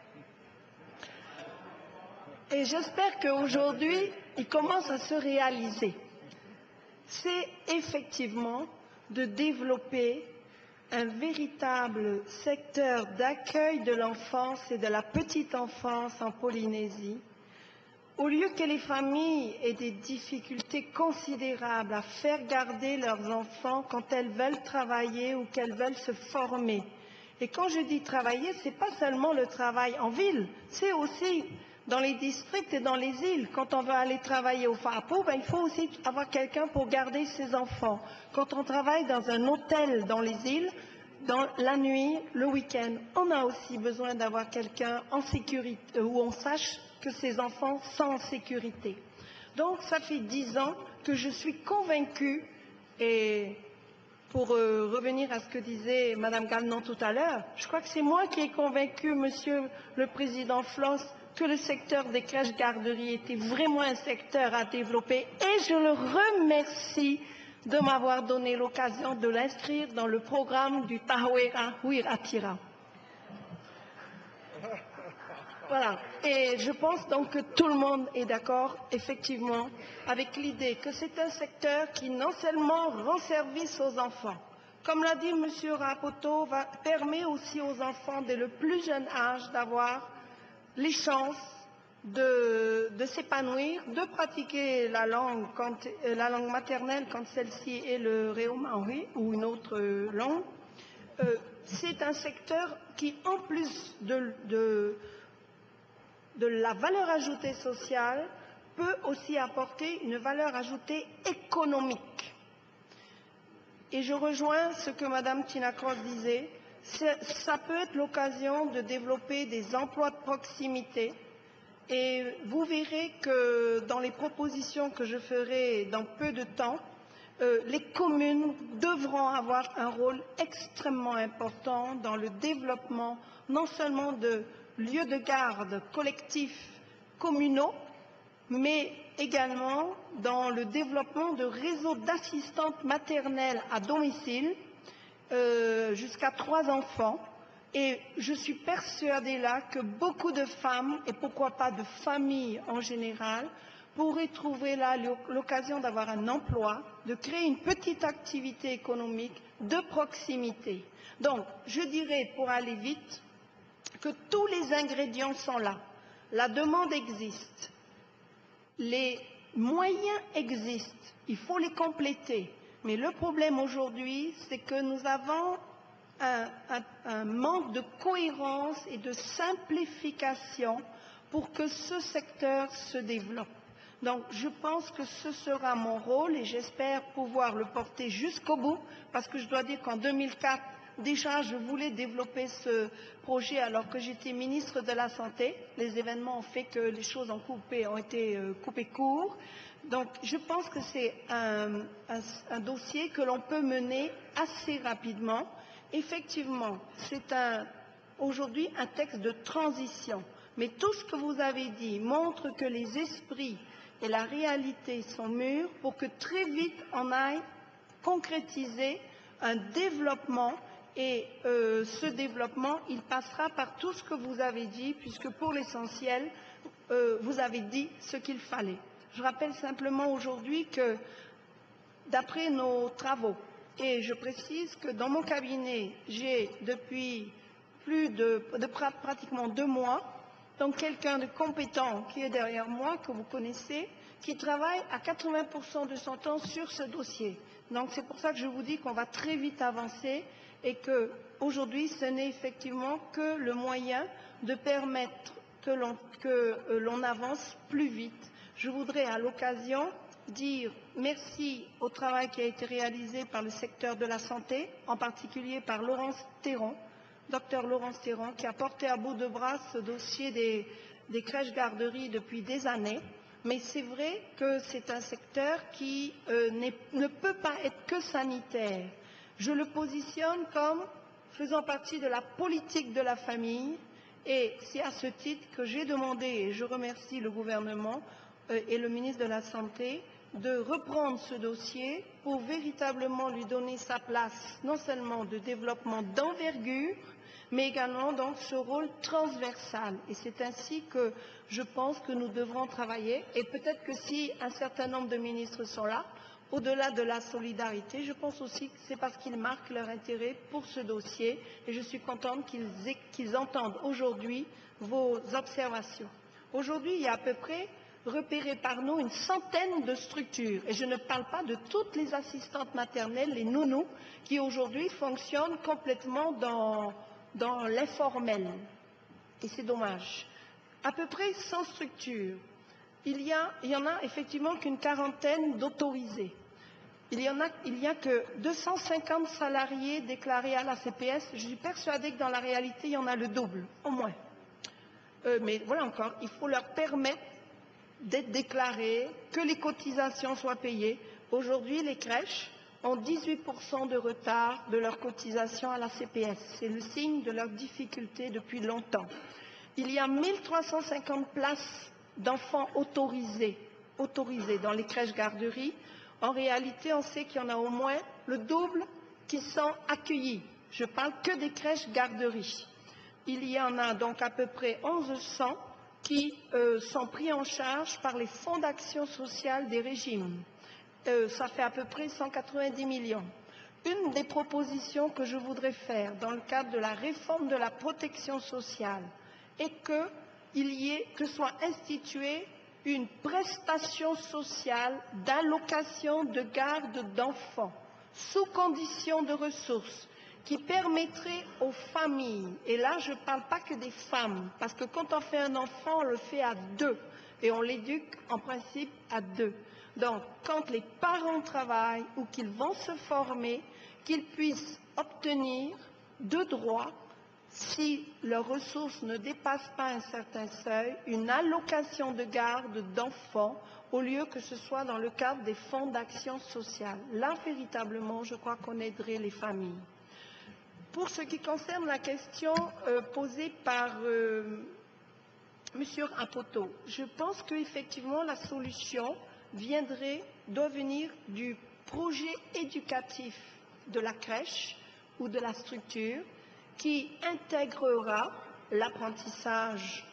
Et j'espère qu'aujourd'hui, il commence à se réaliser. C'est effectivement de développer un véritable secteur d'accueil de l'enfance et de la petite enfance en Polynésie, au lieu que les familles aient des difficultés considérables à faire garder leurs enfants quand elles veulent travailler ou qu'elles veulent se former. Et quand je dis travailler, ce n'est pas seulement le travail en ville, c'est aussi dans les districts et dans les îles. Quand on veut aller travailler au Faapo, ben, il faut aussi avoir quelqu'un pour garder ses enfants. Quand on travaille dans un hôtel dans les îles, dans la nuit, le week-end, on a aussi besoin d'avoir quelqu'un en sécurité, où on sache que ses enfants sont en sécurité. Donc, ça fait dix ans que je suis convaincue, et pour euh, revenir à ce que disait Mme Gagnon tout à l'heure, je crois que c'est moi qui ai convaincu Monsieur le Président Floss que le secteur des crèches-garderies était vraiment un secteur à développer, et je le remercie de m'avoir donné l'occasion de l'inscrire dans le programme du Tahawera Huiratira. Voilà. Et je pense donc que tout le monde est d'accord, effectivement, avec l'idée que c'est un secteur qui non seulement rend service aux enfants, comme l'a dit M. Rapoto, va, permet aussi aux enfants dès le plus jeune âge d'avoir les chances de, de s'épanouir, de pratiquer la langue, quand, la langue maternelle quand celle-ci est le Réo-Maori ou une autre langue. Euh, c'est un secteur qui, en plus de, de, de la valeur ajoutée sociale, peut aussi apporter une valeur ajoutée économique. Et je rejoins ce que Mme Tinakros disait, ça peut être l'occasion de développer des emplois de proximité. Et vous verrez que dans les propositions que je ferai dans peu de temps, euh, les communes devront avoir un rôle extrêmement important dans le développement non seulement de lieux de garde collectifs communaux, mais également dans le développement de réseaux d'assistantes maternelles à domicile euh, jusqu'à trois enfants. Et je suis persuadée là que beaucoup de femmes, et pourquoi pas de familles en général, pourraient trouver là l'occasion d'avoir un emploi, de créer une petite activité économique de proximité. Donc, je dirais, pour aller vite, que tous les ingrédients sont là. La demande existe. Les moyens existent. Il faut les compléter. Mais le problème aujourd'hui, c'est que nous avons Un, un, un manque de cohérence et de simplification pour que ce secteur se développe. Donc, je pense que ce sera mon rôle et j'espère pouvoir le porter jusqu'au bout, parce que je dois dire qu'en deux mille quatre, déjà, je voulais développer ce projet alors que j'étais ministre de la Santé. Les événements ont fait que les choses ont, coupé, ont été euh, coupées court. Donc, je pense que c'est un, un, un dossier que l'on peut mener assez rapidement. Effectivement, c'est aujourd'hui un texte de transition, mais tout ce que vous avez dit montre que les esprits et la réalité sont mûrs pour que très vite on aille concrétiser un développement et euh, ce développement, il passera par tout ce que vous avez dit, puisque pour l'essentiel, euh, vous avez dit ce qu'il fallait. Je rappelle simplement aujourd'hui que, d'après nos travaux, et je précise que dans mon cabinet, j'ai depuis plus de, de pratiquement deux mois, donc quelqu'un de compétent qui est derrière moi, que vous connaissez, qui travaille à quatre-vingts pour cent de son temps sur ce dossier. Donc c'est pour ça que je vous dis qu'on va très vite avancer et qu'aujourd'hui, ce n'est effectivement que le moyen de permettre que l'on que, euh, l'on avance plus vite. Je voudrais à l'occasion dire merci au travail qui a été réalisé par le secteur de la santé, en particulier par Laurence Théron, docteur Laurence Théron, qui a porté à bout de bras ce dossier des, des crèches-garderies depuis des années. Mais c'est vrai que c'est un secteur qui euh, ne peut pas être que sanitaire. Je le positionne comme faisant partie de la politique de la famille et c'est à ce titre que j'ai demandé, et je remercie le gouvernement euh, et le ministre de la Santé, de reprendre ce dossier pour véritablement lui donner sa place, non seulement de développement d'envergure, mais également donc ce rôle transversal. Et c'est ainsi que je pense que nous devrons travailler. Et peut-être que si un certain nombre de ministres sont là, au-delà de la solidarité, je pense aussi que c'est parce qu'ils marquent leur intérêt pour ce dossier. Et je suis contente qu'ils qu'ils entendent aujourd'hui vos observations. Aujourd'hui, il y a à peu près repéré par nous une centaine de structures. Et je ne parle pas de toutes les assistantes maternelles, les nounous, qui aujourd'hui fonctionnent complètement dans, dans l'informel. Et c'est dommage. À peu près cent structures. Il y, a, il y en a effectivement qu'une quarantaine d'autorisés. Il y en a, il y a que deux cent cinquante salariés déclarés à la C P S. Je suis persuadée que dans la réalité, il y en a le double, au moins. Euh, mais voilà encore, il faut leur permettre d'être déclarés, que les cotisations soient payées. Aujourd'hui, les crèches ont dix-huit pour cent de retard de leurs cotisations à la C P S. C'est le signe de leurs difficultés depuis longtemps. Il y a mille trois cent cinquante places d'enfants autorisés, autorisés dans les crèches garderies. En réalité, on sait qu'il y en a au moins le double qui sont accueillis. Je parle que des crèches garderies. Il y en a donc à peu près mille cent qui euh, sont pris en charge par les fonds d'action sociale des régimes. Euh, ça fait à peu près cent quatre-vingt-dix millions. Une des propositions que je voudrais faire dans le cadre de la réforme de la protection sociale est qu'il y ait, que soit instituée une prestation sociale d'allocation de garde d'enfants sous condition de ressources qui permettrait aux familles, et là je ne parle pas que des femmes, parce que quand on fait un enfant, on le fait à deux, et on l'éduque en principe à deux. Donc, quand les parents travaillent ou qu'ils vont se former, qu'ils puissent obtenir de droit, si leurs ressources ne dépassent pas un certain seuil, une allocation de garde d'enfants, au lieu que ce soit dans le cadre des fonds d'action sociale. Là, véritablement, je crois qu'on aiderait les familles. Pour ce qui concerne la question euh, posée par euh, M. Apoto, je pense qu'effectivement la solution viendrait, doit venir du projet éducatif de la crèche ou de la structure qui intégrera l'apprentissage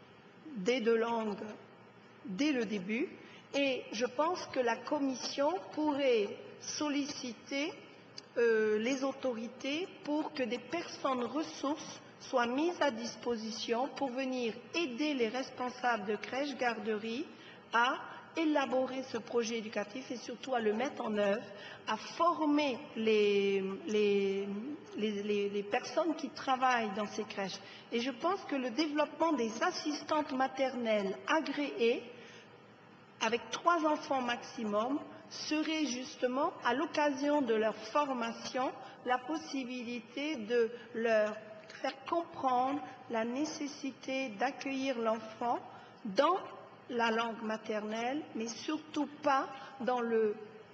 des deux langues dès le début. Et je pense que la Commission pourrait solliciter Euh, les autorités pour que des personnes ressources soient mises à disposition pour venir aider les responsables de crèches, garderies à élaborer ce projet éducatif et surtout à le mettre en œuvre, à former les, les, les, les, les personnes qui travaillent dans ces crèches. Et je pense que le développement des assistantes maternelles agréées, avec trois enfants maximum, serait justement, à l'occasion de leur formation, la possibilité de leur faire comprendre la nécessité d'accueillir l'enfant dans la langue maternelle, mais surtout pas dans le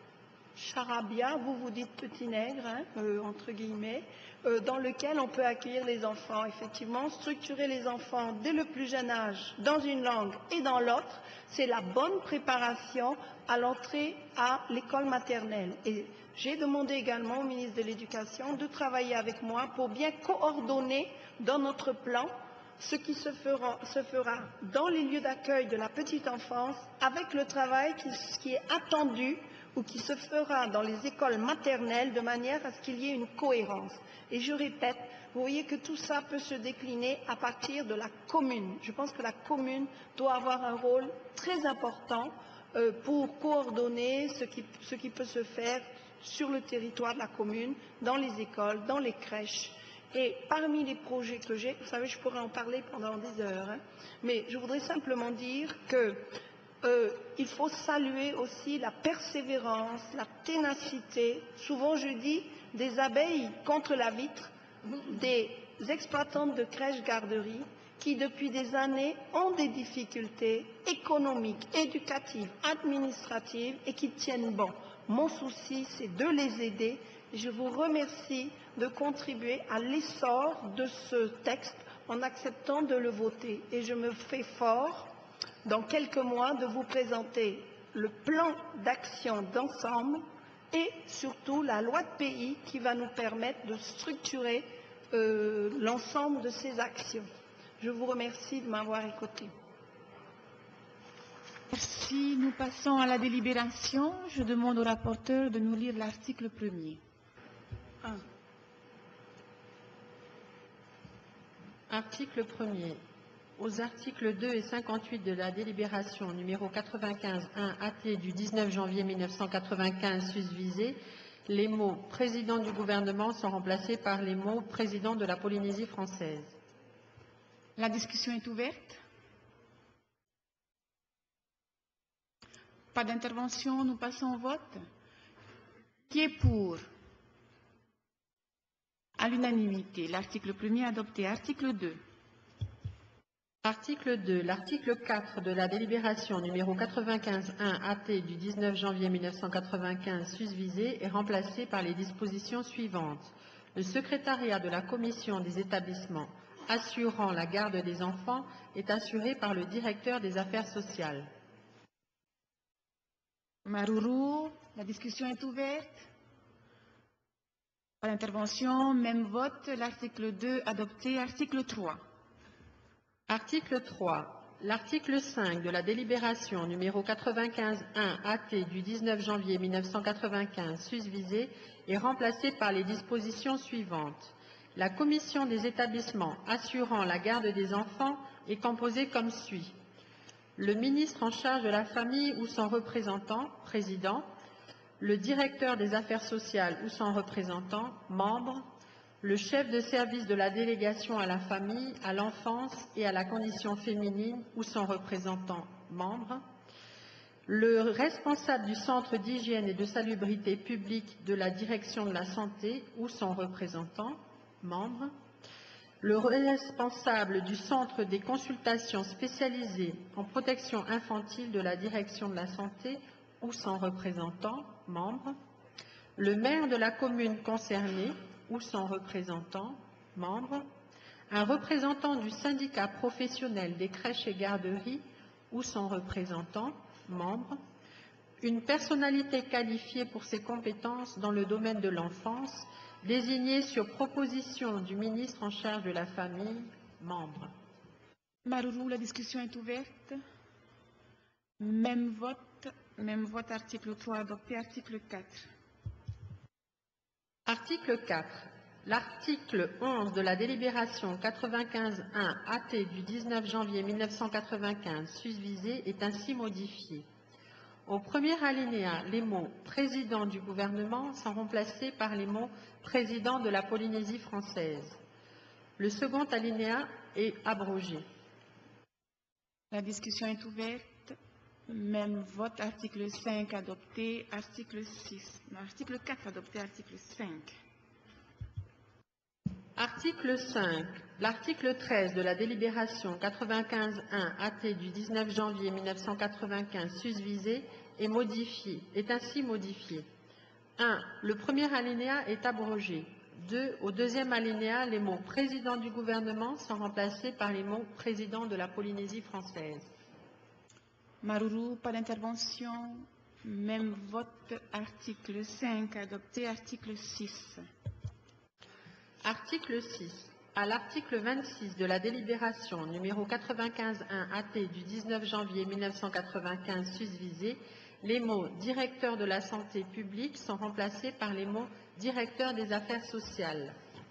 charabia, vous vous dites petit nègre, hein, euh, entre guillemets, euh, dans lequel on peut accueillir les enfants. Effectivement, structurer les enfants dès le plus jeune âge dans une langue et dans l'autre, c'est la bonne préparation à l'entrée à l'école maternelle. Et j'ai demandé également au ministre de l'Éducation de travailler avec moi pour bien coordonner dans notre plan ce qui se fera, se fera dans les lieux d'accueil de la petite enfance avec le travail qui, qui est attendu ou qui se fera dans les écoles maternelles de manière à ce qu'il y ait une cohérence. Et je répète, vous voyez que tout ça peut se décliner à partir de la commune. Je pense que la commune doit avoir un rôle très important euh, pour coordonner ce qui, ce qui peut se faire sur le territoire de la commune, dans les écoles, dans les crèches. Et parmi les projets que j'ai, vous savez, je pourrais en parler pendant des heures, hein, mais je voudrais simplement dire que Euh, il faut saluer aussi la persévérance, la ténacité, souvent je dis des abeilles contre la vitre, des exploitantes de crèches garderies qui depuis des années ont des difficultés économiques, éducatives, administratives et qui tiennent bon. Mon souci, c'est de les aider. Je vous remercie de contribuer à l'essor de ce texte en acceptant de le voter. Et je me fais fort, dans quelques mois, de vous présenter le plan d'action d'ensemble et surtout la loi de pays qui va nous permettre de structurer euh, l'ensemble de ces actions. Je vous remercie de m'avoir écouté. Merci. Nous passons à la délibération. Je demande au rapporteur de nous lire l'article premier. Un. Article premier. Aux articles deux et cinquante-huit de la délibération numéro quatre-vingt-quinze un A T du dix-neuf janvier mille neuf cent quatre-vingt-quinze susvisé, les mots « Président du gouvernement » sont remplacés par les mots « Président de la Polynésie française ». La discussion est ouverte. Pas d'intervention, nous passons au vote. Qui est pour? À l'unanimité, l'article premier adopté. Article deux. Article deux. L'article quatre de la délibération numéro quatre-vingt-quinze un A T du dix-neuf janvier mille neuf cent quatre-vingt-quinze susvisé est remplacé par les dispositions suivantes. Le secrétariat de la commission des établissements assurant la garde des enfants est assuré par le directeur des affaires sociales. Maruru, la discussion est ouverte. Pas d'intervention, même vote. L'article deux adopté. Article trois. Article trois. L'article cinq de la délibération numéro quatre-vingt-quinze un A T du dix-neuf janvier mille neuf cent quatre-vingt-quinze susvisé est remplacé par les dispositions suivantes. La commission des établissements assurant la garde des enfants est composée comme suit. Le ministre en charge de la famille ou son représentant, président, le directeur des affaires sociales ou son représentant, membre, le chef de service de la délégation à la famille, à l'enfance et à la condition féminine ou son représentant, membre, le responsable du centre d'hygiène et de salubrité publique de la direction de la santé ou son représentant, membre, le responsable du centre des consultations spécialisées en protection infantile de la direction de la santé ou son représentant, membre, le maire de la commune concernée ou son représentant, membre, un représentant du syndicat professionnel des crèches et garderies ou son représentant, membre, une personnalité qualifiée pour ses compétences dans le domaine de l'enfance, désignée sur proposition du ministre en charge de la famille, membre. Maruru, la discussion est ouverte. Même vote, même vote, article trois adopté, article quatre. Article quatre. L'article onze de la délibération quatre-vingt-quinze un A T du dix-neuf janvier mille neuf cent quatre-vingt-quinze susvisé est ainsi modifié. Au premier alinéa, les mots « Président du gouvernement » sont remplacés par les mots « Président de la Polynésie française ». Le second alinéa est abrogé. La discussion est ouverte. Même vote, article cinq adopté, article six. Non, article quatre adopté, article cinq. Article cinq. L'article treize de la délibération quatre-vingt-quinze un A T du dix-neuf janvier mille neuf cent quatre-vingt-quinze susvisé est modifié, est ainsi modifié. un. Le premier alinéa est abrogé. deux. Au deuxième alinéa, les mots « Président du gouvernement » sont remplacés par les mots « Président de la Polynésie française ». Maruru, pas d'intervention. Même vote, article cinq adopté, article six. Article six. À l'article vingt-six de la délibération numéro quatre-vingt-quinze un A T du dix-neuf janvier mille neuf cent quatre-vingt-quinze susvisé, les mots « Directeur de la santé publique » sont remplacés par les mots « Directeur des affaires sociales ».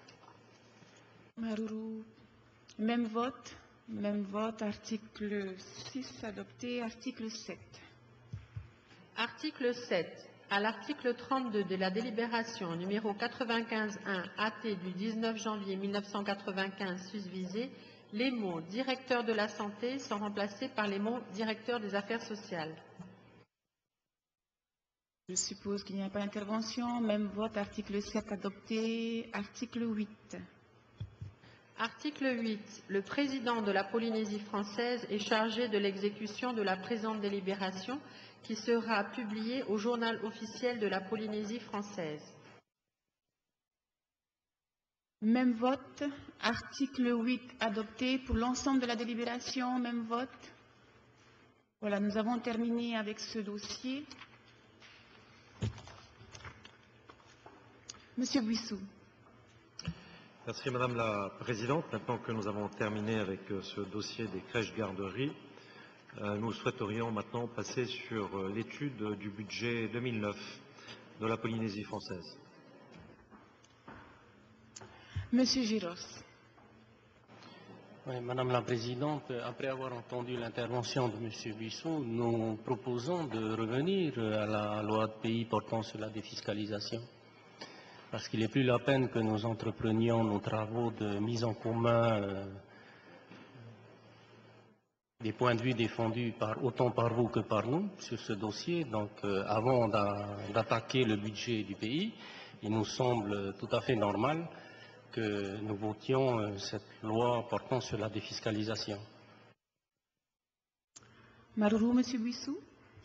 Maruru, même vote, même vote, article six adopté, article sept. Article sept. À l'article trente-deux de la délibération numéro quatre-vingt-quinze un A T du dix-neuf janvier mille neuf cent quatre-vingt-quinze susvisé, les mots « Directeur de la santé » sont remplacés par les mots « Directeur des affaires sociales ». Je suppose qu'il n'y a pas d'intervention. Même vote, article sept adopté, article huit. Article huit. Le président de la Polynésie française est chargé de l'exécution de la présente délibération qui sera publiée au journal officiel de la Polynésie française. Même vote, article huit adopté pour l'ensemble de la délibération. Même vote. Voilà, nous avons terminé avec ce dossier. Monsieur Buissou. Merci Madame la Présidente. Maintenant que nous avons terminé avec ce dossier des crèches-garderies, nous souhaiterions maintenant passer sur l'étude du budget deux mille neuf de la Polynésie française. Monsieur Giros. Oui, Madame la Présidente, après avoir entendu l'intervention de M. Buissou, nous proposons de revenir à la loi de pays portant sur la défiscalisation. Parce qu'il n'est plus la peine que nous entreprenions nos travaux de mise en commun euh, des points de vue défendus par, autant par vous que par nous sur ce dossier. Donc, euh, avant d'attaquer le budget du pays, il nous semble tout à fait normal que nous votions euh, cette loi portant sur la défiscalisation. Maruru, Monsieur Buissou.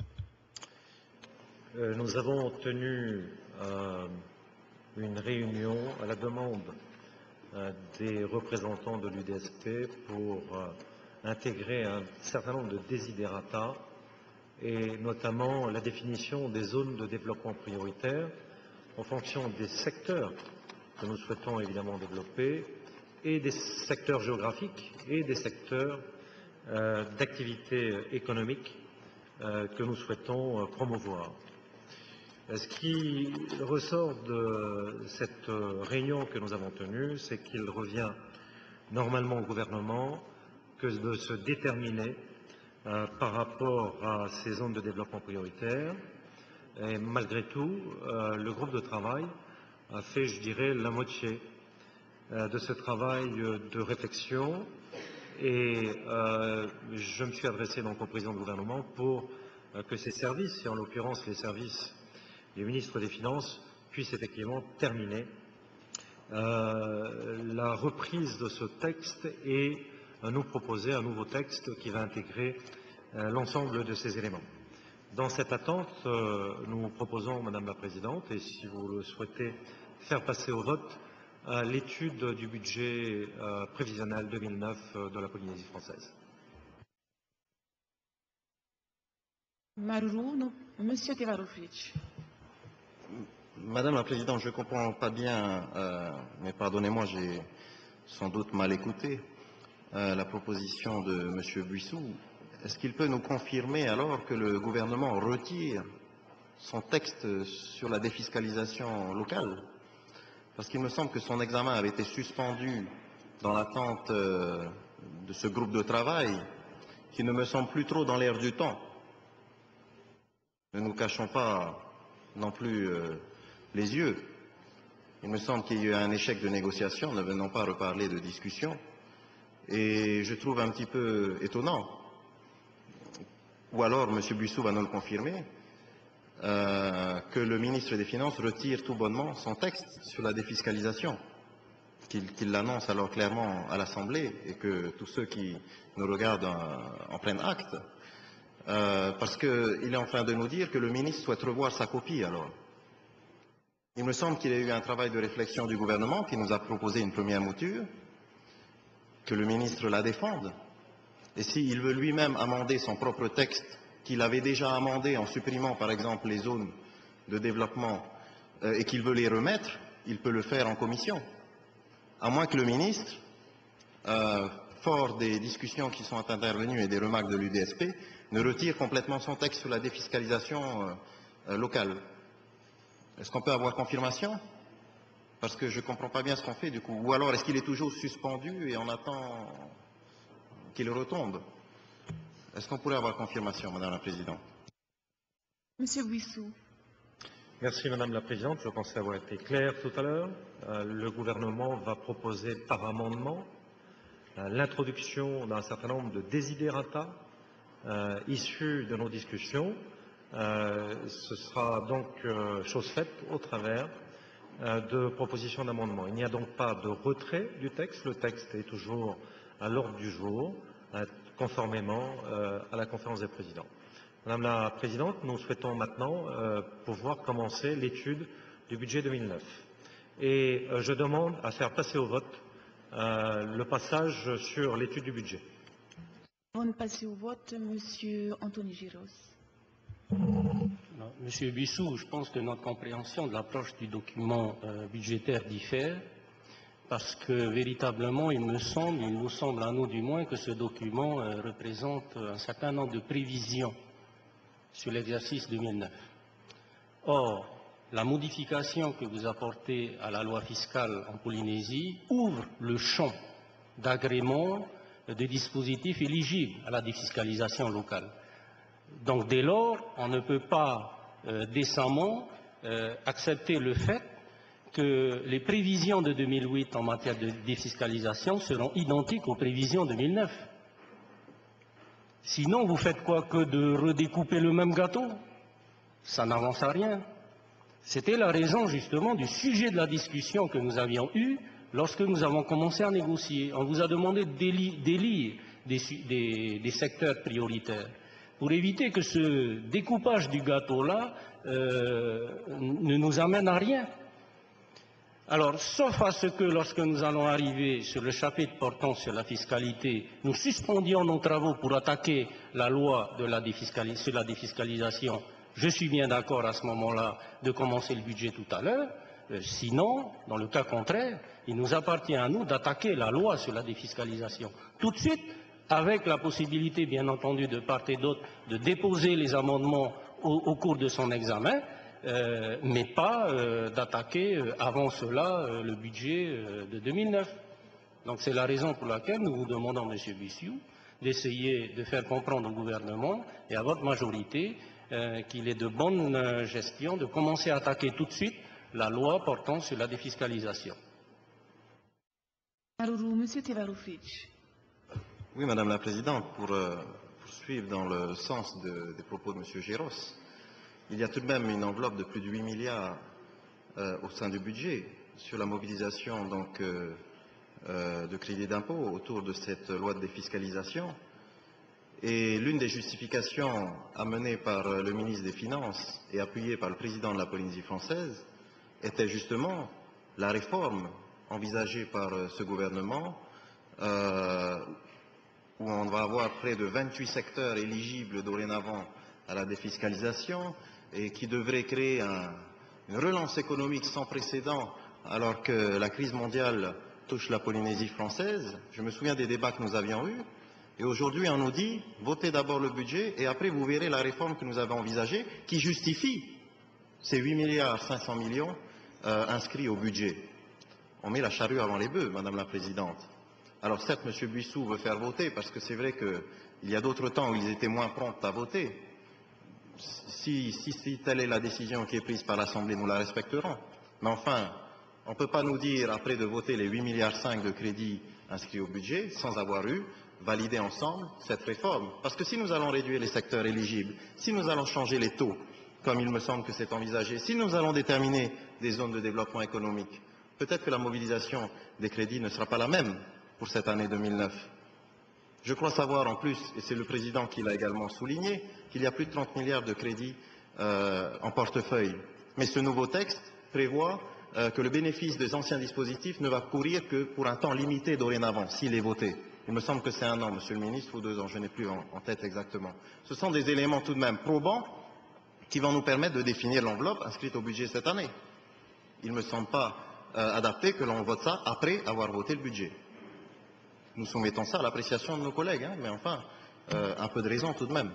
Euh, nous avons tenu euh, une réunion à la demande euh, des représentants de l'U D S P pour euh, intégrer un certain nombre de desiderata et notamment la définition des zones de développement prioritaire en fonction des secteurs que nous souhaitons évidemment développer et des secteurs géographiques et des secteurs euh, d'activité économique euh, que nous souhaitons euh, promouvoir. Ce qui ressort de cette réunion que nous avons tenue, c'est qu'il revient normalement au gouvernement que de se déterminer euh, par rapport à ces zones de développement prioritaire. Et malgré tout, euh, le groupe de travail a fait, je dirais, la moitié euh, de ce travail de réflexion et euh, je me suis adressé donc au président du gouvernement pour euh, que ces services, et en l'occurrence les services du ministre des Finances, puissent effectivement terminer euh, la reprise de ce texte et euh, nous proposer un nouveau texte qui va intégrer euh, l'ensemble de ces éléments. Dans cette attente, euh, nous proposons, Madame la Présidente, et si vous le souhaitez, faire passer au vote euh, l'étude du budget euh, prévisionnel deux mille neuf euh, de la Polynésie française. Maruru, no, Monsieur Tevarovic. Madame la Présidente, je ne comprends pas bien, euh, mais pardonnez-moi, j'ai sans doute mal écouté euh, la proposition de M. Buissou. Est-ce qu'il peut nous confirmer alors que le gouvernement retire son texte sur la défiscalisation locale? Parce qu'il me semble que son examen avait été suspendu dans l'attente euh, de ce groupe de travail qui ne me semble plus trop dans l'air du temps. Ne nous cachons pas non plus euh, les yeux. Il me semble qu'il y a eu un échec de négociation, ne venons pas reparler de discussion. Et je trouve un petit peu étonnant, ou alors M. Buissou va nous le confirmer, euh, que le ministre des Finances retire tout bonnement son texte sur la défiscalisation, qu'il qu'il l'annonce alors clairement à l'Assemblée et que tous ceux qui nous regardent en, en prennent acte, euh, parce qu'il est en train de nous dire que le ministre souhaite revoir sa copie alors. Il me semble qu'il y a eu un travail de réflexion du gouvernement qui nous a proposé une première mouture, que le ministre la défende. Et s'il veut lui-même amender son propre texte, qu'il avait déjà amendé en supprimant par exemple les zones de développement, euh, et qu'il veut les remettre, il peut le faire en commission. À moins que le ministre, euh, fort des discussions qui sont intervenues et des remarques de l'U D S P, ne retire complètement son texte sur la défiscalisation euh, euh, locale. Est-ce qu'on peut avoir confirmation? Parce que je ne comprends pas bien ce qu'on fait du coup. Ou alors est-ce qu'il est toujours suspendu et on attend qu'il retombe? Est-ce qu'on pourrait avoir confirmation, Madame la Présidente? Monsieur Buissou. Merci Madame la Présidente. Je pensais avoir été clair tout à l'heure. Euh, le gouvernement va proposer par amendement euh, l'introduction d'un certain nombre de desiderata euh, issus de nos discussions. Euh, ce sera donc euh, chose faite au travers euh, de propositions d'amendement. Il n'y a donc pas de retrait du texte. Le texte est toujours à l'ordre du jour, euh, conformément euh, à la conférence des présidents. Madame la Présidente, nous souhaitons maintenant euh, pouvoir commencer l'étude du budget deux mille neuf. Et euh, je demande à faire passer au vote euh, le passage sur l'étude du budget. Avant de passer au vote, Monsieur Anthony Giros. Non, Monsieur Bissou, je pense que notre compréhension de l'approche du document euh, budgétaire diffère, parce que véritablement, il me semble, il nous semble à nous du moins, que ce document euh, représente un certain nombre de prévisions sur l'exercice deux mille neuf. Or, la modification que vous apportez à la loi fiscale en Polynésie ouvre le champ d'agrément des dispositifs éligibles à la défiscalisation locale. Donc, dès lors, on ne peut pas euh, décemment euh, accepter le fait que les prévisions de deux mille huit en matière de défiscalisation seront identiques aux prévisions de deux mille neuf. Sinon, vous faites quoi que de redécouper le même gâteau? Ça n'avance à rien. C'était la raison justement du sujet de la discussion que nous avions eue lorsque nous avons commencé à négocier. On vous a demandé d'élire des, des, des secteurs prioritaires pour éviter que ce découpage du gâteau-là euh, ne nous amène à rien. Alors, sauf à ce que lorsque nous allons arriver sur le chapitre portant sur la fiscalité, nous suspendions nos travaux pour attaquer la loi de la défiscalis- sur la défiscalisation, je suis bien d'accord à ce moment-là de commencer le budget tout à l'heure. Euh, sinon, dans le cas contraire, il nous appartient à nous d'attaquer la loi sur la défiscalisation tout de suite, avec la possibilité, bien entendu, de part et d'autre, de déposer les amendements au, au cours de son examen, euh, mais pas euh, d'attaquer euh, avant cela euh, le budget euh, de deux mille neuf. Donc c'est la raison pour laquelle nous vous demandons, Monsieur Bissiou, d'essayer de faire comprendre au gouvernement et à votre majorité euh, qu'il est de bonne euh, gestion de commencer à attaquer tout de suite la loi portant sur la défiscalisation. Maruru, Monsieur Tevarovic. Oui, Madame la Présidente, pour euh, poursuivre dans le sens de- des propos de Monsieur Giros, il y a tout de même une enveloppe de plus de huit milliards euh, au sein du budget sur la mobilisation donc, euh, euh, de crédits d'impôt autour de cette loi de défiscalisation. Et l'une des justifications amenées par euh, le ministre des Finances et appuyée par le président de la Polynésie française était justement la réforme envisagée par euh, ce gouvernement, euh, où on va avoir près de vingt-huit secteurs éligibles dorénavant à la défiscalisation et qui devrait créer un- une relance économique sans précédent alors que la crise mondiale touche la Polynésie française. Je me souviens des débats que nous avions eus. Et aujourd'hui, on nous dit, votez d'abord le budget et après vous verrez la réforme que nous avons envisagée qui justifie ces huit milliards cinq cents millions euh, inscrits au budget. On met la charrue avant les bœufs, Madame la Présidente. Alors certes, M. Buissou veut faire voter parce que c'est vrai qu'il y a d'autres temps où ils étaient moins prompts à voter. Si, si, si telle est la décision qui est prise par l'Assemblée, nous la respecterons. Mais enfin, on ne peut pas nous dire, après de voter les huit milliards cinq de crédits inscrits au budget, sans avoir eu validé ensemble cette réforme. Parce que si nous allons réduire les secteurs éligibles, si nous allons changer les taux, comme il me semble que c'est envisagé, si nous allons déterminer des zones de développement économique, peut-être que la mobilisation des crédits ne sera pas la même pour cette année deux mille neuf. Je crois savoir en plus, et c'est le président qui l'a également souligné, qu'il y a plus de trente milliards de crédits euh, en portefeuille. Mais ce nouveau texte prévoit euh, que le bénéfice des anciens dispositifs ne va courir que pour un temps limité dorénavant, s'il est voté. Il me semble que c'est un an, Monsieur le Ministre, ou deux ans, je n'ai plus en, en tête exactement. Ce sont des éléments tout de même probants qui vont nous permettre de définir l'enveloppe inscrite au budget cette année. Il ne me semble pas euh, adapté que l'on vote ça après avoir voté le budget. Nous soumettons ça à l'appréciation de nos collègues, hein, mais enfin, euh, un peu de raison tout de même.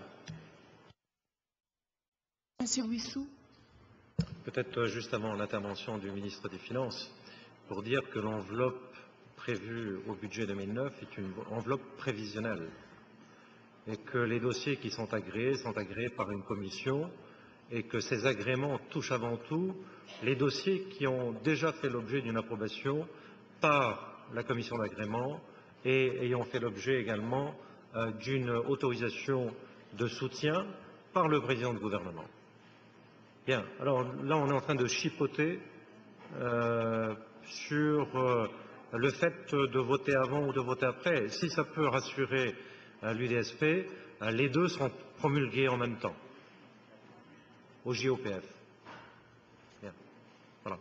Monsieur Buissou. Peut-être euh, juste avant l'intervention du ministre des Finances, pour dire que l'enveloppe prévue au budget deux mille neuf est une enveloppe prévisionnelle et que les dossiers qui sont agréés sont agréés par une commission et que ces agréments touchent avant tout les dossiers qui ont déjà fait l'objet d'une approbation par la commission d'agrément et ayant fait l'objet également euh, d'une autorisation de soutien par le président du gouvernement. Bien, alors là on est en train de chipoter euh, sur euh, le fait de voter avant ou de voter après. Si ça peut rassurer euh, l'U D S P, euh, les deux seront promulgués en même temps au J O P F. Bien, voilà.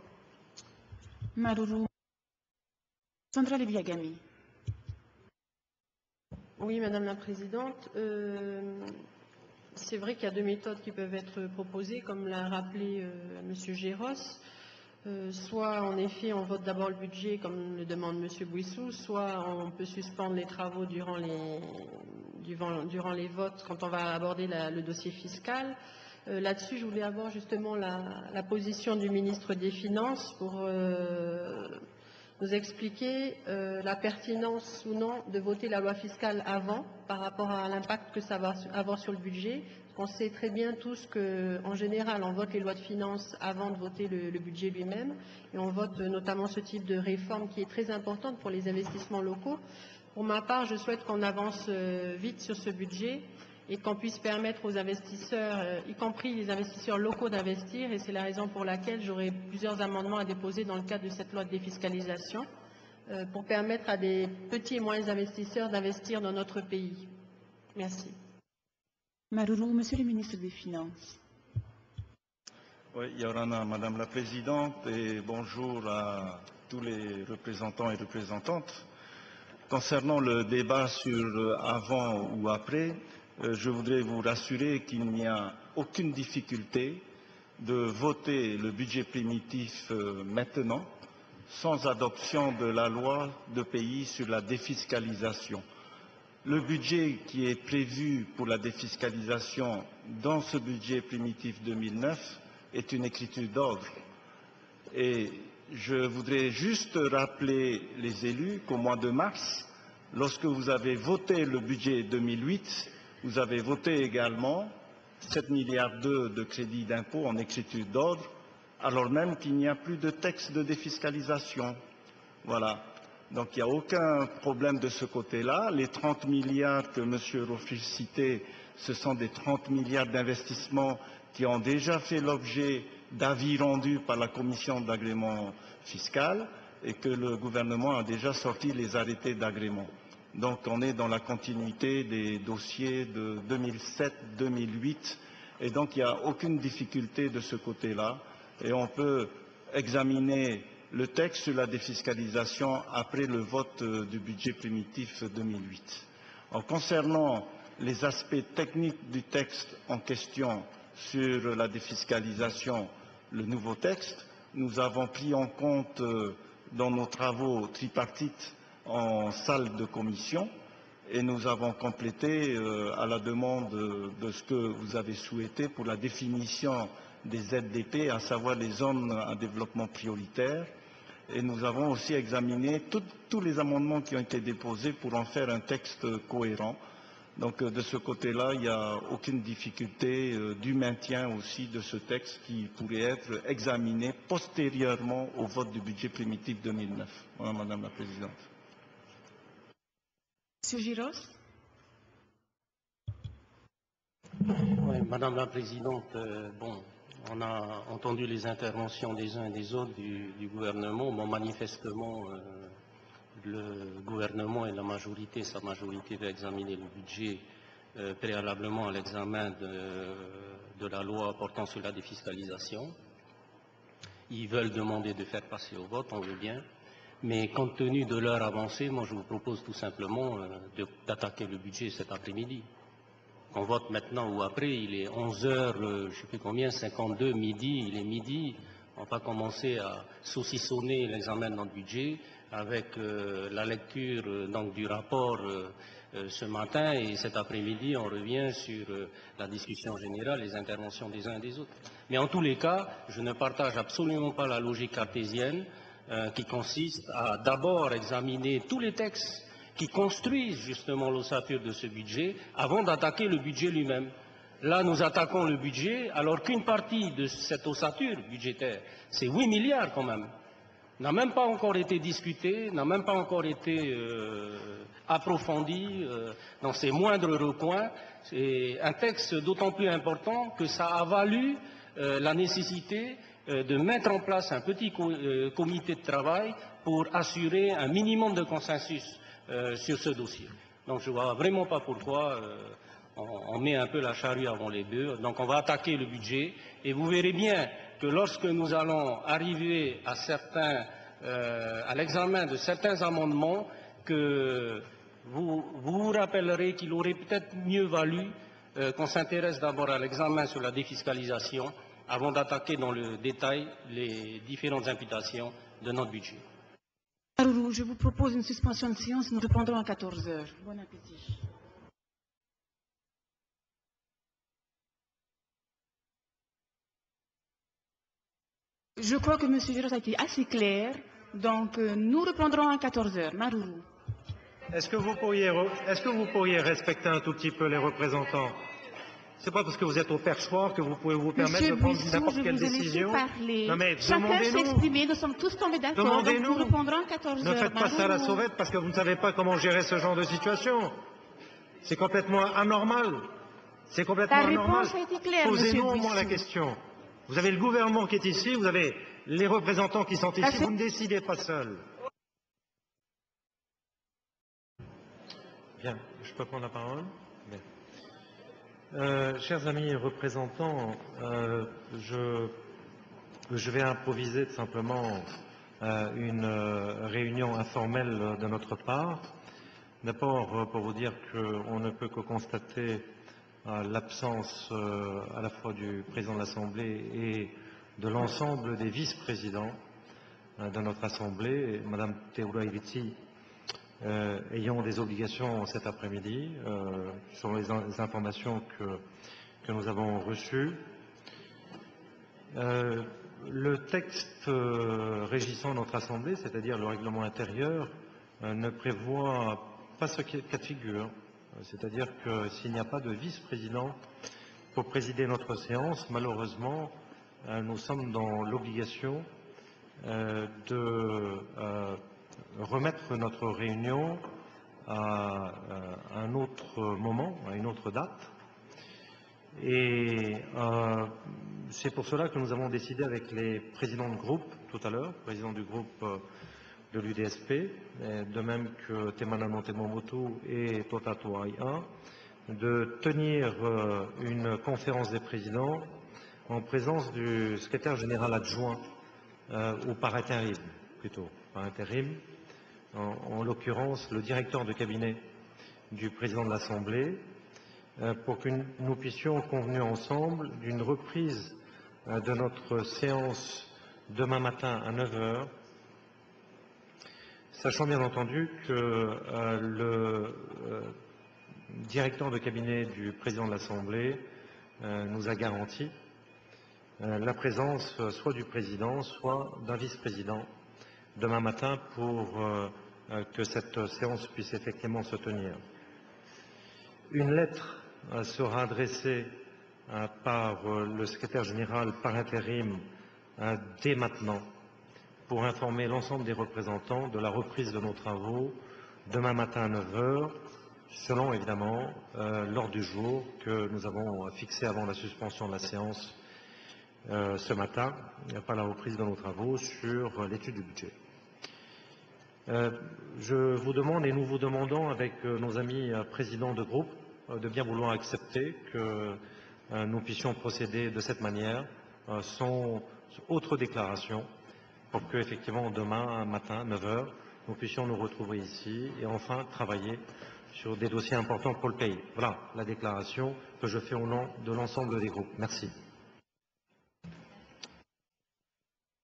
Maruru. Sandra Lebiagami. Oui, Madame la Présidente. Euh, c'est vrai qu'il y a deux méthodes qui peuvent être proposées, comme l'a rappelé euh, M. Géros. Euh, soit, en effet, on vote d'abord le budget, comme le demande M. Bouissou, soit on peut suspendre les travaux durant les, durant, durant les votes quand on va aborder la, le dossier fiscal. Euh, Là-dessus, je voulais avoir justement la, la position du ministre des Finances pour euh, nous expliquer euh, la pertinence ou non de voter la loi fiscale avant par rapport à l'impact que ça va avoir sur le budget. On sait très bien tous qu'en général, on vote les lois de finances avant de voter le, le budget lui-même, et on vote notamment ce type de réforme qui est très importante pour les investissements locaux. Pour ma part, je souhaite qu'on avance euh, vite sur ce budget et qu'on puisse permettre aux investisseurs, euh, y compris les investisseurs locaux, d'investir, et c'est la raison pour laquelle j'aurai plusieurs amendements à déposer dans le cadre de cette loi de défiscalisation euh, pour permettre à des petits et moyens investisseurs d'investir dans notre pays. Merci. Maruru, Monsieur le ministre des Finances. Oui, Yorana, Madame la Présidente, et bonjour à tous les représentants et représentantes. Concernant le débat sur avant ou après, euh, je voudrais vous rassurer qu'il n'y a aucune difficulté de voter le budget primitif euh, maintenant, sans adoption de la loi de pays sur la défiscalisation. Le budget qui est prévu pour la défiscalisation dans ce budget primitif deux mille neuf est une écriture d'ordre. Et je voudrais juste rappeler les élus qu'au mois de mars, lorsque vous avez voté le budget deux mille huit, vous avez voté également sept milliards deux de crédits d'impôt en écriture d'ordre, alors même qu'il n'y a plus de texte de défiscalisation. Voilà. Donc il n'y a aucun problème de ce côté-là. Les trente milliards que M. Roffice citait, ce sont des trente milliards d'investissements qui ont déjà fait l'objet d'avis rendus par la commission d'agrément fiscal et que le gouvernement a déjà sorti les arrêtés d'agrément. Donc on est dans la continuité des dossiers de deux mille sept deux mille huit et donc il n'y a aucune difficulté de ce côté-là et on peut examiner le texte sur la défiscalisation après le vote du budget primitif deux mille huit. En concernant les aspects techniques du texte en question sur la défiscalisation, le nouveau texte, nous avons pris en compte euh, dans nos travaux tripartites en salle de commission et nous avons complété euh, à la demande de ce que vous avez souhaité pour la définition des Z D P, à savoir les zones à développement prioritaire. Et nous avons aussi examiné tout, tous les amendements qui ont été déposés pour en faire un texte cohérent. Donc de ce côté-là, il n'y a aucune difficulté euh, du maintien aussi de ce texte qui pourrait être examiné postérieurement au vote du budget primitif deux mille neuf. Voilà, Madame la Présidente. Monsieur Giros. Oui, Madame la Présidente, euh, bon, on a entendu les interventions des uns et des autres du, du gouvernement. Bon, manifestement, euh, le gouvernement et la majorité, sa majorité, va examiner le budget euh, préalablement à l'examen de, de la loi portant sur la défiscalisation. Ils veulent demander de faire passer au vote, on veut bien. Mais compte tenu de l'heure avancée, moi je vous propose tout simplement euh, d'attaquer le budget cet après-midi. On vote maintenant ou après, il est onze heures, euh, je ne sais plus combien, cinquante-deux, midi, il est midi. On va commencer à saucissonner l'examen de notre budget avec euh, la lecture euh, donc, du rapport euh, euh, ce matin et cet après-midi, on revient sur euh, la discussion générale, les interventions des uns et des autres. Mais en tous les cas, je ne partage absolument pas la logique cartésienne euh, qui consiste à d'abord examiner tous les textes qui construisent justement l'ossature de ce budget avant d'attaquer le budget lui-même. Là, nous attaquons le budget alors qu'une partie de cette ossature budgétaire, c'est huit milliards quand même, n'a même pas encore été discutée, n'a même pas encore été euh, approfondie euh, dans ses moindres recoins. C'est un texte d'autant plus important que ça a valu euh, la nécessité euh, de mettre en place un petit co euh, comité de travail pour assurer un minimum de consensus euh, sur ce dossier. Donc je ne vois vraiment pas pourquoi euh, on, on met un peu la charrue avant les bœufs. Donc on va attaquer le budget et vous verrez bien que lorsque nous allons arriver à certains, euh, à l'examen de certains amendements, que vous vous, vous rappellerez qu'il aurait peut-être mieux valu euh, qu'on s'intéresse d'abord à l'examen sur la défiscalisation avant d'attaquer dans le détail les différentes imputations de notre budget. Maruru, je vous propose une suspension de séance. Nous reprendrons à quatorze heures. Bon appétit. Je crois que M. Giros a été assez clair. Donc, euh, nous reprendrons à quatorze heures. Maruru. Est-ce que vous pourriez, est-ce que vous pourriez respecter un tout petit peu les représentants? C'est pas parce que vous êtes au perchoir que vous pouvez vous permettre Monsieur de prendre Buisson, n'importe je quelle vous ai laissé décision. parler. Non mais Chacun s'est demandez-nous. exprimé, nous sommes tous tombés d'accord. Donc nous Demandez-nous. reprendrons à quatorze heures. Ne faites pas ça à la sauvette parce que vous ne savez pas comment gérer ce genre de situation. C'est complètement anormal. C'est complètement La anormal. réponse a été claire, Posez-nous Monsieur au moins la Buisson. question. Vous avez le gouvernement qui est ici, vous avez les représentants qui sont La ici, sé- vous ne décidez pas seul. Bien, je peux prendre la parole? Bien. Euh, chers amis représentants, euh, je, je vais improviser tout simplement euh, une euh, réunion informelle de notre part. D'abord, euh, pour vous dire qu'on ne peut que constater euh, l'absence euh, à la fois du président de l'Assemblée et de l'ensemble des vice-présidents euh, de notre Assemblée, Madame Teoura Iritsi, euh, ayant des obligations cet après-midi, euh, sur les, in- les informations que, que nous avons reçues. Euh, le texte euh, régissant notre Assemblée, c'est-à-dire le règlement intérieur, euh, ne prévoit pas ce qui- cas de figure. Euh, C'est-à-dire que s'il n'y a pas de vice-président pour présider notre séance, malheureusement, euh, nous sommes dans l'obligation euh, de euh, remettre notre réunion à, euh, un autre moment, à une autre date. Et euh, c'est pour cela que nous avons décidé avec les présidents de groupe tout à l'heure, président du groupe euh, de l'U D S P, et de même que Temanano Temomotu et Totato A I un, de tenir euh, une conférence des présidents en présence du secrétaire général adjoint, euh, ou par intérim plutôt, par intérim, en, en l'occurrence le directeur de cabinet du président de l'Assemblée, euh, pour que nous puissions convenir ensemble d'une reprise euh, de notre séance demain matin à neuf heures, sachant bien entendu que euh, le euh, directeur de cabinet du président de l'Assemblée euh, nous a garanti euh, la présence euh, soit du président, soit d'un vice-président demain matin pour euh, euh, que cette séance puisse effectivement se tenir. Une lettre euh, sera adressée euh, par euh, le secrétaire général par intérim euh, dès maintenant pour informer l'ensemble des représentants de la reprise de nos travaux demain matin à neuf heures, selon évidemment euh, l'ordre du jour que nous avons fixé avant la suspension de la séance euh, ce matin, par la reprise de nos travaux sur euh, l'étude du budget. Euh, je vous demande et nous vous demandons avec euh, nos amis euh, présidents de groupe euh, de bien vouloir accepter que euh, nous puissions procéder de cette manière, euh, sans autre déclaration, pour que effectivement demain matin, neuf heures, nous puissions nous retrouver ici et enfin travailler sur des dossiers importants pour le pays. Voilà la déclaration que je fais au nom de l'ensemble des groupes. Merci.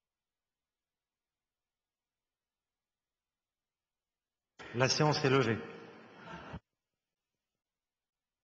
La séance est levée.